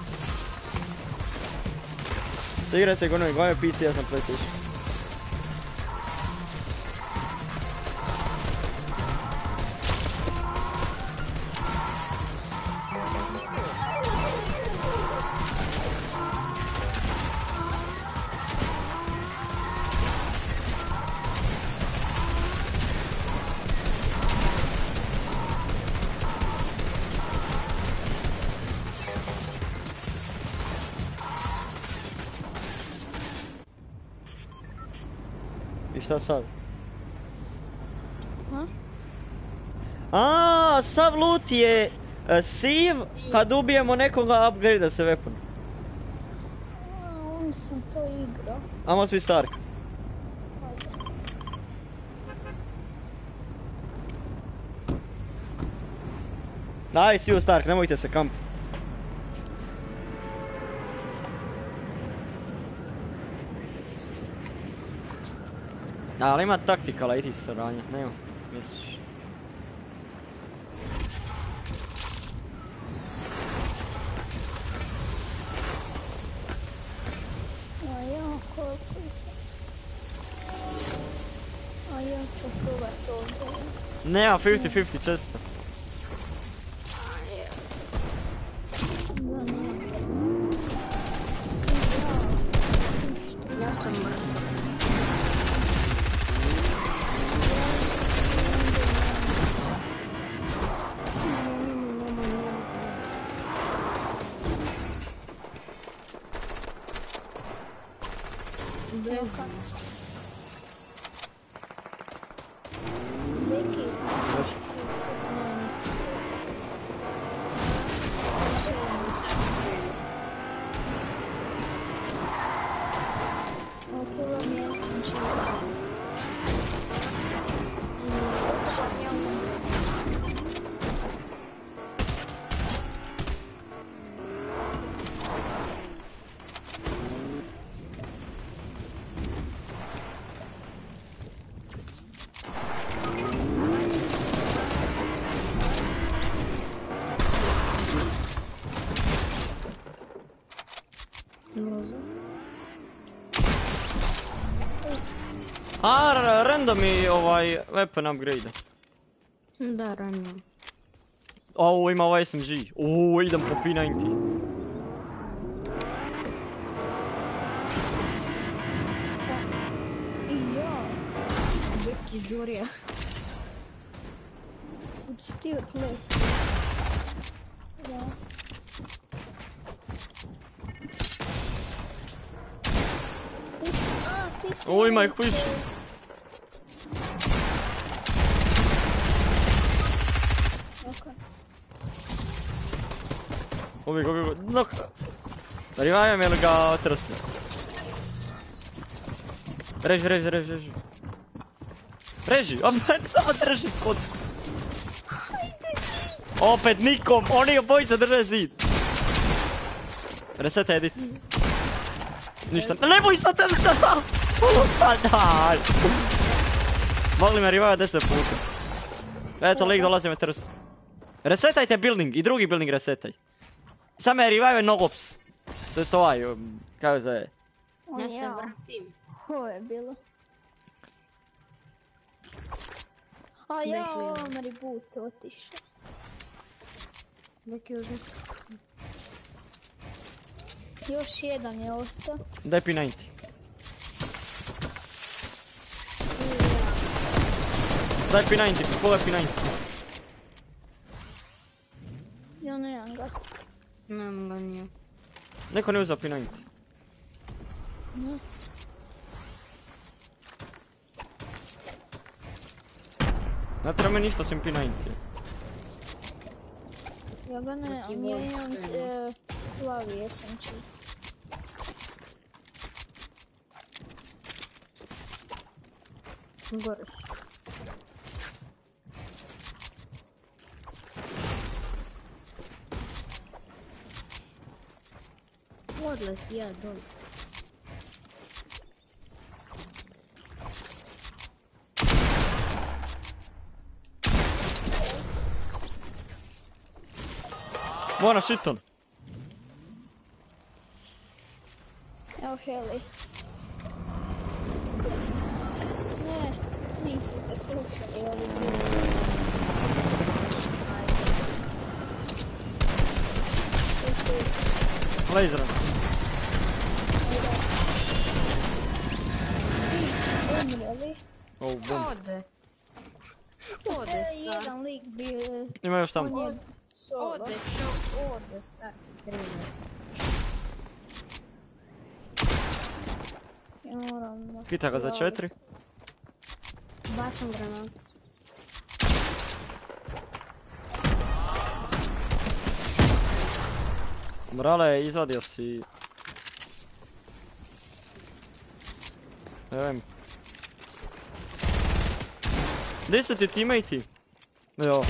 Speaker 1: Igraj se gonovi, gonovi PC, ja sam PlayStation. I šta sad?
Speaker 3: Ha?
Speaker 1: Aaaa, sav loot je siv kad ubijemo nekoga upgrade se weapon.
Speaker 3: A, onda sam to igrao.
Speaker 1: Amo svi Stark.
Speaker 3: Ajde.
Speaker 1: Aj, svi u Stark, nemojte se kampiti. Ali ima taktikala i ti saranja, nema, misliš.
Speaker 3: A ja koliko ih je? A ja ću probat ovdje.
Speaker 1: Nema 50-50 često.
Speaker 3: Da, nema. Ja,
Speaker 4: Ja sam mrtva.
Speaker 3: Neki, a to vam ja sam čila.
Speaker 1: A, random mi ovaj weapon upgrade.
Speaker 4: Da, ranio.
Speaker 1: Ovo ima ovaj SMG. Idem po P90.
Speaker 3: I ja,
Speaker 4: Deki žurija.
Speaker 3: hoćeš ti odlet. Da. Ti si...
Speaker 1: Ima ih više.
Speaker 3: Okay.
Speaker 1: Ubij, no. Revivam ili ga otrasne. Reži. Reži, opet samo drži kocku. Opet nikom, oni obojica drže zid. Reset edit. Ništa, ne boj sad te sada! Pa daj! Mogli me revivat 10 puta. Eto, lik dolazi me trst. Resetajte building, i drugi building resetaj. Sam me revive Nogops. To jest ovaj, kako se zove.
Speaker 4: Ja se vratim.
Speaker 3: Ovo je bilo. A ja ovom reboot otišao.
Speaker 4: Deki uzmi.
Speaker 3: Još jedan je ostao.
Speaker 1: Daj P90. Daj P90, pogledaj P90.
Speaker 3: Ja nemam ga.
Speaker 4: Nemam ga nije.
Speaker 1: Neko ne uzeo P90.
Speaker 3: Ne.
Speaker 1: Ne treba me ništa osim P90.
Speaker 3: Ja ga ne,
Speaker 4: Neki
Speaker 3: ali ja
Speaker 4: vojska
Speaker 3: imam
Speaker 4: ima.
Speaker 3: plavi SMG.
Speaker 4: Gore su. Odleti ja dole.
Speaker 1: Mora shiton.
Speaker 3: Evo heli. Ne, nisu te slušali ovi ljudi.
Speaker 1: Laseran.
Speaker 3: Umreli.
Speaker 1: Oh, bom.
Speaker 4: Ode. Ode,
Speaker 3: Te
Speaker 4: star.
Speaker 3: jedan lik bio,
Speaker 1: Ima još
Speaker 3: on
Speaker 1: tamo.
Speaker 3: je solo.
Speaker 4: Ode, star. Thriller.
Speaker 3: Ja moram...
Speaker 1: Kita ga za 4.
Speaker 4: Bacam granatu.
Speaker 1: Brale, izvadio si... Evo im. Gdje su ti teammate-i? Evo.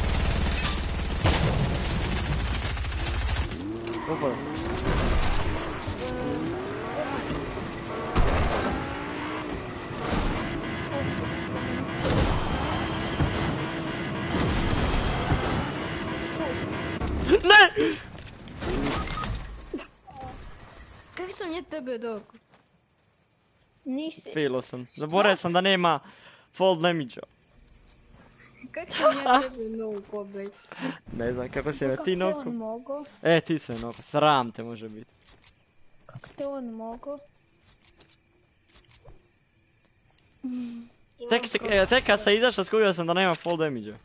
Speaker 1: Upao. Ne!
Speaker 4: Kako sam ja tebe doko?
Speaker 3: Nisi...
Speaker 1: Filo sam. Zaboravio sam da nema fall damage-a.
Speaker 4: Kako sam ja tebe nogu pobeć?
Speaker 1: Ne znam kako si me ti
Speaker 3: Kako te
Speaker 1: noko.
Speaker 3: on mogo?
Speaker 1: Ti se noko. Sram te može biti.
Speaker 3: Kako te on mogo?
Speaker 1: Tek kad sam izašao skužio sam da nema fall damage-a.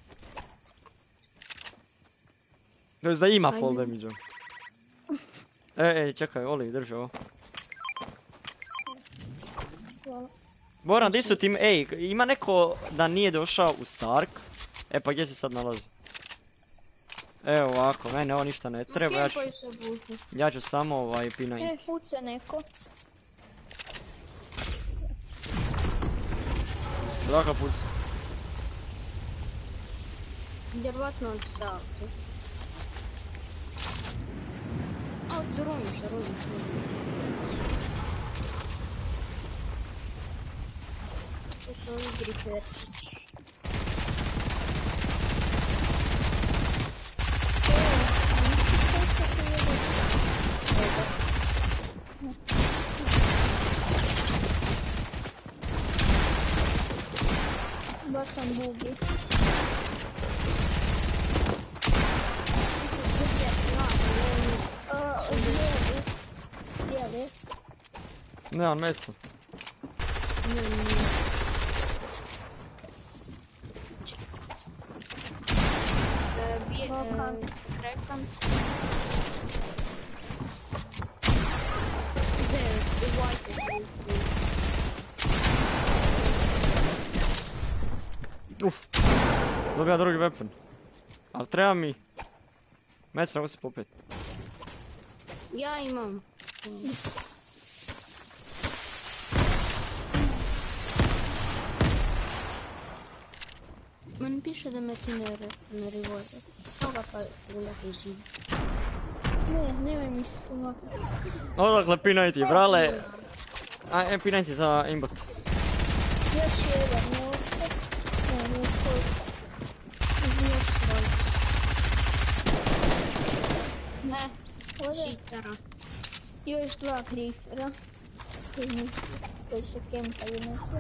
Speaker 1: To je da ima fall
Speaker 4: Ajde.
Speaker 1: damage-a. Čekaj, Oli, drži ovo.
Speaker 3: Hvala.
Speaker 1: Boran, di su tim, ima neko da nije došao u Stark? Pa gdje se sad nalazi? Evo ovako, mene ovo ništa ne treba,
Speaker 4: Kempaju se bušu.
Speaker 1: ja ću samo P90.
Speaker 3: Puca neko.
Speaker 1: Svaka puca.
Speaker 4: Vjerovatno od salto. O, droni se, roni se. To su ovi griferčići.
Speaker 3: Bacam bugi. Lijeli.
Speaker 1: Nemam meso.
Speaker 4: Balkan. Krekan. The white is
Speaker 1: Uf. Dobija drugi weapon. Ali treba mi... Meso, mogu se popet.
Speaker 4: Ja imam. Meni piše da me ti ne revolver. Toga pa uljati zid.
Speaker 3: Ne, nemoj mi se pomaknuti.
Speaker 1: Odakle P90, brale. P90 za aimbot.
Speaker 3: Još jedan je ostao. Ne, nije koliko.
Speaker 4: Još broj. Ne,
Speaker 3: Ovdje
Speaker 4: šitara.
Speaker 3: još dva grifera. Koji se kempaju neko.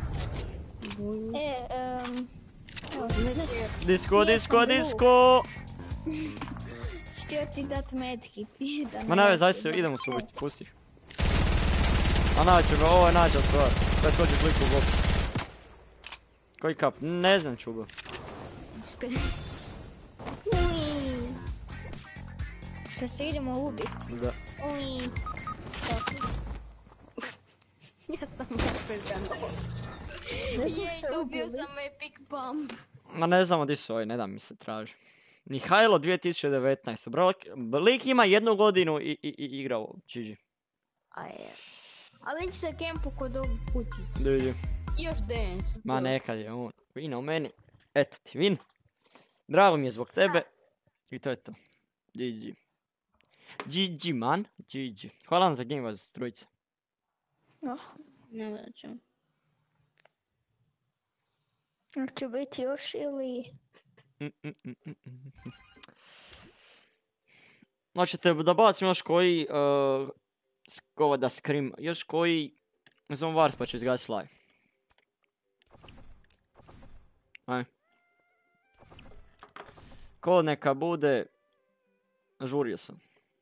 Speaker 1: Disko!
Speaker 3: Htio ti dat medkit.
Speaker 1: Ma ne, zavisi, idemo se ubiti, pusti ih. A naću ga, ovo je nađa stvar. Kaj skoči kliku u bok. Koji kap? Ne znam čugo.
Speaker 3: Šta se idemo ubiti?
Speaker 1: Da.
Speaker 3: Oj, čekaj.
Speaker 4: Ja sam opet dan.
Speaker 3: Zašto
Speaker 4: Jej,
Speaker 3: se
Speaker 4: dobio
Speaker 3: ubili?
Speaker 4: sam epic bomb.
Speaker 1: Ma ne znamo di su ovi, ne da mi se traži. Mihajlo 2019. Bro, lik ima 1 godinu i igra ovo. GG.
Speaker 4: Ali ići se kempu kod ovog kutice.
Speaker 1: GG.
Speaker 4: I još dance.
Speaker 1: Ma nekad je on. Vino u meni. Eto ti, vin. Drago mi je zbog tebe. I to je to. GG. GG man. GG. Hvala vam za game vas trojice.
Speaker 3: Oh,
Speaker 4: Ne vraćam.
Speaker 3: će biti još ili...
Speaker 1: Hoćete da bacim još koji... ovo da scream. Još koji... Zom Wars pa ću izgasiti live. Aj. Ko neka bude... Žurio sam.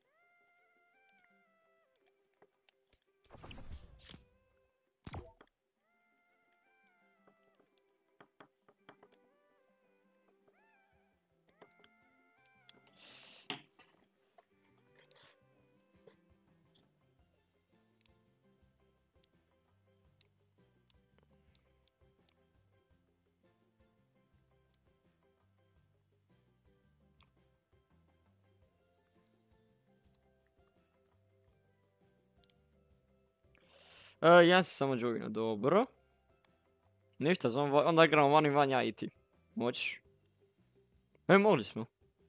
Speaker 1: Ja sam samo joggino, dobro. Ništa, onda igramo van i van ja i ti. Moćeš? Mogli smo.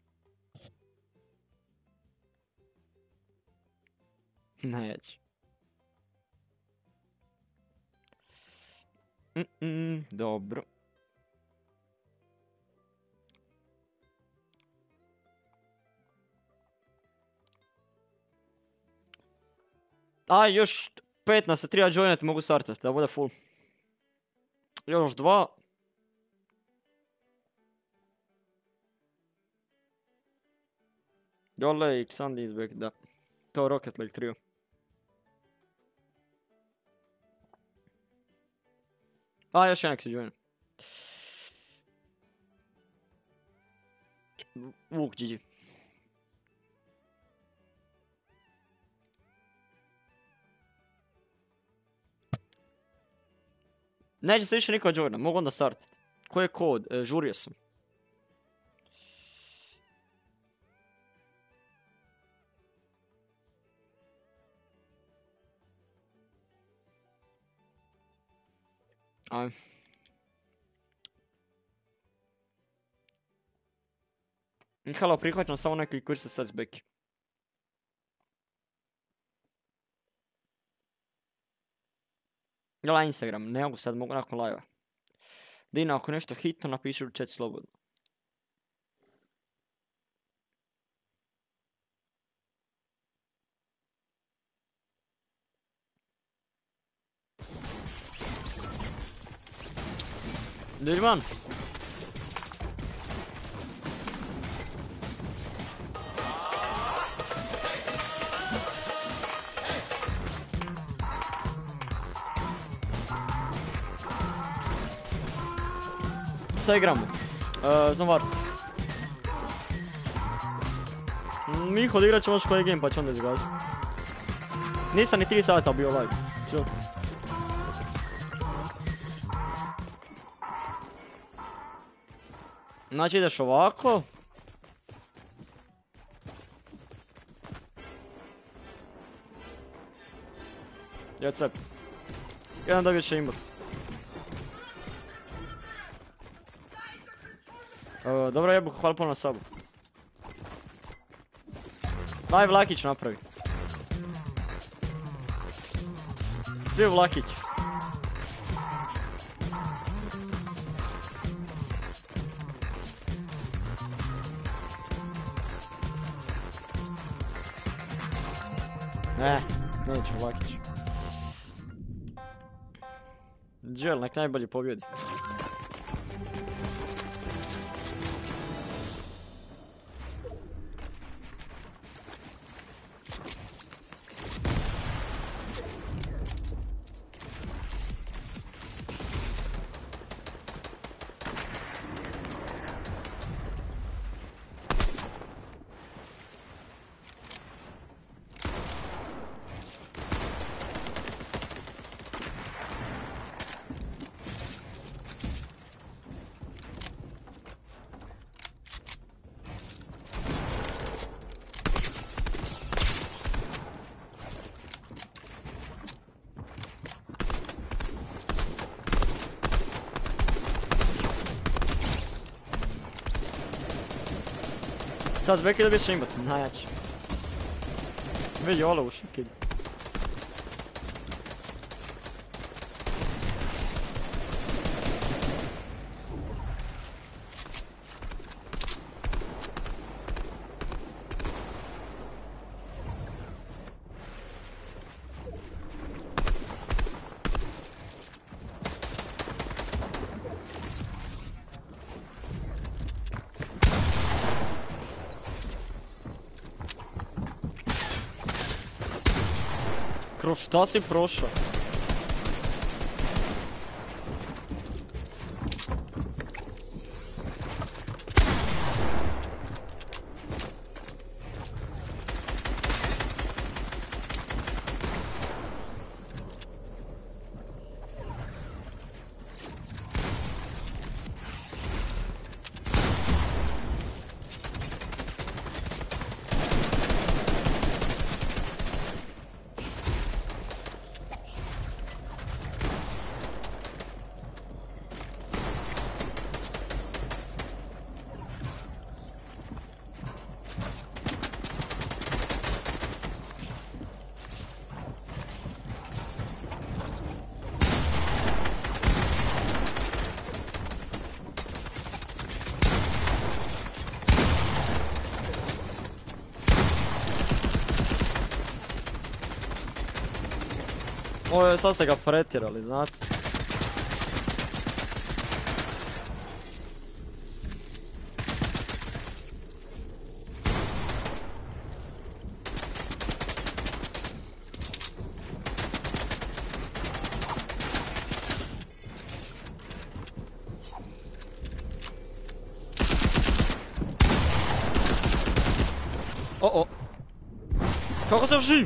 Speaker 1: Neće. Dobro. Aj, još 5 nas se treba joinat, mogu startat, da bude full. Još 2. Dole i Xandi izbjeg, da. To Rocket League trio. A, još jednak se joina. Vuk, GG. Neće se više niko joina, mogu onda startat. Koji je kod? Žurio sam. Aj. Halo, prihvaćam samo neki kurse sad s Beki. Gledaj Instagram, ne mogu sad, mogu nakon live-a. Dina, ako nešto hitno napiši u chat slobodno. Dirman. Šta igramo? Zom Wars. Miho, odigrat ćemo još koji game pa ću onda izgaziti. Nisam ni 3 sata bio live. Chill. Znači ideš ovako. I accept. Jedan dobiješ chamber. Dobro jebu, hvala puno na sabu. Daj Vlakić napravi. Svi u Vlakić. Neću Vlakić. Džel, nek najbolji pobjedi. Sad Zbeki dobiješ aimbot, najjači. Vidi Ole ušao kill. Kroz šta si prošao? Ovo sad ste ga pretjerali, znate. O. Kako sam živ?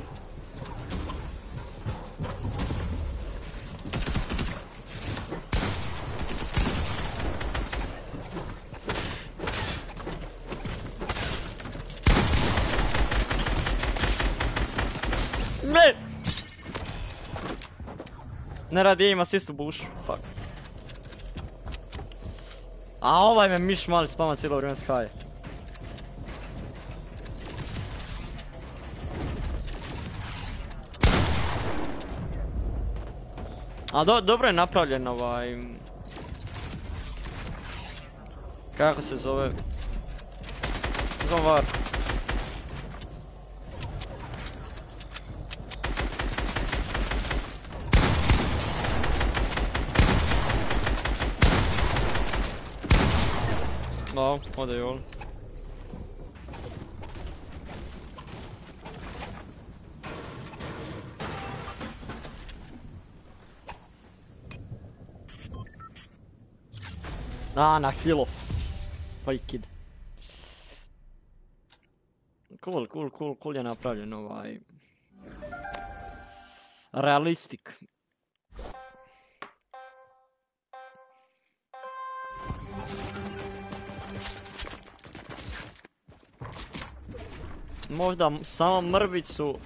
Speaker 1: Ne radi, ima assist u bušu, fuck. A ovaj me miš mali spama cijelo vrijeme skaje. A dobro je napravljen ovaj... Kako se zove? Zomvar. No, ode i on. Na hilo. Fake kid. Cool je napravljen ovaj... Realistik. Možda samo mrvicu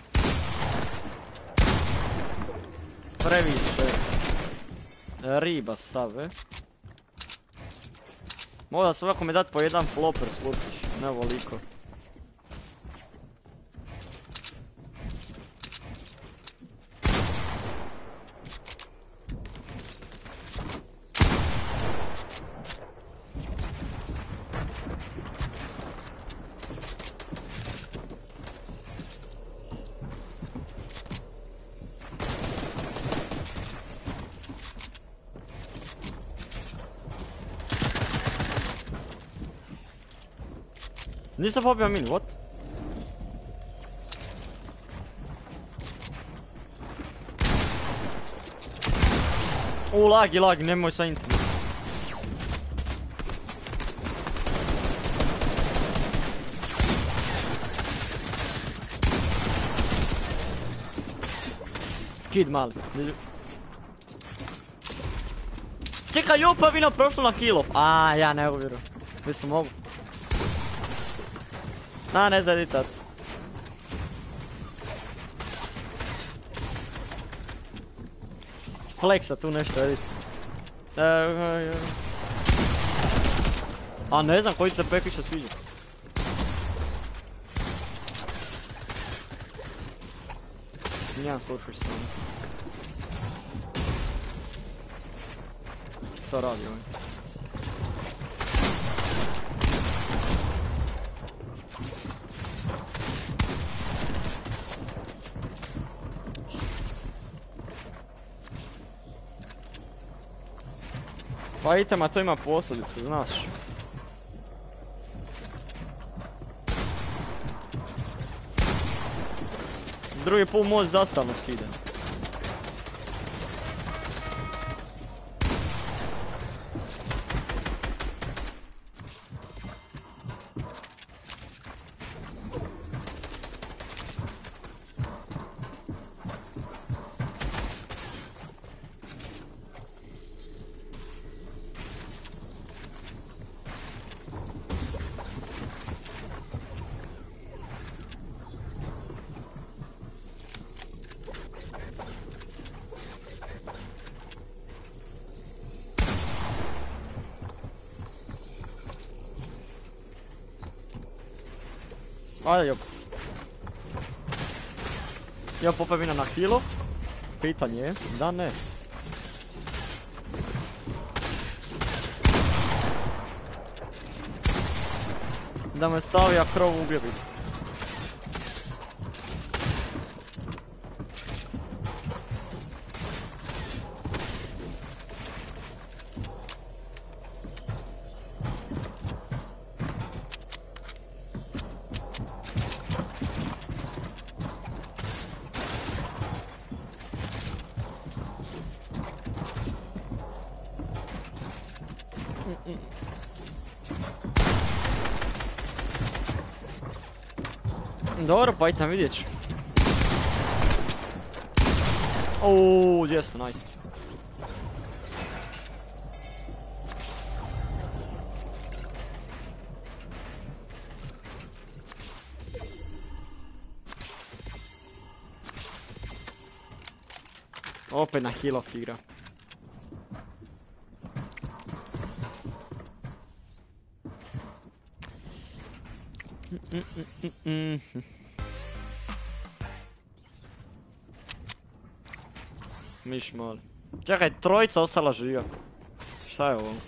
Speaker 1: previše riba stave. Možda svako mi dat po jedan flopper slutiš, ne voliko. Nisam pobio min, what? Lag, nemoj sa intim. Kid mali. Čekaj, jopa vino prošlo na kill-off. A, ja ne vjerujem. Mislim mogu. Na, ne zadi tad. Flexa tu nešto edit. A ne znam koji se pek više sviđa. Nijedan Swordfish sam. Šta radi ovaj? Pa itema to ima posljedice, znaš. Drugi put most zastavno skida. Ajde jopet. Ja popevina na kilo. Pitanje je, da ne. Da me stavi, a krov ugljebi. Dobro, pa idem vidjet ću. Oooo, jesu, nice. Opet na heal off igra. Miš mali. Čekaj, trojica ostala živa. Šta je ovo?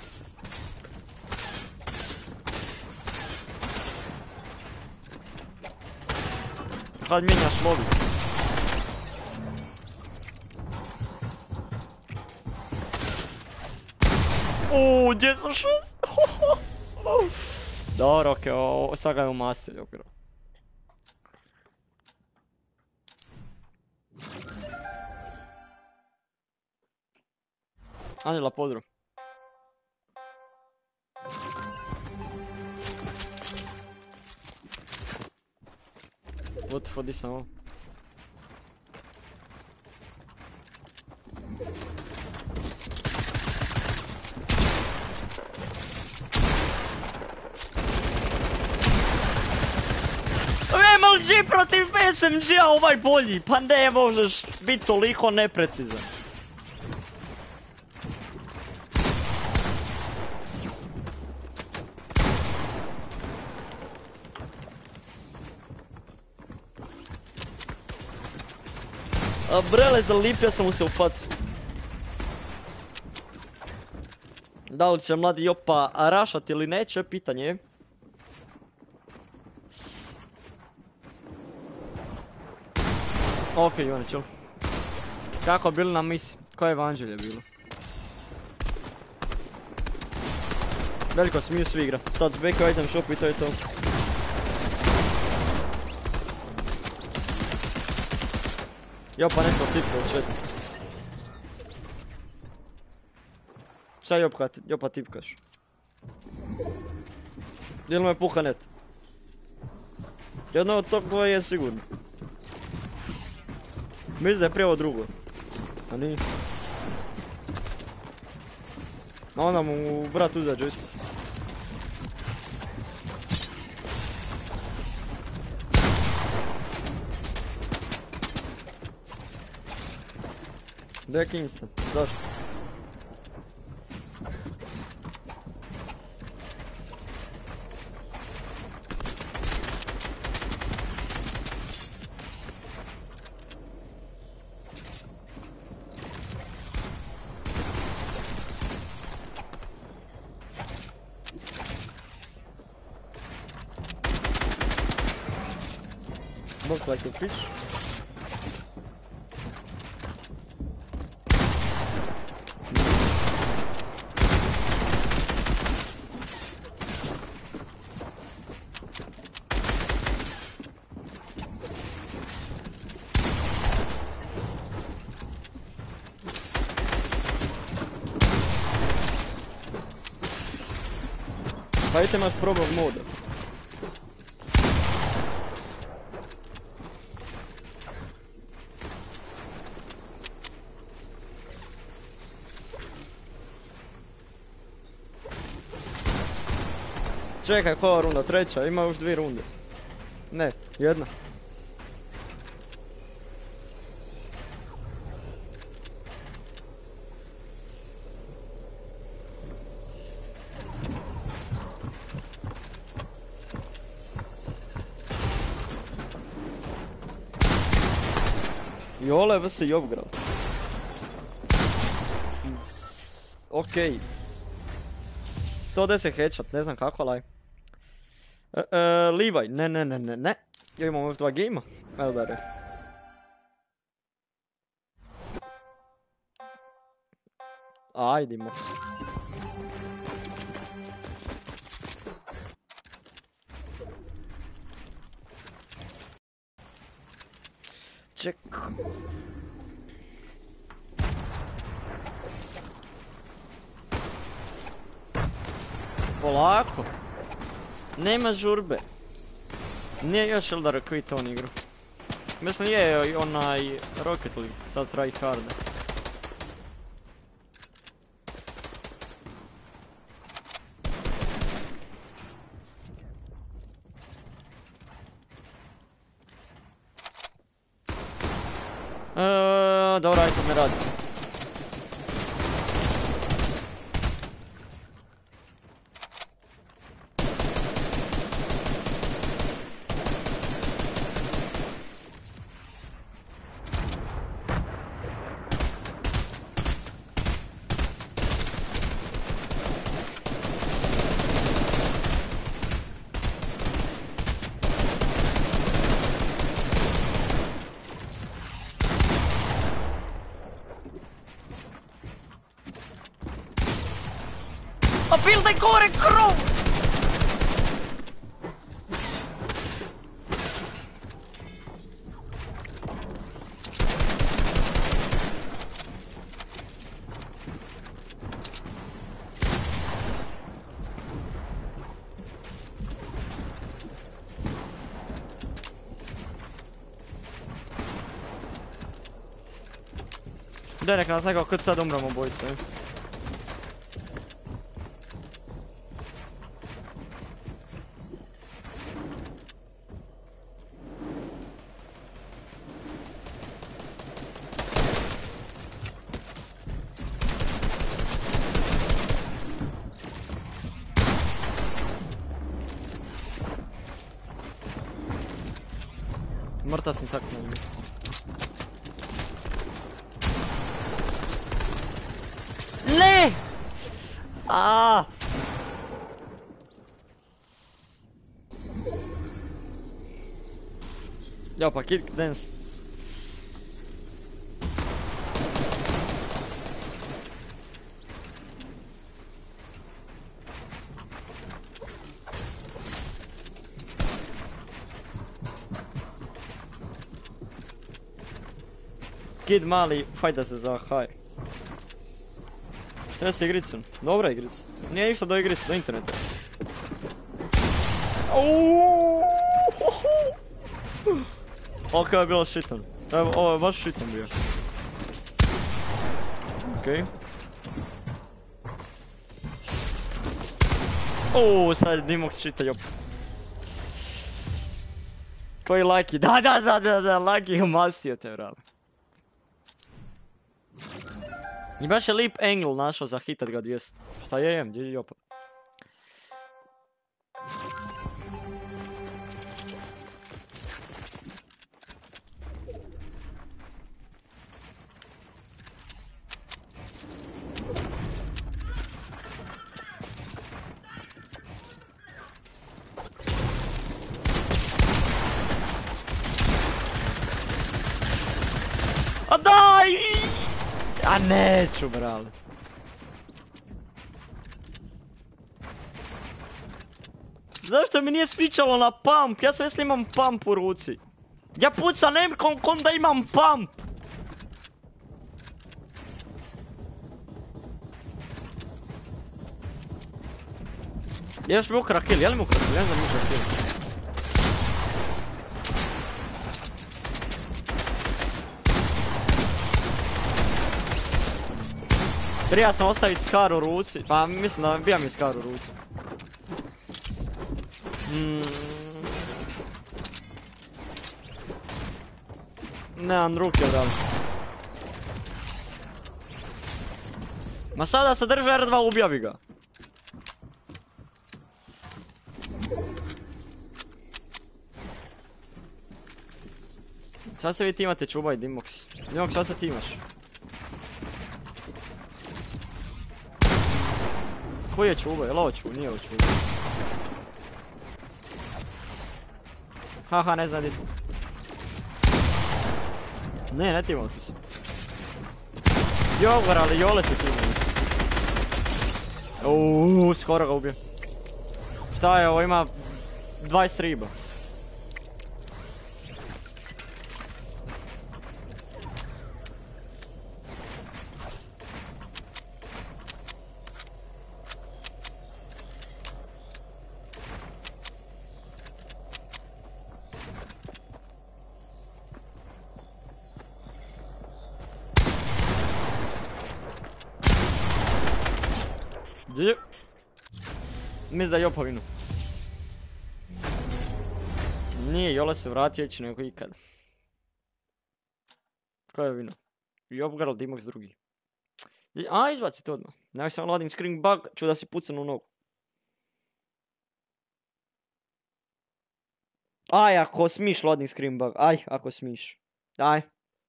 Speaker 1: Kad mijenjaš mobil? Uuu, gdje sam šest? Dobro, okej, sad ga je umastio, okej. Anđela podru. What the fuck, di sam ovo? MLG protiv SMG-a, ovaj bolji, pa ne možeš biti toliko neprecizan. A brele, zalipio sam mu se u facu. Da li će mladi Jopa rašati ili neće, pitanje je. Okej, Ivane, čel. Kako je bilo na misiji? Koje evanđelje je bilo? Veliko smiju svi igra. Sad zbekao item shop i to je to. Jopa nešto tipka u chat. Šta Jopa tipkaš? Dijel me puha net? Jedno od tog dvoje je sigurno. Mislim da je prije ovo drugo. A nije. A onda mu brat uzda joystick. Gdje je Kingston? Zašto? Looks like a fish. Hajde imaš probog moda. Čekaj, koja runda? Treća, ima još 2 runde. Ne, jedna. Jole, vs. Jovgrad. Okej. 110 headshot, ne znam kako, ali... Levi, ne. Ja imam još 2 gejma. Evo da re. Ajdimo. Ček. Polako. Nema žurbe. Nije još Eldar quit on igru. Mislim je onaj Rocket League, sad try hard. Dobro, aj sad ne radi. A pildaj gore krov! Daj neka nas nekako kad sad umremo bojstvo. Mrtav sam tak ne. Ne! Aaaa! Ja pa kick dance. Kid mali, fajta se za high. Treba se igricu. Dobra igrica. Nije išla do igrice, do interneta. Ok, ovo je bilo šitan. Evo, ovo je baš šitan bio. Okej. Sad je Dimox šita, jop. Koji Lucky? Da, Lucky je umasio te, vrale. I baš je lip angle našao za hitat ga 200. Šta je, gdje je jopa? A neću, brale. Zašto mi nije svičalo na pump? Ja sam mislim imam pump u ruci. Ja pucam nemkom kom da imam pump. Ješ mi ukra kill, je li mi ukra kill? Ja ne znam mi ukra kill. Prija sam ostaviti skar u ruci, pa mislim da bija mi skar u ruci. Nemam ruke, brale. Ma sada se drže R2, ubjavi ga. Sad se vi timate Čuba i Dimox. Dimox, sad se timaš. Koji je Čuba? Je li ovo Čuba? Nije ovo Čuba. Haha, ne znam di. Ne timao ti se. Jogor, ali Jole se timao. Uuuu, skoro ga ubio. Šta je ovo, ima 20 riba. Mislim da je Jopa vinu. Nije, Jole se vratio ići nego ikad. Ko je vino? Jopgar, Dimox drugi. A, izbaci to odmah. Nemoj sam loading screen bug, ću da si pucan u nogu. Aj, ako smiš loading screen bug, aj, ako smiš. Aj.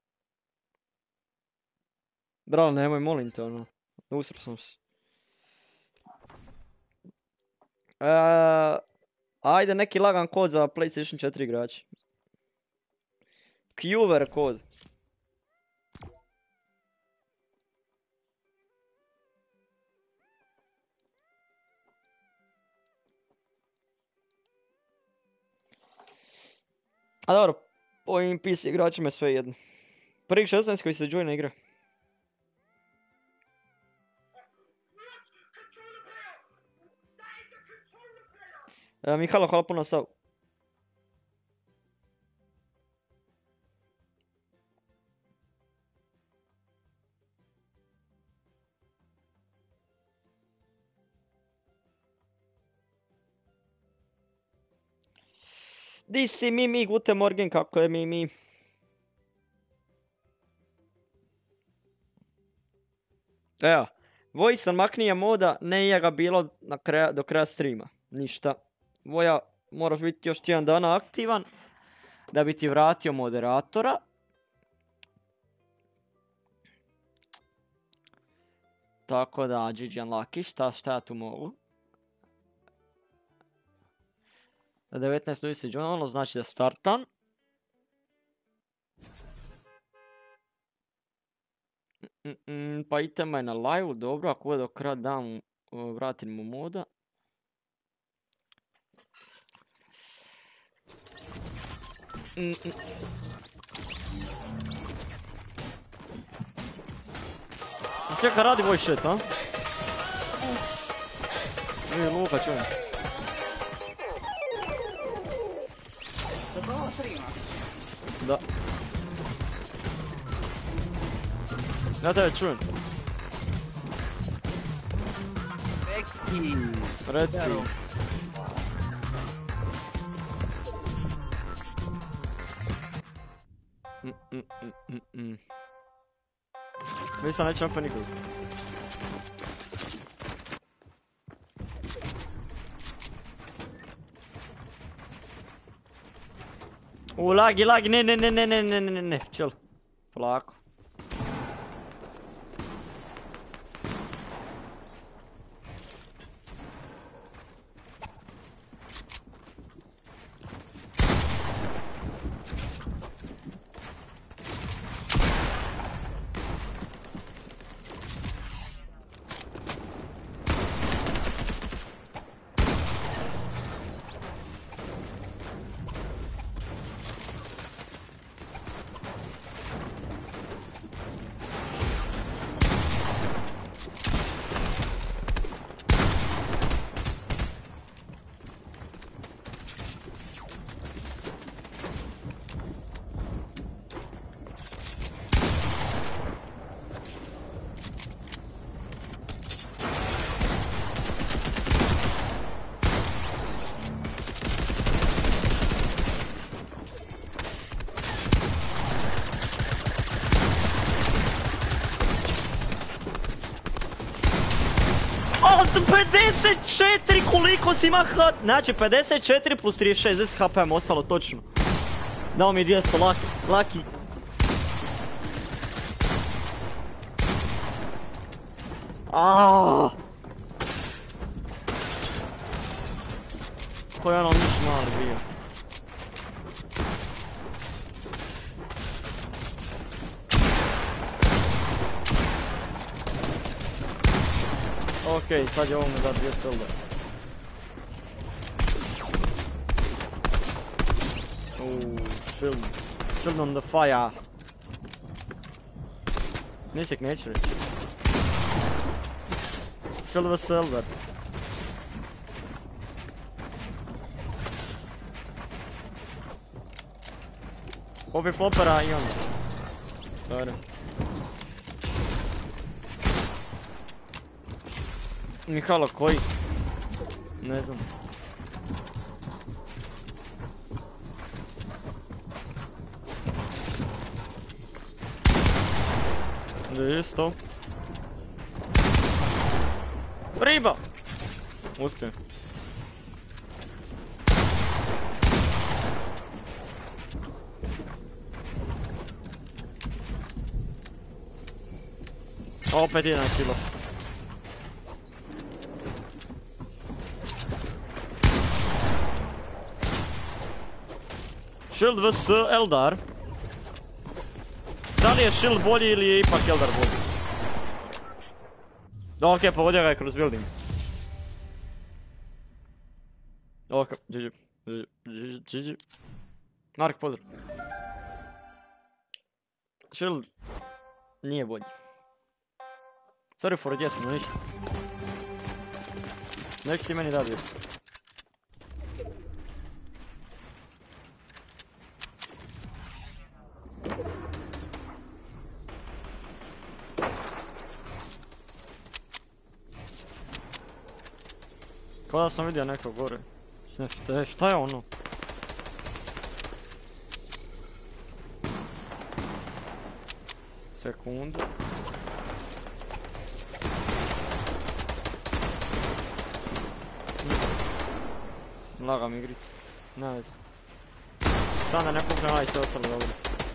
Speaker 1: Bravo, nemoj, molim te, ono. Usro sam se. Ajde neki lagan kod za PlayStation 4 igrači. Qver kod. A dobro, ovim PC igračima je sve jedno. Prvih 16 koji se joina igra. Mihajlo, hvala puno sav. Di si Mimi, guten morgen, kako je Mimi? Evo, Vojsan maknije moda, ne je ga bilo do kraja streama, ništa. Voja, moraš biti još tjedan dana aktivan da bi ti vratio moderatora. Tako da, GG Unlucky, šta ja tu mogu? 19 ljudi se joinalo, znači da startam. Pa itema je na live, dobro, ako bude do kraja dam, vratim mu moda. Čeka, radi voj shit, a? Luka, čujem.
Speaker 2: Dobro, streama.
Speaker 1: Da. Ja tebe čujem. Reci. Mislim nećemo pa nikog. Lagi, ne, chill. Polako. A 54 koliko si ima HP? Znači 54 plus 36, 10 HP mi ostalo točno. Dao mi 200 laki. Aaaa. Ko je ono miš mali bio. Okej, sad je ovome da 200 elda. Shield. Shield on the fire. Nisek neću reći. Shield the silver. Obi flopera i onda. Dobro. Mihalo koji? Ne znam. Gdje je to? Riba! Uspijem. Opet 1 kilo. Shield vs Eldar. Da li je Shield bolji ili je ipak Eldar bolji? Ok, povodio ga je kroz building. Ok, GG. Mark, pozdrav. Shield nije bolji. Sorry for yes, no ništa. Next ti meni da 200. Kao da sam vidio neko gore. Šta je ono? Sekundu. Lagam igricu. Ne veze. Sam da ne pukne ovaj sve ostalo dobro.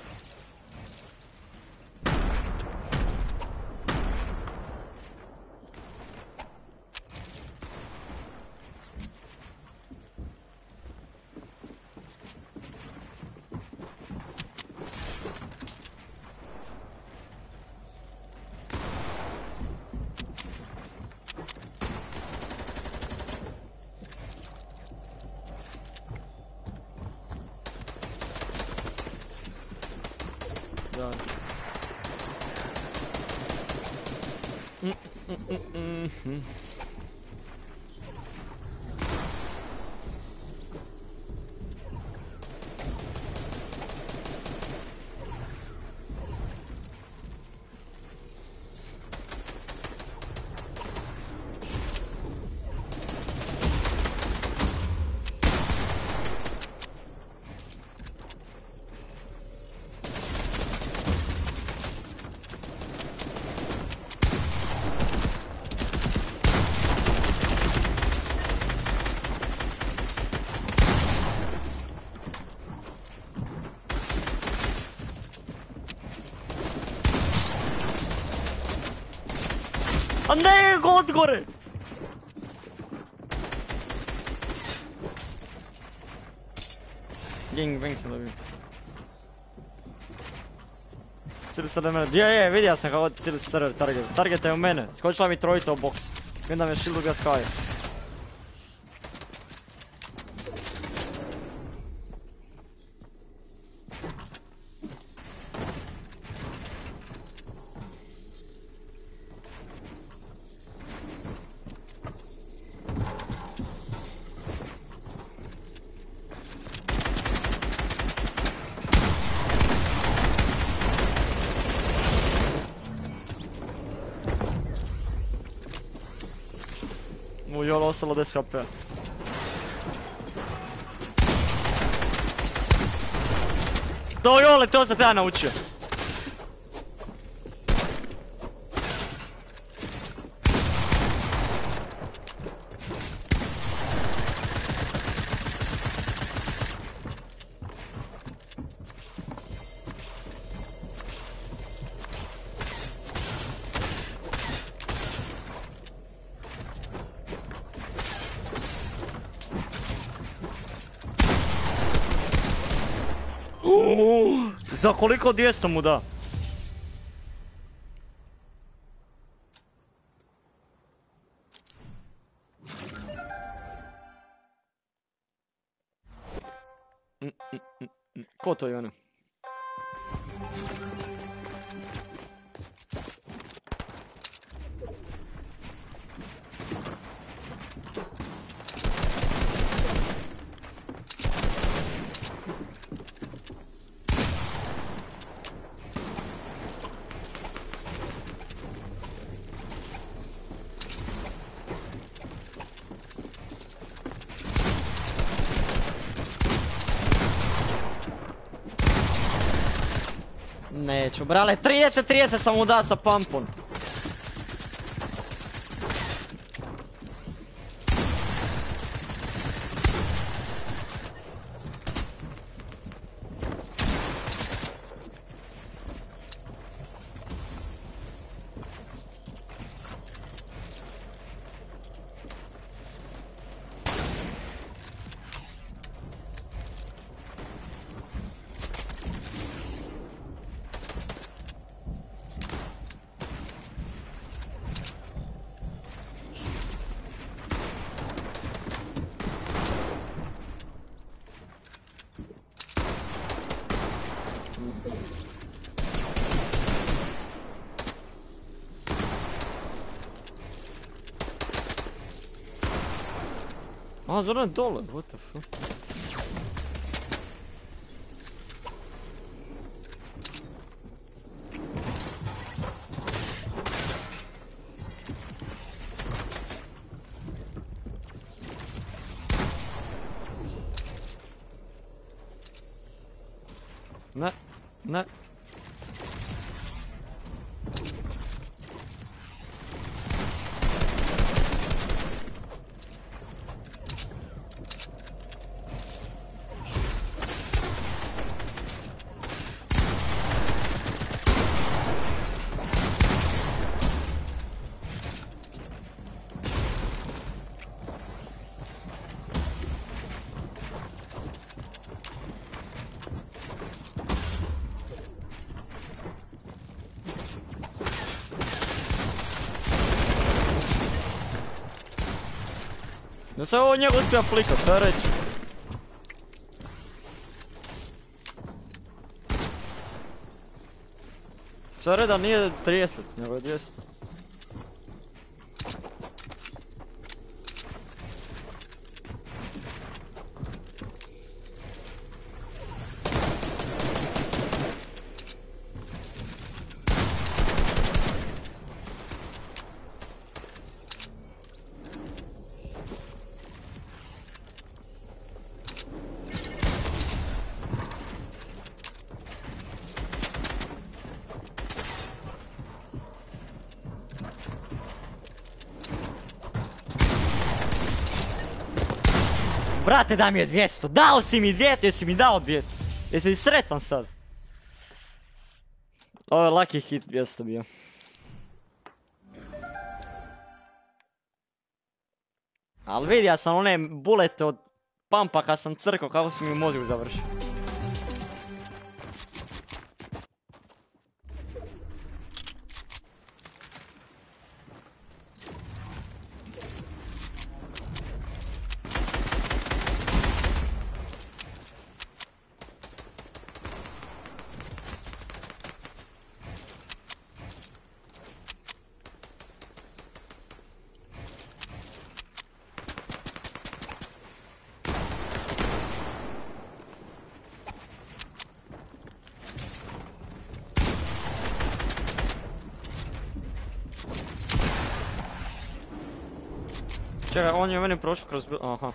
Speaker 1: Da. A ne, god gore! Gangbang sam dobio. Cijeli server mene, je, vidio sam kako cijeli server target. Target je u mene, skočila mi trojica u box. Vidim da me shield ubija Sky. U jolo ostalo 10 HP. To jole, to sam te ja naučio. Za koliko 200 mu da? Ko to je ono? Neću, brale, 30 sam mu da sa pumpom. A, Zoran je dole, what the fuck? Ne, ne. Da se ovo njega uspija flikat, šta reći? Šta reda nije 30, nego je 200. Brate, daj mi je 200, dao si mi 200, jesi mi dao 200? Jesi li sretan sad? Ovo je lucky hit 200 bio. Ali vidi, ja sam one bulete od pampa kad sam crkao kako si mi u mozgu završio. Čekaj, on je meni prošao kroz... Aha.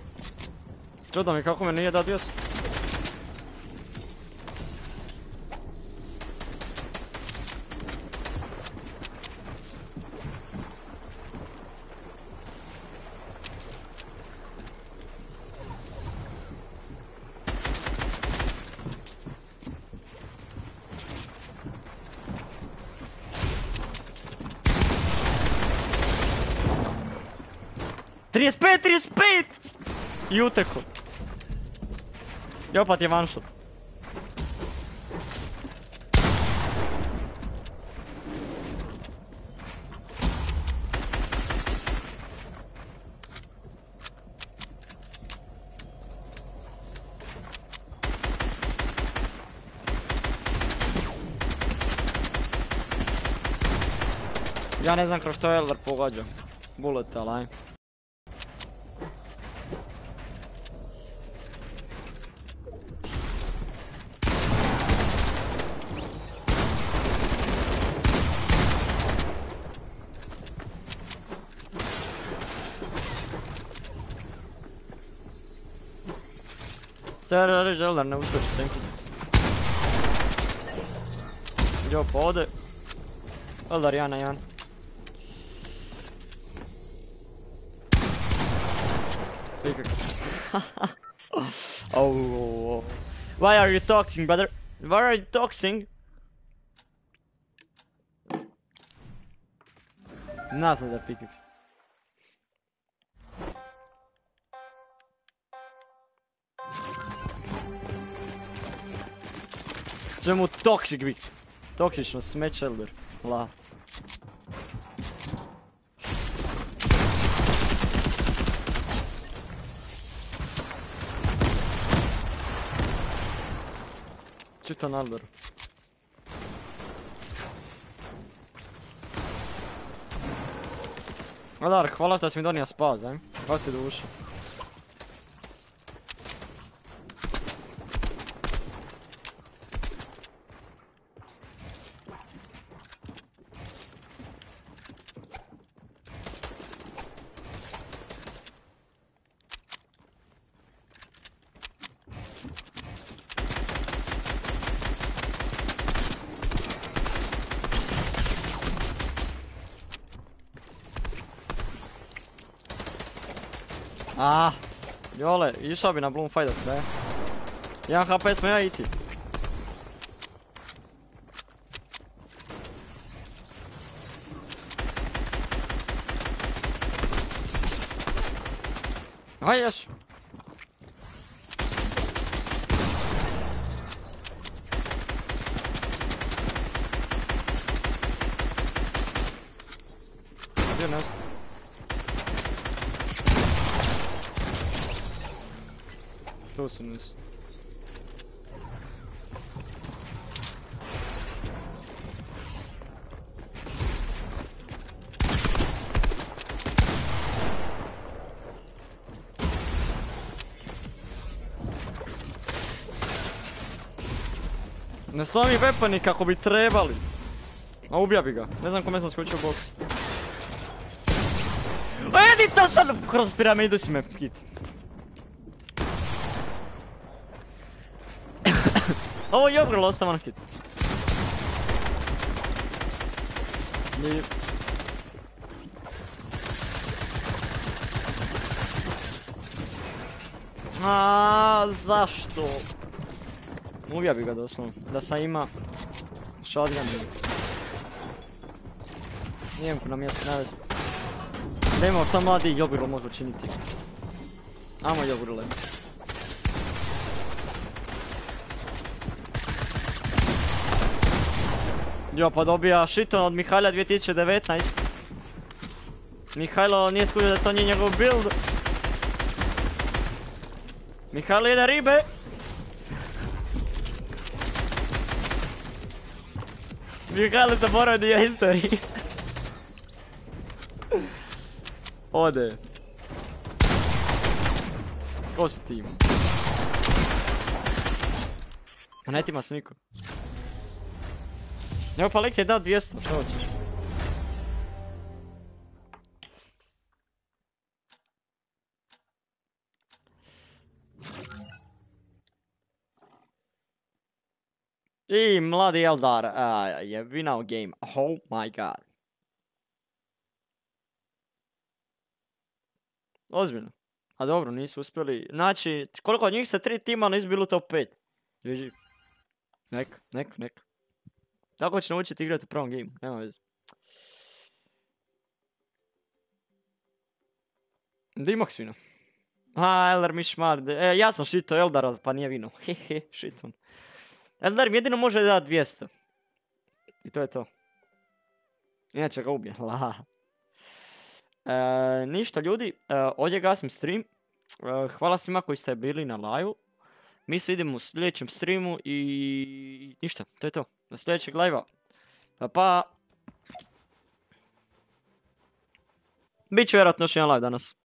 Speaker 1: Čudno mi kako me nije dao 200. 35! I uteko. I opet je one shot. Ja ne znam kroz što Elder pogađa. Bullet, ali ajme. Sada da reći da Elder ne uskoči senkice. Jo, pa ode. Elder 1 na 1. Pickaxe. Oh. Why are you toxing, brother? Why are you toxing? Nothing that pickaxe. Čemu toxic bi? Toksično smeće Elder. La. Čito na Elderu. Eldar, hvala što si mi donio spas, ajme. Kako si duša? Ah, jole, išao bi na Bloom fight da je. 1 HP smo ja i ti. Aj još. Gdje ne ostaje? Tu su nisu. Ne slomi weaponi kako bi trebali. A ubija bi ga. Ne znam kome sam skočio u boks. Edi to sad kroz piramidu si me hit. Ovo je ogrlo, ostavan hit. Zašto? Ubija bi ga doslovno. Da sam ima shotgun. Nijem ko na mjestu navez. Da imamo šta mladi jogurlo može učiniti. Amo jogurle. Jo, pa dobija shiton od Mihajla 2019. Mihajlo nije skužio da to nije njegov build. Mihajlo jede ribe. Mihajlo zaboravio dio history. Ode. Ko si ti ima? A ne tima se niko. Evo pa Lek ti je dao 200, što hoćeš? I mladi Eldar je winao game. Oh my god. Ozbiljno. A dobro, nisu uspjeli. Znači, koliko od njih se 3 tima nisu bili u top 5. GG. Nek. Tako će naučiti igrati u prvom gameu, nema veze. Dimok svino. Eldar mi šmar. Ja sam šito Eldara pa nije vino. Hehe, šiton. Eldar mi jedino može da 200. I to je to. Inače ga ubijem. Ništa ljudi, ovdje gasim stream. Hvala svima koji ste bili na live. Mi se vidimo u sljedećem streamu i ništa, to je to. Do sljedećeg live-a. Pa. Biće vjerojatno još jedan live danas.